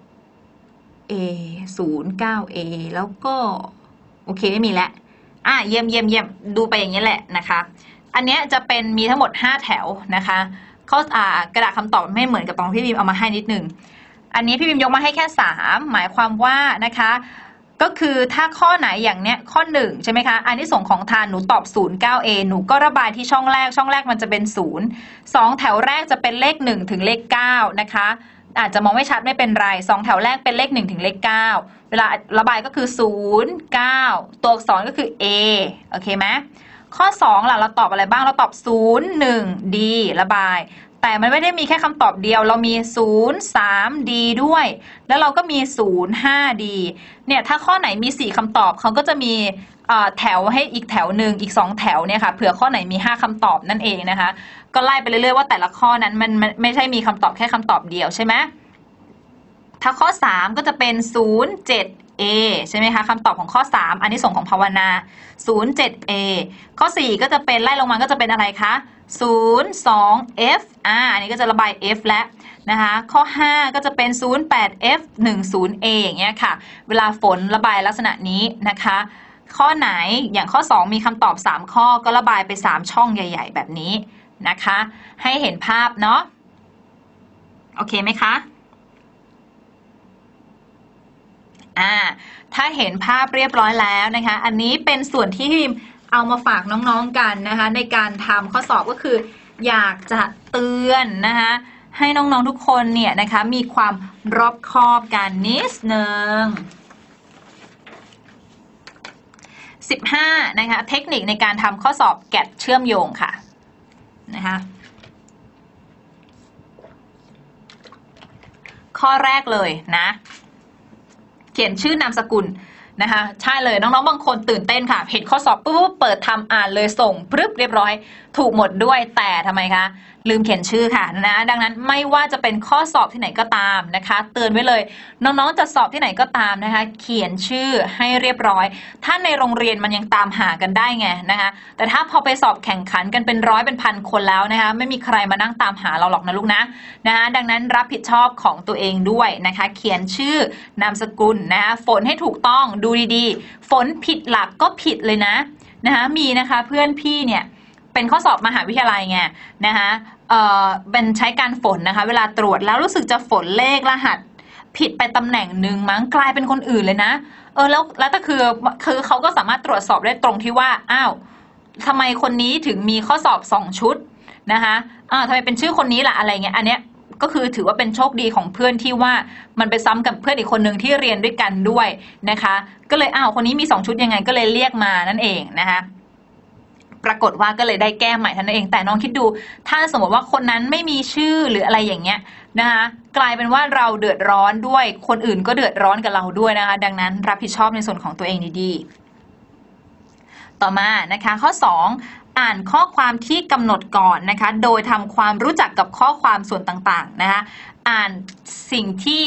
A ศูนย์ เก้า A แล้วก็โอเคไม่มีแล้วอ่ะเยี่ยมเยี่ยมเยี่ยมดูไปอย่างนี้แหละนะคะอันนี้จะเป็นมีทั้งหมดห้าแถวนะคะข้ออ่ากระดาษคำตอบไม่เหมือนกับตรงพี่บิมเอามาให้นิดนึงอันนี้พี่บิมยกมาให้แค่สามหมายความว่านะคะก็คือถ้าข้อไหนอย่างเนี้ยข้อหนึ่งใช่ไหมคะอันนี้ส่งของทานหนูตอบ ศูนย์ เก้า A หนูก็ระบายที่ช่องแรกช่องแรกมันจะเป็นศูนย์ สองแถวแรกจะเป็นเลขหนึ่งถึงเลขเก้านะคะอาจจะมองไม่ชัดไม่เป็นไรสองแถวแรกเป็นเลขหนึ่งถึงเลขเก้าเวลาระบายก็คือศูนย์ เก้าตัวอักษรก็คือ A โอเคไหมข้อสองล่ะเราตอบอะไรบ้างเราตอบศูนย์ หนึ่ง D ระบายแต่มันไม่ได้มีแค่คำตอบเดียวเรามีศูนย์ สาม D ด้วยแล้วเราก็มีศูนย์ ห้า D เนี่ยถ้าข้อไหนมีสี่คำตอบเขาก็จะมีแถวให้อีกแถวหนึ่งอีกสองแถวเนี่ยค่ะเผื่อข้อไหนมีห้าคำตอบนั่นเองนะคะก็ไล่ไปเรื่อยๆว่าแต่ละข้อนั้นมันไม่ใช่มีคำตอบแค่คำตอบเดียวใช่ไหมถ้าข้อสามก็จะเป็นศูนย์ เจ็ด A ใช่ไหมคะคำตอบของข้อสามอันนี้ส่งของภาวนาศูนย์ เจ็ด A ข้อสี่ก็จะเป็นไล่ลงมาก็จะเป็นอะไรคะศูนย์ สอง F อ่าอันนี้ก็จะระบาย F แล้วนะคะข้อห้าก็จะเป็นศูนย์ แปด F หนึ่ง ศูนย์ A อย่างเงี้ยค่ะเวลาฝนระบายลักษณะนี้นะคะข้อไหนอย่างข้อสองมีคำตอบสามข้อก็ระบายไปสามช่องใหญ่ๆแบบนี้นะคะให้เห็นภาพเนาะโอเคไหมคะอ่าถ้าเห็นภาพเรียบร้อยแล้วนะคะอันนี้เป็นส่วนที่พิมเอามาฝากน้องๆกันนะคะในการทำข้อสอบก็คืออยากจะเตือนนะคะให้น้องๆทุกคนเนี่ยนะคะมีความรอบคอบกันนิดนึงสิบห้านะคะเทคนิคในการทำข้อสอบแกดเชื่อมโยงค่ะนะคะข้อแรกเลยนะเขียนชื่อนามสกุลนะคะใช่เลยน้องๆบางคนตื่นเต้นค่ะเห็นข้อสอบปุ๊บเปิดทำอ่านเลยส่งปึ๊บเรียบร้อยถูกหมดด้วยแต่ทำไมคะลืมเขียนชื่อค่ะนะดังนั้นไม่ว่าจะเป็นข้อสอบที่ไหนก็ตามนะคะเตือนไว้เลยน้องๆจะสอบที่ไหนก็ตามนะคะเขียนชื่อให้เรียบร้อยถ้าในโรงเรียนมันยังตามหากันได้ไงนะคะแต่ถ้าพอไปสอบแข่งขันกันเป็นร้อยเป็นพันคนแล้วนะคะไม่มีใครมานั่งตามหาเราหรอกนะลูกนะนะคะดังนั้นรับผิดชอบของตัวเองด้วยนะคะเขียนชื่อนามสกุลนะคะฝนให้ถูกต้องดูดีๆฝนผิดหลักก็ผิดเลยนะนะคะมีนะคะเพื่อนพี่เนี่ยเป็นข้อสอบมหาวิทยาลัยไงนะคะเอ่อเป็นใช้การฝนนะคะเวลาตรวจแล้วรู้สึกจะฝนเลขรหัสผิดไปตำแหน่งหนึ่งมั้งกลายเป็นคนอื่นเลยนะเออแล้วแล้วก็คือคือเขาก็สามารถตรวจสอบได้ตรงที่ว่าอ้าวทำไมคนนี้ถึงมีข้อสอบสองชุดนะคะอ้าวทำไมเป็นชื่อคนนี้ล่ะอะไรเงี้ยอันเนี้ยก็คือถือว่าเป็นโชคดีของเพื่อนที่ว่ามันไปซ้ำกับเพื่อนอีกคนหนึ่งที่เรียนด้วยกันด้วยนะคะก็เลยอ้าวคนนี้มีสองชุดยังไงก็เลยเรียกมานั่นเองนะคะปรากฏว่าก็เลยได้แก้ใหม่ท่านเองแต่น้องคิดดูถ้าสมมติว่าคนนั้นไม่มีชื่อหรืออะไรอย่างเงี้ยนะคะกลายเป็นว่าเราเดือดร้อนด้วยคนอื่นก็เดือดร้อนกับเราด้วยนะคะดังนั้นรับผิดชอบในส่วนของตัวเองดีๆต่อมานะคะข้อสองอ่านข้อความที่กำหนดก่อนนะคะโดยทำความรู้จักกับข้อความส่วนต่างๆนะคะอ่านสิ่งที่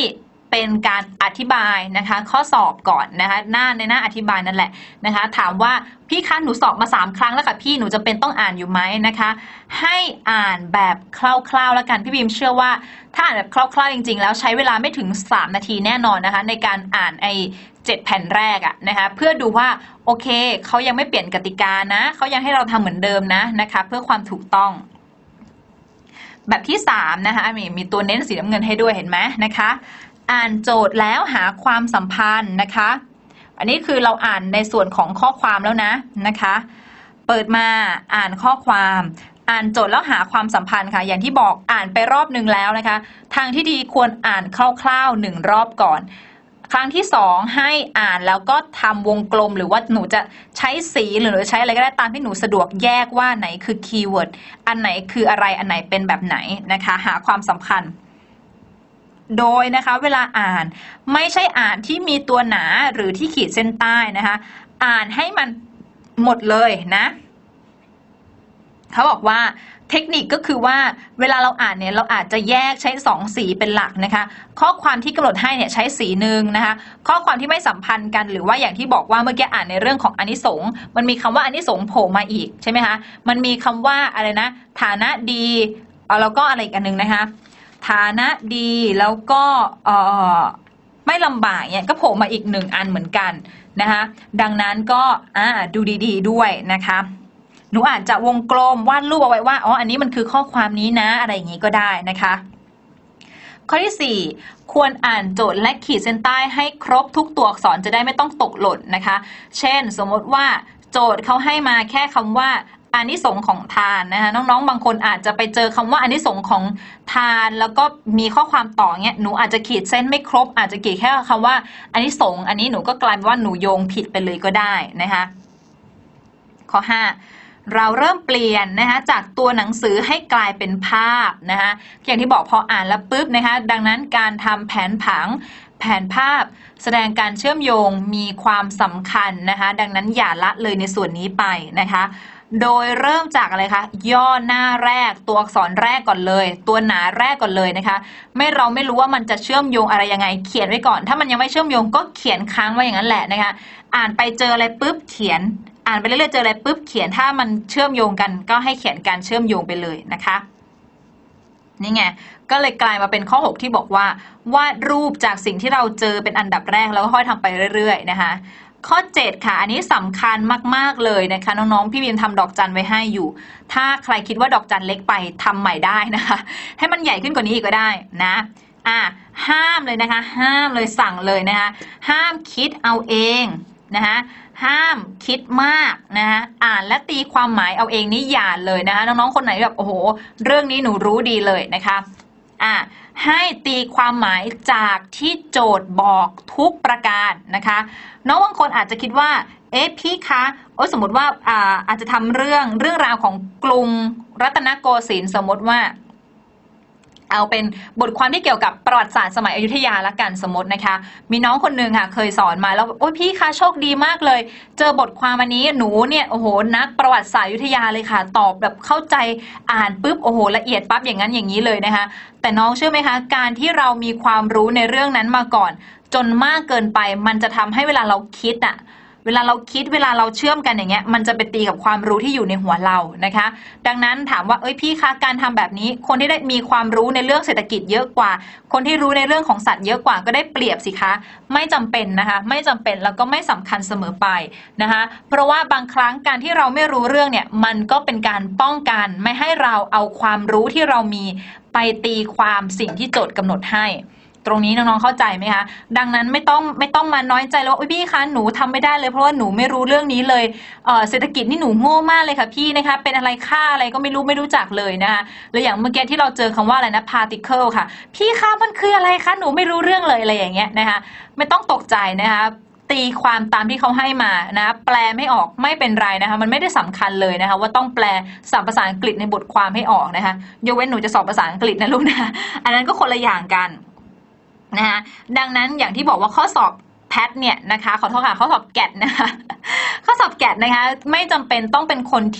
เป็นการอธิบายนะคะข้อสอบก่อนนะคะหน้าในหน้าอธิบายนั่นแหละนะคะถามว่าพี่คะหนูสอบมาสามครั้งแล้วค่ะพี่หนูจะเป็นต้องอ่านอยู่ไหมนะคะให้อ่านแบบคร่าวๆแล้วกันพี่บีมเชื่อว่าถ้าอ่านแบบคร่าวๆจริงๆแล้วใช้เวลาไม่ถึงสามนาทีแน่นอนนะคะในการอ่านไอ้เจ็ดแผ่นแรกอะนะคะเพื่อดูว่าโอเคเขายังไม่เปลี่ยนกติกานะเขายังให้เราทำเหมือนเดิมนะนะคะเพื่อความถูกต้องแบบที่สามนะคะมีมีตัวเน้นสีน้ำเงินให้ด้วยเห็นไหมนะคะอ่านโจทย์แล้วหาความสัมพันธ์นะคะอันนี้คือเราอ่านในส่วนของข้อความแล้วนะนะคะเปิดมาอ่านข้อความอ่านโจทย์แล้วหาความสัมพันธ์ค่ะอย่างที่บอกอ่านไปรอบหนึ่งแล้วนะคะทางที่ดีควรอ่านคร่าวๆหนึ่งรอบก่อนครั้งที่สองให้อ่านแล้วก็ทำวงกลมหรือว่าหนูจะใช้สีหรือใช้อะไรก็ได้ตามที่หนูสะดวกแยกว่าไหนคือคีย์เวิร์ดอันไหนคืออะไรอันไหนเป็นแบบไหนนะคะหาความสำคัญโดยนะคะเวลาอ่านไม่ใช่อ่านที่มีตัวหนาหรือที่ขีดเส้นใต้นะคะอ่านให้มันหมดเลยนะเขาบอกว่าเทคนิคก็คือว่าเวลาเราอ่านเนี่ยเราอาจจะแยกใช้สองสีเป็นหลักนะคะข้อความที่กำหนดให้เนี่ยใช้สีหนึ่งนะคะข้อความที่ไม่สัมพันธ์กันหรือว่าอย่างที่บอกว่าเมื่อกี้อ่านในเรื่องของอานิสงส์มันมีคำว่าอานิสงส์โผล่มาอีกใช่ไหมคะมันมีคำว่าอะไรนะฐานะดีแล้วก็อะไรอีกอันนึงนะคะฐานะดีแล้วก็เอ่อไม่ลำบากเนี่ยก็โผล่มาอีกหนึ่งอันเหมือนกันนะคะดังนั้นก็อ่าดูดีๆด้วยนะคะหนูอาจจะวงกลมวาดรูปเอาไว้ว่าอ๋ออันนี้มันคือข้อความนี้นะอะไรอย่างนี้ก็ได้นะคะข้อที่สี่ควรอ่านโจทย์และขีดเส้นใต้ให้ครบทุกตัวอักษรจะได้ไม่ต้องตกหล่นนะคะเช่นสมมติว่าโจทย์เขาให้มาแค่คำว่าอานิสงส์ของทานนะคะน้องๆบางคนอาจจะไปเจอคำว่าอานิสงส์ของทานแล้วก็มีข้อความต่อเงี้ยหนูอาจจะขีดเส้นไม่ครบอาจจะขีดแค่คำว่าอานิสงส์อันนี้หนูก็กลายเป็นว่าหนูโยงผิดไปเลยก็ได้นะคะข้อห้าเราเริ่มเปลี่ยนนะคะจากตัวหนังสือให้กลายเป็นภาพนะคะอย่างที่บอกพออ่านแล้วปุ๊บนะคะดังนั้นการทำแผนผังแผนภาพแสดงการเชื่อมโยงมีความสำคัญนะคะดังนั้นอย่าละเลยในส่วนนี้ไปนะคะโดยเริ่มจากอะไรคะย่อหน้าแรกตัวอักษรแรกก่อนเลยตัวหนาแรกก่อนเลยนะคะไม่เราไม่รู้ว่ามันจะเชื่อมโยงอะไรยังไงเขียนไว้ก่อนถ้ามันยังไม่เชื่อมโยงก็เขียนค้างไว้อย่างนั้นแหละนะคะอ่านไปเจออะไรปุ๊บเขียนอ่านไปเรื่อยๆเจออะไรปุ๊บเขียนถ้ามันเชื่อมโยงกันก็ให้เขียนการเชื่อมโยงไปเลยนะคะนี่ไงก็เลยกลายมาเป็นข้อหกที่บอกว่าวาดรูปจากสิ่งที่เราเจอเป็นอันดับแรกแล้วก็ค่อยทำไปเรื่อยๆนะคะข้อเจ็ดค่ะอันนี้สำคัญมากๆเลยนะคะน้องๆพี่บีมทำดอกจันไว้ให้อยู่ถ้าใครคิดว่าดอกจันเล็กไปทำใหม่ได้นะคะให้มันใหญ่ขึ้นกว่านี้อีกก็ได้นะอ่ะห้ามเลยนะคะห้ามเลยสั่งเลยนะคะห้ามคิดเอาเองนะคะห้ามคิดมากนะคะอ่านและตีความหมายเอาเองนี่อย่าเลยนะคะน้องๆคนไหนแบบโอ้โหเรื่องนี้หนูรู้ดีเลยนะคะอ่ะให้ตีความหมายจากที่โจทย์บอกทุกประการนะคะน้องบางคนอาจจะคิดว่าเอ๊ะพี่คะโอ้สมมติว่าอ่าอาจจะทำเรื่องเรื่องราวของกรุงรัตนโกสินทร์สมมติว่าเอาเป็นบทความที่เกี่ยวกับประวัติศาสตร์สมัยอยุธยาละกันสมมตินะคะมีน้องคนนึงค่ะเคยสอนมาแล้วโอ้ยพี่คะโชคดีมากเลยเจอบทความอันนี้หนูเนี่ยโอ้โหนักประวัติศาสตร์อยุธยาเลยค่ะตอบแบบเข้าใจอ่านปุ๊บโอ้โหละเอียดปั๊บอย่างนั้นอย่างนี้เลยนะคะแต่น้องเชื่อไหมคะการที่เรามีความรู้ในเรื่องนั้นมาก่อนจนมากเกินไปมันจะทำให้เวลาเราคิดอะเวลาเราคิดเวลาเราเชื่อมกันอย่างเงี้ยมันจะไปตีกับความรู้ที่อยู่ในหัวเรานะคะดังนั้นถามว่าเอ้ยพี่คะการทำแบบนี้คนที่ได้มีความรู้ในเรื่องเศรษฐกิจเยอะกว่าคนที่รู้ในเรื่องของสัตว์เยอะกว่าก็ได้เปรียบสิคะไม่จำเป็นนะคะไม่จำเป็นแล้วก็ไม่สำคัญเสมอไปนะคะเพราะว่าบางครั้งการที่เราไม่รู้เรื่องเนี่ยมันก็เป็นการป้องกันไม่ให้เราเอาความรู้ที่เรามีไปตีความสิ่งที่โจทย์กำหนดให้ตรงนี้น้องๆเข้าใจไหมคะดังนั้นไม่ต้องไม่ต้องมาน้อยใจแล้วว่าพี่คะหนูทำไม่ได้เลยเพราะว่าหนูไม่รู้เรื่องนี้เลย เอ่อ เศรษฐกิจนี่หนูโง่มากเลยค่ะพี่นะคะเป็นอะไรค่าอะไรก็ไม่รู้ไม่รู้จักเลยนะคะหรืออย่างเมื่อกี้ที่เราเจอคำว่าอะไรนะ particle ค่ะพี่คะมันคืออะไรคะหนูไม่รู้เรื่องเลยอะไรอย่างเงี้ยนะคะไม่ต้องตกใจนะคะตีความตามที่เขาให้มานะแปลไม่ออกไม่เป็นไรนะคะมันไม่ได้สำคัญเลยนะคะว่าต้องแปลศัพท์ภาษาอังกฤษในบทความให้ออกนะคะยกเว้นหนูจะสอบภาษาอังกฤษนะลูกนะอันนั้นก็คนละอย่างกันนะคะดังนั้นอย่างที่บอกว่าข้อสอบแพทเนี่ยนะคะขอโทษค่ะข้อสอบแกดนะคะข้อสอบแกดนะคะไม่จำเป็นต้องเป็นคนที่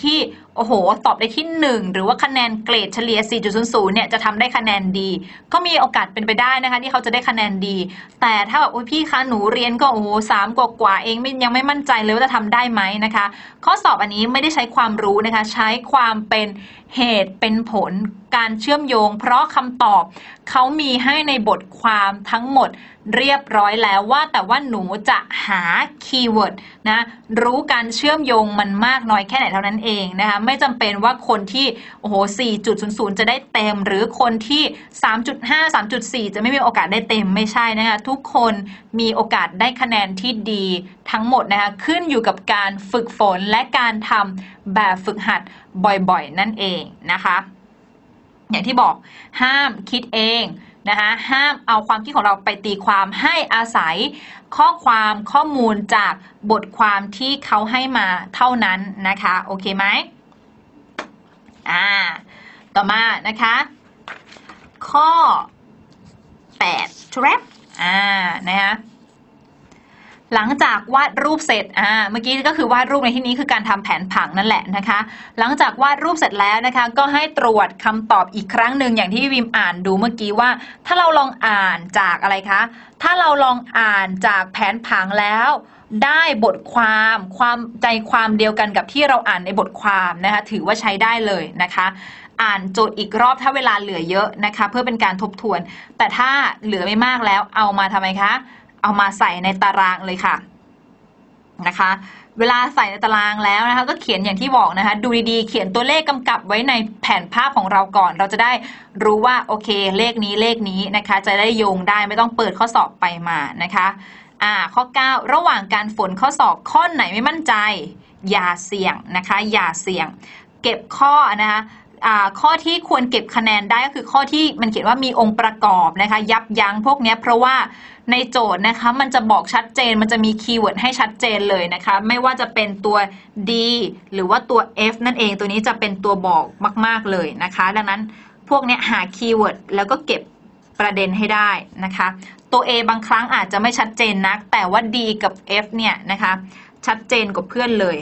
โอ้โหตอบได้ที่หนึ่งหรือว่าคะแนนเกรดเฉลี่ย สี่จุดศูนย์ศูนย์ เนี่ยจะทำได้คะแนนดีก็มีโอกาสเป็นไปได้นะคะที่เขาจะได้คะแนนดีแต่ถ้าแบบโอ้ยพี่คะหนูเรียนก็โอ้โหสามกว่าๆเองไม่ยังไม่มั่นใจเลยว่าจะทำได้ไหมนะคะข้อสอบอันนี้ไม่ได้ใช้ความรู้นะคะใช้ความเป็นเหตุเป็นผลการเชื่อมโยงเพราะคำตอบเขามีให้ในบทความทั้งหมดเรียบร้อยแล้วว่าแต่ว่าหนูจะหาคีย์เวิร์ดนะรู้การเชื่อมโยงมันมากน้อยแค่ไหนเท่านั้นเองนะคะไม่จำเป็นว่าคนที่โอ้โห สี่จุดศูนย์ศูนย์ จะได้เต็มหรือคนที่ สามจุดห้า สามจุดสี่ จะไม่มีโอกาสได้เต็มไม่ใช่นะคะทุกคนมีโอกาสได้คะแนนที่ดีทั้งหมดนะคะขึ้นอยู่กับการฝึกฝนและการทำแบบฝึกหัดบ่อยๆนั่นเองนะคะอย่างที่บอกห้ามคิดเองนะคะห้ามเอาความคิดของเราไปตีความให้อาศัยข้อความข้อมูลจากบทความที่เขาให้มาเท่านั้นนะคะโอเคไหมอ่าต่อมานะคะข้อแปด trap อ่านะคะหลังจากวาดรูปเสร็จอ่าเมื่อกี้ก็คือวาดรูปในที่นี้คือการทำแผนผังนั่นแหละนะคะหลังจากวาดรูปเสร็จแล้วนะคะก็ให้ตรวจคำตอบอีกครั้งหนึ่งอย่างที่วิมอ่านดูเมื่อกี้ว่าถ้าเราลองอ่านจากอะไรคะถ้าเราลองอ่านจากแผนผังแล้วได้บทความความใจความเดียวกันกับที่เราอ่านในบทความนะคะถือว่าใช้ได้เลยนะคะอ่านโจทย์อีกรอบถ้าเวลาเหลือเยอะนะคะเพื่อเป็นการทบทวนแต่ถ้าเหลือไม่มากแล้วเอามาทำไมคะเอามาใส่ในตารางเลยค่ะนะคะเวลาใส่ในตารางแล้วนะคะก็เขียนอย่างที่บอกนะคะดูดีๆเขียนตัวเลขกำกับไว้ในแผนภาพของเราก่อนเราจะได้รู้ว่าโอเคเลขนี้เลขนี้นะคะจะได้โยงได้ไม่ต้องเปิดข้อสอบไปมานะคะอ่าข้อเก้าระหว่างการฝนข้อสอบข้อไหนไม่มั่นใจอย่าเสี่ยงนะคะอย่าเสี่ยงเก็บข้อนะคะข้อที่ควรเก็บคะแนนได้ก็คือข้อที่มันเขียนว่ามีองค์ประกอบนะคะยับยั้งพวกนี้เพราะว่าในโจทย์นะคะมันจะบอกชัดเจนมันจะมีคีย์เวิร์ดให้ชัดเจนเลยนะคะไม่ว่าจะเป็นตัว D หรือว่าตัว F นั่นเองตัวนี้จะเป็นตัวบอกมากๆเลยนะคะดังนั้นพวกนี้หาคีย์เวิร์ดแล้วก็เก็บประเด็นให้ได้นะคะตัว A บางครั้งอาจจะไม่ชัดเจนนักแต่ว่า D กับ F เนี่ยนะคะชัดเจนกว่าเพื่อนเลย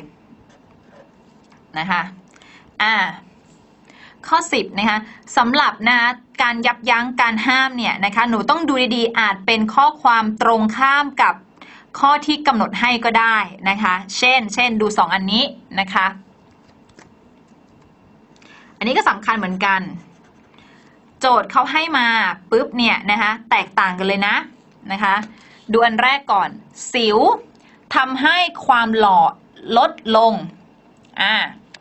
นะคะอ่าข้อสิบนะคะสำหรับนะการยับยั้งการห้ามเนี่ยนะคะหนูต้องดูดีๆอาจเป็นข้อความตรงข้ามกับข้อที่กำหนดให้ก็ได้นะคะเช่นเช่นดูสองอันนี้นะคะอันนี้ก็สำคัญเหมือนกันโจทย์เขาให้มาปุ๊บเนี่ยนะคะแตกต่างกันเลยนะนะคะดูอันแรกก่อนสิวทำให้ความหล่อลดลงอ่า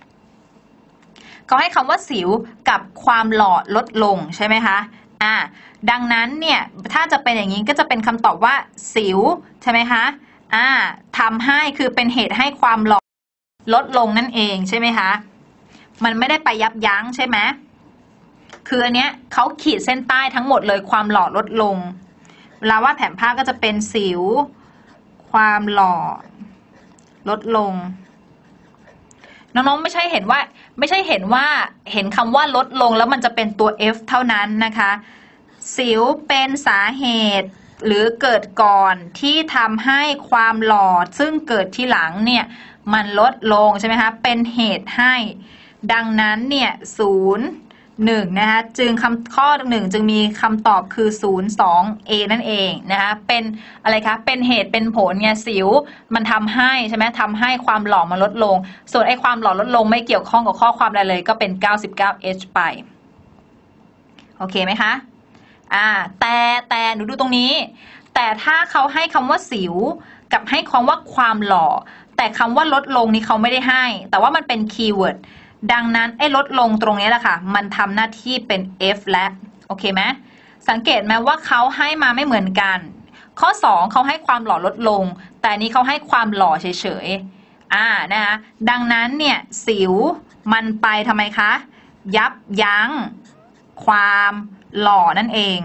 เขาให้คำว่าสิวกับความหล่อลดลงใช่ไหมคะอ่าดังนั้นเนี่ยถ้าจะเป็นอย่างนี้ก็จะเป็นคำตอบว่าสิวใช่ไหมคะอ่าทำให้คือเป็นเหตุให้ความหล่อลดลงนั่นเองใช่ไหมคะมันไม่ได้ไปยับยั้งใช่ไหมคืออันเนี้ยเขาขีดเส้นใต้ทั้งหมดเลยความหล่อลดลงเวลาวาดแผนภาพก็จะเป็นสิวความหล่อลดลงน้องๆไม่ใช่เห็นว่าไม่ใช่เห็นว่าเห็นคำว่าลดลงแล้วมันจะเป็นตัว F เท่านั้นนะคะสิวเป็นสาเหตุหรือเกิดก่อนที่ทำให้ความหล่อซึ่งเกิดที่หลังเนี่ยมันลดลงใช่ไหมคะเป็นเหตุให้ดังนั้นเนี่ยศูนย์หนึ่งนะคะจึงคำข้อหนึ่งจึงมีคำตอบคือศูนย์ สอง A นั่นเองนะคะเป็นอะไรคะเป็นเหตุเป็นผลไงสิวมันทำให้ใช่ไหมทำให้ความหล่อมันลดลงส่วนไอ้ความหล่อลดลงไม่เกี่ยวข้องกับข้อความใดเลยก็เป็นเก้าสิบเก้า H ไปโอเคไหมคะอ่าแต่แต่หนูดูตรงนี้แต่ถ้าเขาให้คำว่าสิวกับให้คำว่าความหล่อแต่คำว่าลดลงนี่เขาไม่ได้ให้แต่ว่ามันเป็นคีย์เวิร์ดดังนั้นไอ้ลดลงตรงนี้แหละค่ะมันทำหน้าที่เป็น F และโอเคไหมสังเกตไหมว่าเขาให้มาไม่เหมือนกันข้อสองเขาให้ความหล่อลดลงแต่นี้เขาให้ความหล่อเฉยๆอ่านะคะดังนั้นเนี่ยสิวมันไปทำไมคะยับยั้งความหล่อนั่นเอง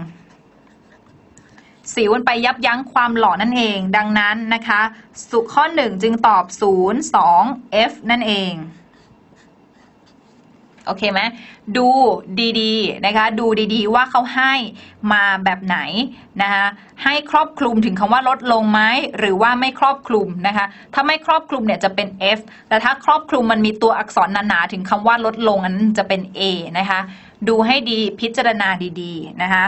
สิวมันไปยับยั้งความหล่อนั่นเองดังนั้นนะคะสุข้อหนึ่งจึงตอบศูนย์ สอง F นั่นเองโอเคไหมดูดีๆนะคะดูดีๆว่าเขาให้มาแบบไหนนะคะให้ครอบคลุมถึงคำว่าลดลงไหมหรือว่าไม่ครอบคลุมนะคะถ้าไม่ครอบคลุมเนี่ยจะเป็น F แต่ถ้าครอบคลุมมันมีตัวอักษรหนาๆถึงคำว่าลดลงอันนั้นจะเป็น A นะคะดูให้ดีพิจารณาดีๆนะคะ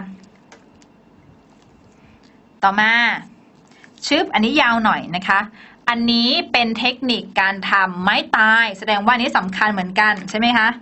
ต่อมาชึบอันนี้ยาวหน่อยนะคะอันนี้เป็นเทคนิคการทำไม้ตายแสดงว่านี้สำคัญเหมือนกันใช่ไหมคะ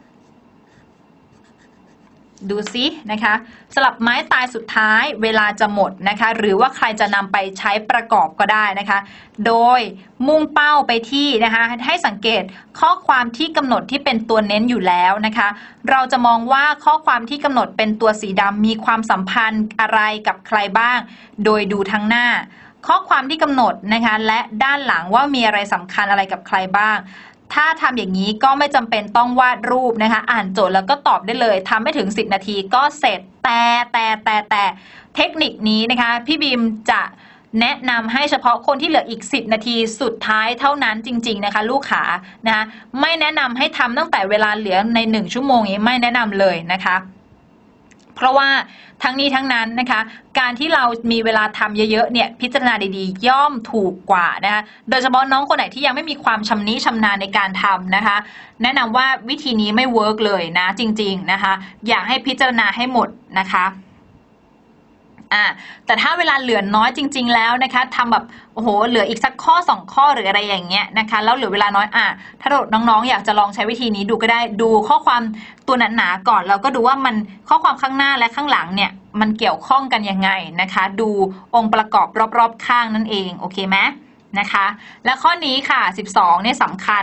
ดูซินะคะสลับไม้ตายสุดท้ายเวลาจะหมดนะคะหรือว่าใครจะนำไปใช้ประกอบก็ได้นะคะโดยมุ่งเป้าไปที่นะคะให้สังเกตข้อความที่กำหนดที่เป็นตัวเน้นอยู่แล้วนะคะเราจะมองว่าข้อความที่กำหนดเป็นตัวสีดำมีความสัมพันธ์อะไรกับใครบ้างโดยดูทั้งหน้าข้อความที่กำหนดนะคะและด้านหลังว่ามีอะไรสำคัญอะไรกับใครบ้างถ้าทำอย่างนี้ก็ไม่จำเป็นต้องวาดรูปนะคะอ่านโจทย์แล้วก็ตอบได้เลยทำไม่ถึงสิบนาทีก็เสร็จแต่แต่แต่แต่เทคนิคนี้นะคะพี่บีมจะแนะนำให้เฉพาะคนที่เหลืออีกสิบนาทีสุดท้ายเท่านั้นจริงๆนะคะลูกขานะคะไม่แนะนำให้ทำตั้งแต่เวลาเหลือในหนึ่งชั่วโมงนี้ไม่แนะนำเลยนะคะเพราะว่าทั้งนี้ทั้งนั้นนะคะการที่เรามีเวลาทำเยอะๆเนี่ยพิจารณาดีๆย่อมถูกกว่านะคะโดยเฉพาะน้องคนไหนที่ยังไม่มีความชำนิชำนาญในการทำนะคะแนะนำว่าวิธีนี้ไม่เวิร์กเลยนะจริงๆนะคะอยากให้พิจารณาให้หมดนะคะอ่าแต่ถ้าเวลาเหลือน้อยจริงๆแล้วนะคะทำแบบโอ้โหเหลืออีกสักข้อสองข้อหรืออะไรอย่างเงี้ยนะคะแล้วเหลือเวลาน้อยอ่ะถ้าน้องๆอยากจะลองใช้วิธีนี้ดูก็ได้ดูข้อความตัวหนาๆก่อนแล้วก็ดูว่ามันข้อความข้างหน้าและข้างหลังเนี่ยมันเกี่ยวข้องกันยังไงนะคะดูองค์ประกอบรอบๆข้างนั่นเองโอเคไหมนะคะและข้อนี้ค่ะสิบสองเนี่ยสำคัญ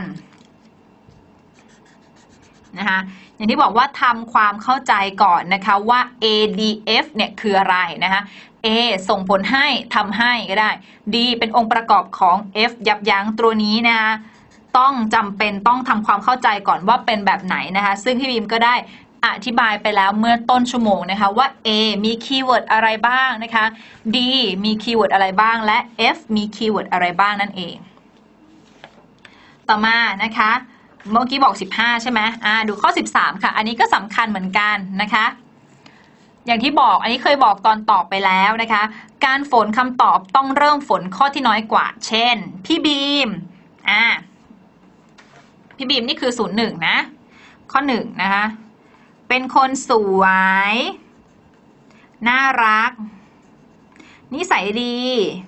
นะคะอย่างที่บอกว่าทำความเข้าใจก่อนนะคะว่า A D F เนี่ยคืออะไรนะคะ A ส่งผลให้ทำให้ก็ได้ D เป็นองค์ประกอบของ F ยับยั้งตัวนี้นะคะต้องจำเป็นต้องทำความเข้าใจก่อนว่าเป็นแบบไหนนะคะซึ่งพี่บีมก็ได้อธิบายไปแล้วเมื่อต้นชั่วโมงนะคะว่า A มีคีย์เวิร์ดอะไรบ้างนะคะ D มีคีย์เวิร์ดอะไรบ้างและ F มีคีย์เวิร์ดอะไรบ้างนั่นเองต่อมานะคะเมื่อกี้บอกสิบห้าใช่ไหมอ่าดูข้อสิบสามค่ะอันนี้ก็สำคัญเหมือนกันนะคะอย่างที่บอกอันนี้เคยบอกตอนตอบไปแล้วนะคะการฝนคำตอบต้องเริ่มฝนข้อที่น้อยกว่าเช่นพี่บีมอ่าพี่บีมนี่คือศูนย์หนึ่งนะข้อหนึ่งนะคะเป็นคนสวยน่ารักนิสัยดี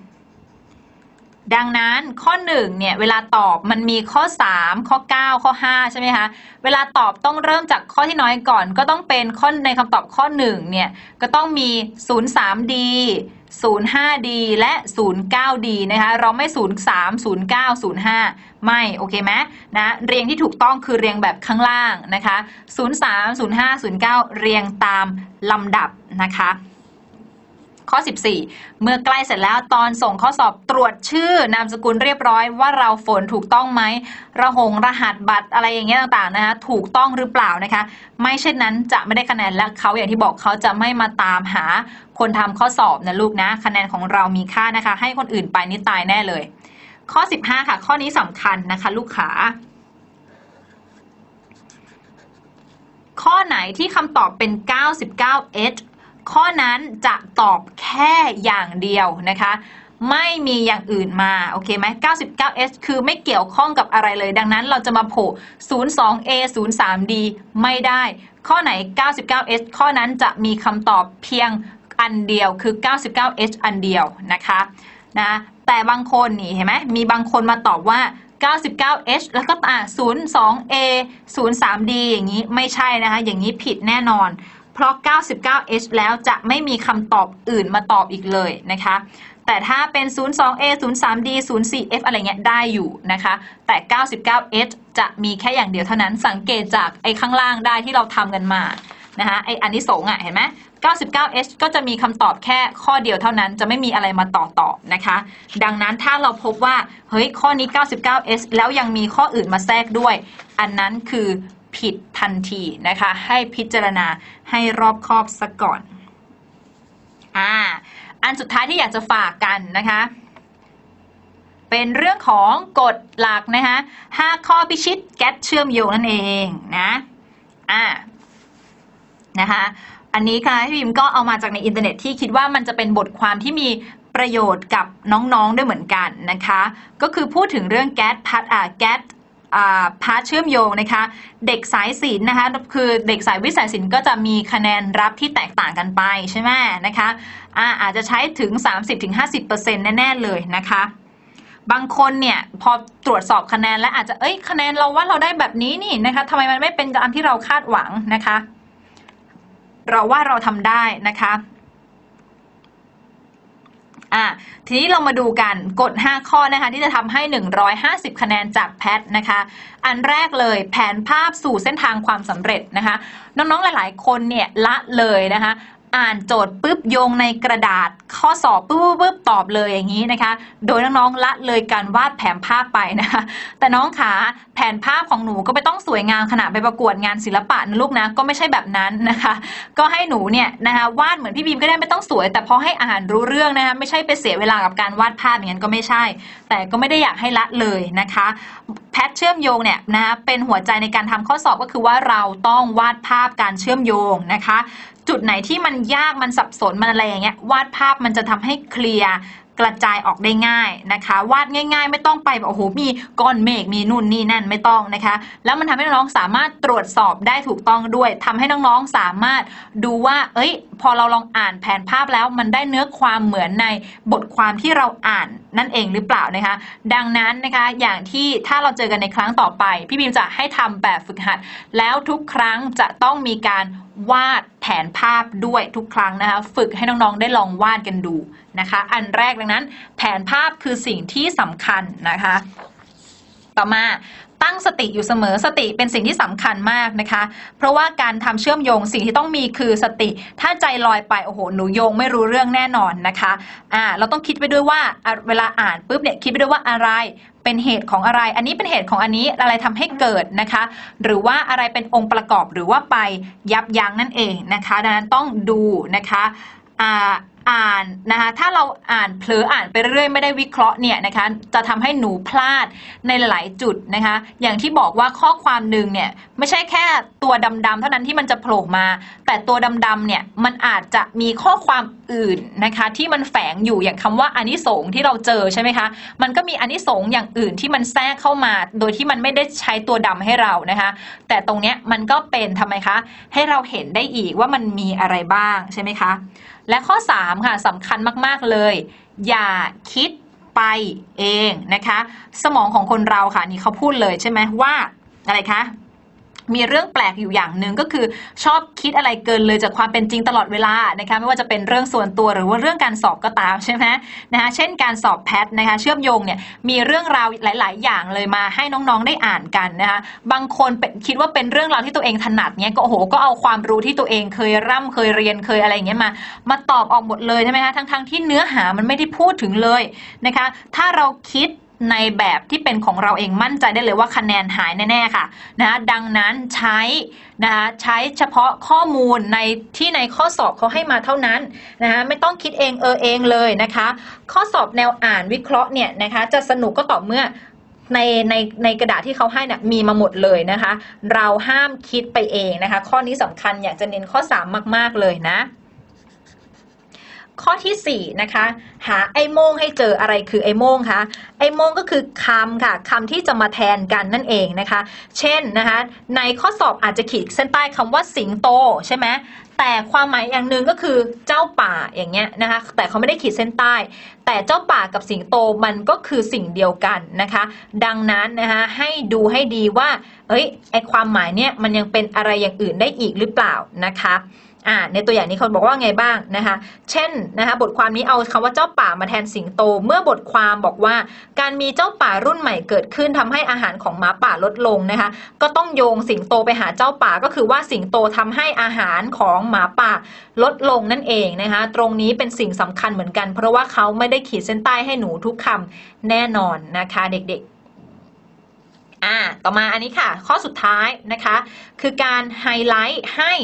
ดังนั้นข้อหนึ่งเนี่ยเวลาตอบมันมีข้อสามข้อเก้าข้อห้าใช่ไหมคะเวลาตอบต้องเริ่มจากข้อที่น้อยก่อนก็ต้องเป็นข้อในคำตอบข้อหนึ่งเนี่ยก็ต้องมี ศูนย์ สาม ดี ศูนย์ ห้า ดี และ ศูนย์ เก้า ดีนะคะเราไม่ ศูนย์ สาม ศูนย์ เก้า ศูนย์ ห้า ไม่โอเคไหมนะเรียงที่ถูกต้องคือเรียงแบบข้างล่างนะคะ ศูนย์ สาม ศูนย์ ห้า ศูนย์ เก้า เรียงตามลำดับนะคะข้อสิบสี่เมื่อใกล้เสร็จแล้วตอนส่งข้อสอบตรวจชื่อนามสกุลเรียบร้อยว่าเราฝนถูกต้องไหมระหงรหัสบัตรอะไรอย่างเงี้ยต่างๆนะคะถูกต้องหรือเปล่านะคะไม่เช่นนั้นจะไม่ได้คะแนนและเขาอย่างที่บอกเขาจะไม่มาตามหาคนทำข้อสอบนะลูกนะคะแนนของเรามีค่านะคะให้คนอื่นไปนี่ตายแน่เลยข้อสิบห้าค่ะข้อนี้สำคัญนะคะลูกขาข้อไหนที่คำตอบเป็น เก้าสิบเก้า เอชข้อนั้นจะตอบแค่อย่างเดียวนะคะไม่มีอย่างอื่นมาโอเคไหม เก้าสิบเก้า เอช คือไม่เกี่ยวข้องกับอะไรเลยดังนั้นเราจะมาโผล่ ศูนย์ สอง เอ ศูนย์ สาม ดี ไม่ได้ข้อไหน เก้าสิบเก้า เอช ข้อนั้นจะมีคำตอบเพียงอันเดียวคือ เก้าสิบเก้า เอช อันเดียวนะคะนะแต่บางคนนี่เห็นไหมมีบางคนมาตอบว่า เก้าสิบเก้า เอช แล้วก็อ่ะ ศูนย์ สอง เอ ศูนย์ สาม ดี อย่างนี้ไม่ใช่นะคะอย่างนี้ผิดแน่นอนเพราะ เก้าสิบเก้า เอช แล้วจะไม่มีคำตอบอื่นมาตอบอีกเลยนะคะแต่ถ้าเป็น ศูนย์ สอง เอ ศูนย์ สาม ดี ศูนย์ สี่ เอฟ อะไรเงี้ยได้อยู่นะคะแต่ เก้าสิบเก้า เอช จะมีแค่อย่างเดียวเท่านั้นสังเกตจากไอ้ข้างล่างได้ที่เราทำกันมานะคะไอ้อันนี้สงอ่ะเห็นไหม เก้าสิบเก้า เอช ก็จะมีคำตอบแค่ข้อเดียวเท่านั้นจะไม่มีอะไรมาต่อต่อนะคะดังนั้นถ้าเราพบว่าเฮ้ยข้อนี้ เก้าสิบเก้า เอช แล้วยังมีข้ออื่นมาแทรกด้วยอันนั้นคือผิดทันทีนะคะให้พิจารณาให้รอบคอบซะก่อนอ่าอันสุดท้ายที่อยากจะฝากกันนะคะเป็นเรื่องของกฎหลักนะคะห้าข้อพิชิตแก๊สเชื่อมโยงนั่นเองนะอ่านะคะอันนี้ค่ะพี่พิมก็เอามาจากในอินเทอร์เน็ตที่คิดว่ามันจะเป็นบทความที่มีประโยชน์กับน้องๆด้วยเหมือนกันนะคะก็คือพูดถึงเรื่องแก๊สพัดอ่าแก๊สพาร์ทเชื่อมโยงนะคะเด็กสายศิลป์นะคะคือเด็กสายวิทย์สายศิลป์ก็จะมีคะแนนรับที่แตกต่างกันไปใช่ไหมนะคะอ่าอาจจะใช้ถึง สามสิบถึงห้าสิบเปอร์เซ็นต์ แน่ๆเลยนะคะบางคนเนี่ยพอตรวจสอบคะแนนแล้วอาจจะเอ้ยคะแนนเราว่าเราได้แบบนี้นี่นะคะทำไมมันไม่เป็นตามที่เราคาดหวังนะคะเราว่าเราทำได้นะคะอ่ะทีนี้เรามาดูกันกฎห้าข้อนะคะที่จะทำให้หนึ่งร้อยห้าสิบคะแนนจากแพทนะคะอันแรกเลยแผนภาพสู่เส้นทางความสำเร็จนะคะน้องๆหลายๆคนเนี่ยละเลยนะคะอ่านโจทย์ปุ๊บโยงในกระดาษข้อสอบปุ๊บปุ๊บตอบเลยอย่างนี้นะคะโดยน้องๆละเลยการวาดแผนภาพไปนะคะแต่น้องขาแผนภาพของหนูก็ไม่ต้องสวยงามขนาดไปประกวดงานศิลปะนะลูกนะก็ไม่ใช่แบบนั้นนะคะก็ให้หนูเนี่ยนะคะวาดเหมือนพี่บีมก็ได้ไม่ต้องสวยแต่พอให้อ่านรู้เรื่องนะคะไม่ใช่ไปเสียเวลากับการวาดภาพอย่างนั้นก็ไม่ใช่แต่ก็ไม่ได้อยากให้ละเลยนะคะแพทเชื่อมโยงเนี่ยนะคะเป็นหัวใจในการทำข้อสอบก็คือว่าเราต้องวาดภาพการเชื่อมโยงนะคะจุดไหนที่มันยากมันสับสนมันอะไรอย่างเงี้ยวาดภาพมันจะทำให้เคลียร์กระจายออกได้ง่ายนะคะวาดง่ายๆไม่ต้องไปแบบโอ้โหมีก้อนเมฆมีนู่นนี่นั่นไม่ต้องนะคะแล้วมันทำให้น้องๆสามารถตรวจสอบได้ถูกต้องด้วยทำให้น้องๆสามารถดูว่าเอ้ยพอเราลองอ่านแผนภาพแล้วมันได้เนื้อความเหมือนในบทความที่เราอ่านนั่นเองหรือเปล่านะคะดังนั้นนะคะอย่างที่ถ้าเราเจอกันในครั้งต่อไปพี่บีมจะให้ทำแบบฝึกหัดแล้วทุกครั้งจะต้องมีการวาดแผนภาพด้วยทุกครั้งนะคะฝึกให้น้องๆได้ลองวาดกันดูนะคะอันแรกดังนั้นแผนภาพคือสิ่งที่สำคัญนะคะต่อมาตั้งสติอยู่เสมอสติเป็นสิ่งที่สำคัญมากนะคะเพราะว่าการทำเชื่อมโยงสิ่งที่ต้องมีคือสติถ้าใจลอยไปโอ้โหหนูโยงไม่รู้เรื่องแน่นอนนะคะอ่าเราต้องคิดไปด้วยว่าเวลาอ่านปุ๊บเนี่ยคิดไปด้วยว่าอะไรเป็นเหตุของอะไรอันนี้เป็นเหตุของอันนี้อะไรทำให้เกิดนะคะหรือว่าอะไรเป็นองค์ประกอบหรือว่าไปยับยั้งนั่นเองนะคะดังนั้นต้องดูนะคะอ่าอ่านนะคะถ้าเราอ่านเผลออ่านไปเรื่อยไม่ได้วิเคราะห์เนี่ยนะคะจะทำให้หนูพลาดในหลายจุดนะคะอย่างที่บอกว่าข้อความหนึ่งเนี่ยไม่ใช่แค่ตัวดำๆเท่านั้นที่มันจะโผล่มาแต่ตัวดำๆเนี่ยมันอาจจะมีข้อความอื่นนะคะที่มันแฝงอยู่อย่างคำว่าอานิสงส์ที่เราเจอใช่ไหมคะมันก็มีอานิสงส์อย่างอื่นที่มันแทรกเข้ามาโดยที่มันไม่ได้ใช้ตัวดำให้เรานะคะแต่ตรงเนี้ยมันก็เป็นทำไมคะให้เราเห็นได้อีกว่ามันมีอะไรบ้างใช่ไหมคะและข้อสามค่ะสำคัญมากๆเลยอย่าคิดไปเองนะคะสมองของคนเราค่ะนี่เขาพูดเลยใช่ไหมว่าอะไรคะมีเรื่องแปลกอยู่อย่างหนึ่งก็คือชอบคิดอะไรเกินเลยจากความเป็นจริงตลอดเวลานะคะไม่ว่าจะเป็นเรื่องส่วนตัวหรือว่าเรื่องการสอบก็ตามใช่ไหมนะคะเช่นการสอบแพทนะคะเชื่อมโยงเนี่ยมีเรื่องราวหลายๆอย่างเลยมาให้น้องๆได้อ่านกันนะคะบางคนคิดว่าเป็นเรื่องราวที่ตัวเองถนัดเนี่ยก็โอ้โหก็เอาความรู้ที่ตัวเองเคยร่ำเคยเรียนเคยอะไรอย่างเงี้ยมามาตอบออกหมดเลยใช่ไหมคะทั้งๆที่เนื้อหามันไม่ได้พูดถึงเลยนะคะถ้าเราคิดในแบบที่เป็นของเราเองมั่นใจได้เลยว่าคะแนนหายแน่ๆค่ะนะดังนั้นใช้นะคะใช้เฉพาะข้อมูลในที่ในข้อสอบเขาให้มาเท่านั้นนะคะไม่ต้องคิดเองเออเองเลยนะคะข้อสอบแนวอ่านวิเคราะห์เนี่ยนะคะจะสนุกก็ต่อเมื่อในในในกระดาษที่เขาให้เนี่ยมีมาหมดเลยนะคะเราห้ามคิดไปเองนะคะข้อนี้สำคัญอยากจะเน้นข้อสามมากๆเลยนะข้อที่สี่นะคะหาไอ้โม่งให้เจออะไรคือไอ้โม่งคะไอ้โม่งก็คือคำค่ะคำที่จะมาแทนกันนั่นเองนะคะเช่นนะคะในข้อสอบอาจจะขีดเส้นใต้คำว่าสิงโตใช่ไหมแต่ความหมายอย่างหนึ่งก็คือเจ้าป่าอย่างเงี้ยนะคะแต่เขาไม่ได้ขีดเส้นใต้แต่เจ้าป่ากับสิงโตมันก็คือสิ่งเดียวกันนะคะดังนั้นนะคะให้ดูให้ดีว่าเอ้ยไอความหมายเนี่ยมันยังเป็นอะไรอย่างอื่นได้อีกหรือเปล่านะคะอ่าในตัวอย่างนี้เขาบอกว่าไงบ้างนะคะเช่นนะคะบทความนี้เอาคำว่าเจ้าป่ามาแทนสิงโตเมื่อบทความบอกว่าการมีเจ้าป่ารุ่นใหม่เกิดขึ้นทำให้อาหารของหมาป่าลดลงนะคะก็ต้องโยงสิงโตไปหาเจ้าป่าก็คือว่าสิงโตทำให้อาหารของหมาป่าลดลงนั่นเองนะคะตรงนี้เป็นสิ่งสำคัญเหมือนกันเพราะว่าเขาไม่ได้ขีดเส้นใต้ให้หนูทุกคำแน่นอนนะคะเด็กๆอ่าต่อมาอันนี้ค่ะข้อสุดท้ายนะคะคือการไฮไลท์ให้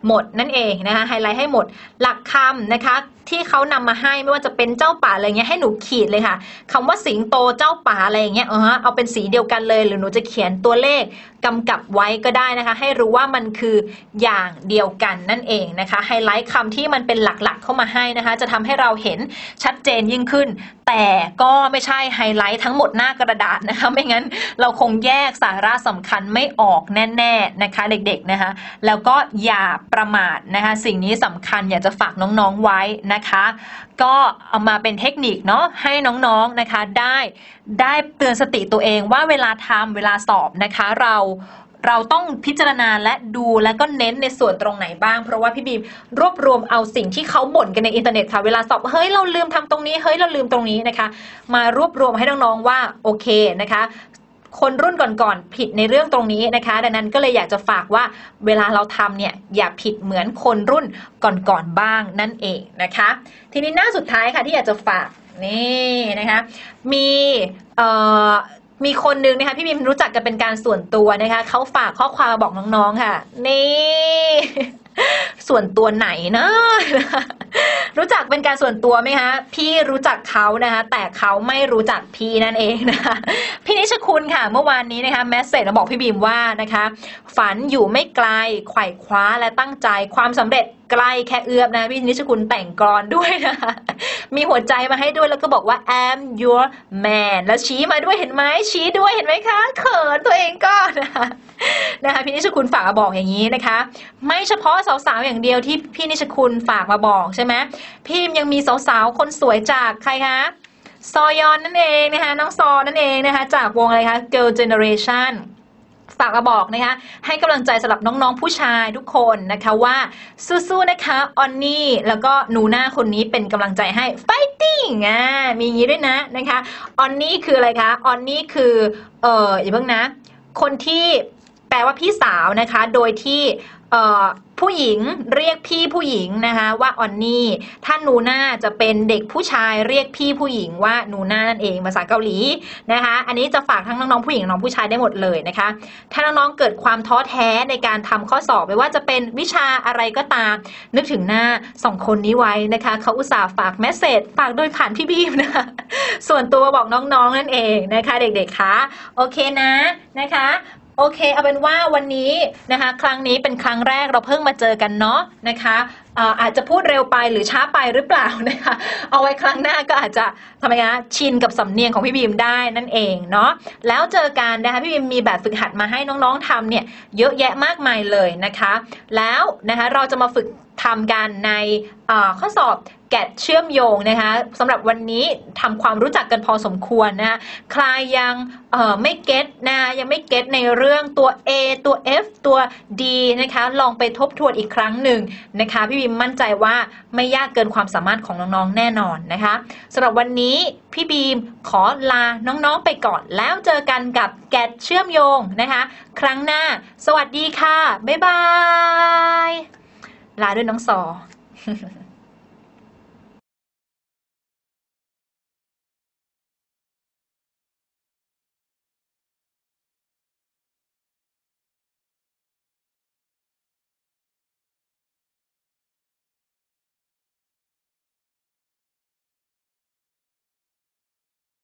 หมดนั่นเองนะคะไฮไลท์ให้หมดหลักคำนะคะที่เขานำมาให้ไม่ว่าจะเป็นเจ้าป่าอะไรเงี้ยให้หนูขีดเลยค่ะคำว่าสิงโตเจ้าป่าอะไรอย่างเงี้ยเออเอาเป็นสีเดียวกันเลยหรือหนูจะเขียนตัวเลขกำกับไว้ก็ได้นะคะให้รู้ว่ามันคืออย่างเดียวกันนั่นเองนะคะไฮไลท์คำที่มันเป็นหลักๆเข้ามาให้นะคะจะทำให้เราเห็นชัดเจนยิ่งขึ้นแต่ก็ไม่ใช่ไฮไลท์ทั้งหมดหน้ากระดาษนะคะไม่งั้นเราคงแยกสาระสำคัญไม่ออกแน่ๆนะคะเด็กๆนะคะแล้วก็อย่าประมาทนะคะสิ่งนี้สำคัญอยากจะฝากน้องๆไว้นะคะก็เอามาเป็นเทคนิคเนาะให้น้องๆนะคะได้ได้เตือนสติตัวเองว่าเวลาทำเวลาสอบนะคะเราเราต้องพิจารณาและดูแล้วก็เน้นในส่วนตรงไหนบ้างเพราะว่าพี่บีมรวบรวมเอาสิ่งที่เขาบ่นกันในอินเทอร์เน็ตค่ะเวลาสอบเฮ้ยเราลืมทำตรงนี้เฮ้ยเราลืมตรงนี้นะคะมารวบรวมให้น้องๆว่าโอเคนะคะคนรุ่นก่อนๆผิดในเรื่องตรงนี้นะคะดังนั้นก็เลยอยากจะฝากว่าเวลาเราทำเนี่ยอย่าผิดเหมือนคนรุ่นก่อนๆบ้างนั่นเองนะคะทีนี้หน้าสุดท้ายค่ะที่อยากจะฝากนี่นะคะมีเอ่อมีคนนึงนะคะพี่บิมรู้จักกันเป็นการส่วนตัวนะคะเขาฝากข้อความบอกน้องๆค่ะนี่ส่วนตัวไหนนะรู้จักเป็นการส่วนตัวไหมคะพี่รู้จักเขานะคะแต่เขาไม่รู้จักพี่นั่นเองนะคะพี่นิชคุณค่ะเมื่อวานนี้นะคะแมสเสจมาบอกพี่บีมว่านะคะฝันอยู่ไม่ไกลไขว่คว้าและตั้งใจความสำเร็จใกล้แค่เอื้อมนะพี่นิชคุณแต่งกลอนด้วยนะคะมีหัวใจมาให้ด้วยแล้วก็บอกว่า I'm your man แล้วชี้มาด้วยเห็นไหมชี้ด้วยเห็นไหมคะเขินตัวเองก็นะคะนะคะพี่นิชคุณฝากมาบอกอย่างนี้นะคะไม่เฉพาะสาวๆอย่างเดียวที่พี่นิชคุณฝากมาบอกใช่ไหมพี่ยังมีสาวๆคนสวยจากใครคะซอยอนนั่นเองนะคะน้องซอนั่นเองนะคะจากวงอะไรคะ Girl Generationฝากมาบอกนะคะให้กำลังใจสำหรับน้องๆผู้ชายทุกคนนะคะว่าสู้ๆนะคะออนนี่แล้วก็หนูหน้าคนนี้เป็นกำลังใจให้ fighting อ่ามีอย่างนี้ด้วยนะนะคะออนนี่คืออะไรคะออนนี่คือเอออย่าเพิ่งนะคนที่แปลว่าพี่สาวนะคะโดยที่เอ่อผู้หญิงเรียกพี่ผู้หญิงนะคะว่าออนนี่ถ้าหนูหน้าจะเป็นเด็กผู้ชายเรียกพี่ผู้หญิงว่าหนูหน้านั่นเองภาษาเกาหลีนะคะอันนี้จะฝากทั้งน้องๆผู้หญิงน้องผู้ชายได้หมดเลยนะคะถ้าน้องๆเกิดความท้อแท้ในการทำข้อสอบไม่ว่าจะเป็นวิชาอะไรก็ตามนึกถึงหน้าสองคนนี้ไว้นะคะเขาอุตส่าห์ฝากเมสเสจฝากโดยผ่านพี่บีมนะคะส่วนตัวบอกน้องๆนั่นเองนะคะเด็กๆคะโอเคนะนะคะโอเคเอาเป็นว่าวันนี้นะคะครั้งนี้เป็นครั้งแรกเราเพิ่งมาเจอกันเนาะนะคะอาจจะพูดเร็วไปหรือช้าไปหรือเปล่านะคะเอาไว้ครั้งหน้าก็อาจจะทำไมคะชินกับสำเนียงของพี่บีมได้นั่นเองเนาะแล้วเจอกันนะคะพี่บีมมีแบบฝึกหัดมาให้น้องๆทำเนี่ยเยอะแยะมากมายเลยนะคะแล้วนะคะเราจะมาฝึกทำกันในข้อสอบแกดเชื่อมโยงนะคะสำหรับวันนี้ทำความรู้จักกันพอสมควรนะใครยังไม่เก็ตนะยังไม่เก็ตในเรื่องตัว A ตัว F ตัว D นะคะลองไปทบทวนอีกครั้งหนึ่งนะคะพี่บีมมั่นใจว่าไม่ยากเกินความสามารถของน้องๆแน่นอนนะคะสำหรับวันนี้พี่บีมขอลาน้องๆไปก่อนแล้วเจอกันกับแกดเชื่อมโยงนะคะครั้งหน้าสวัสดีค่ะบ๊ายบายลาด้วยน้องซอ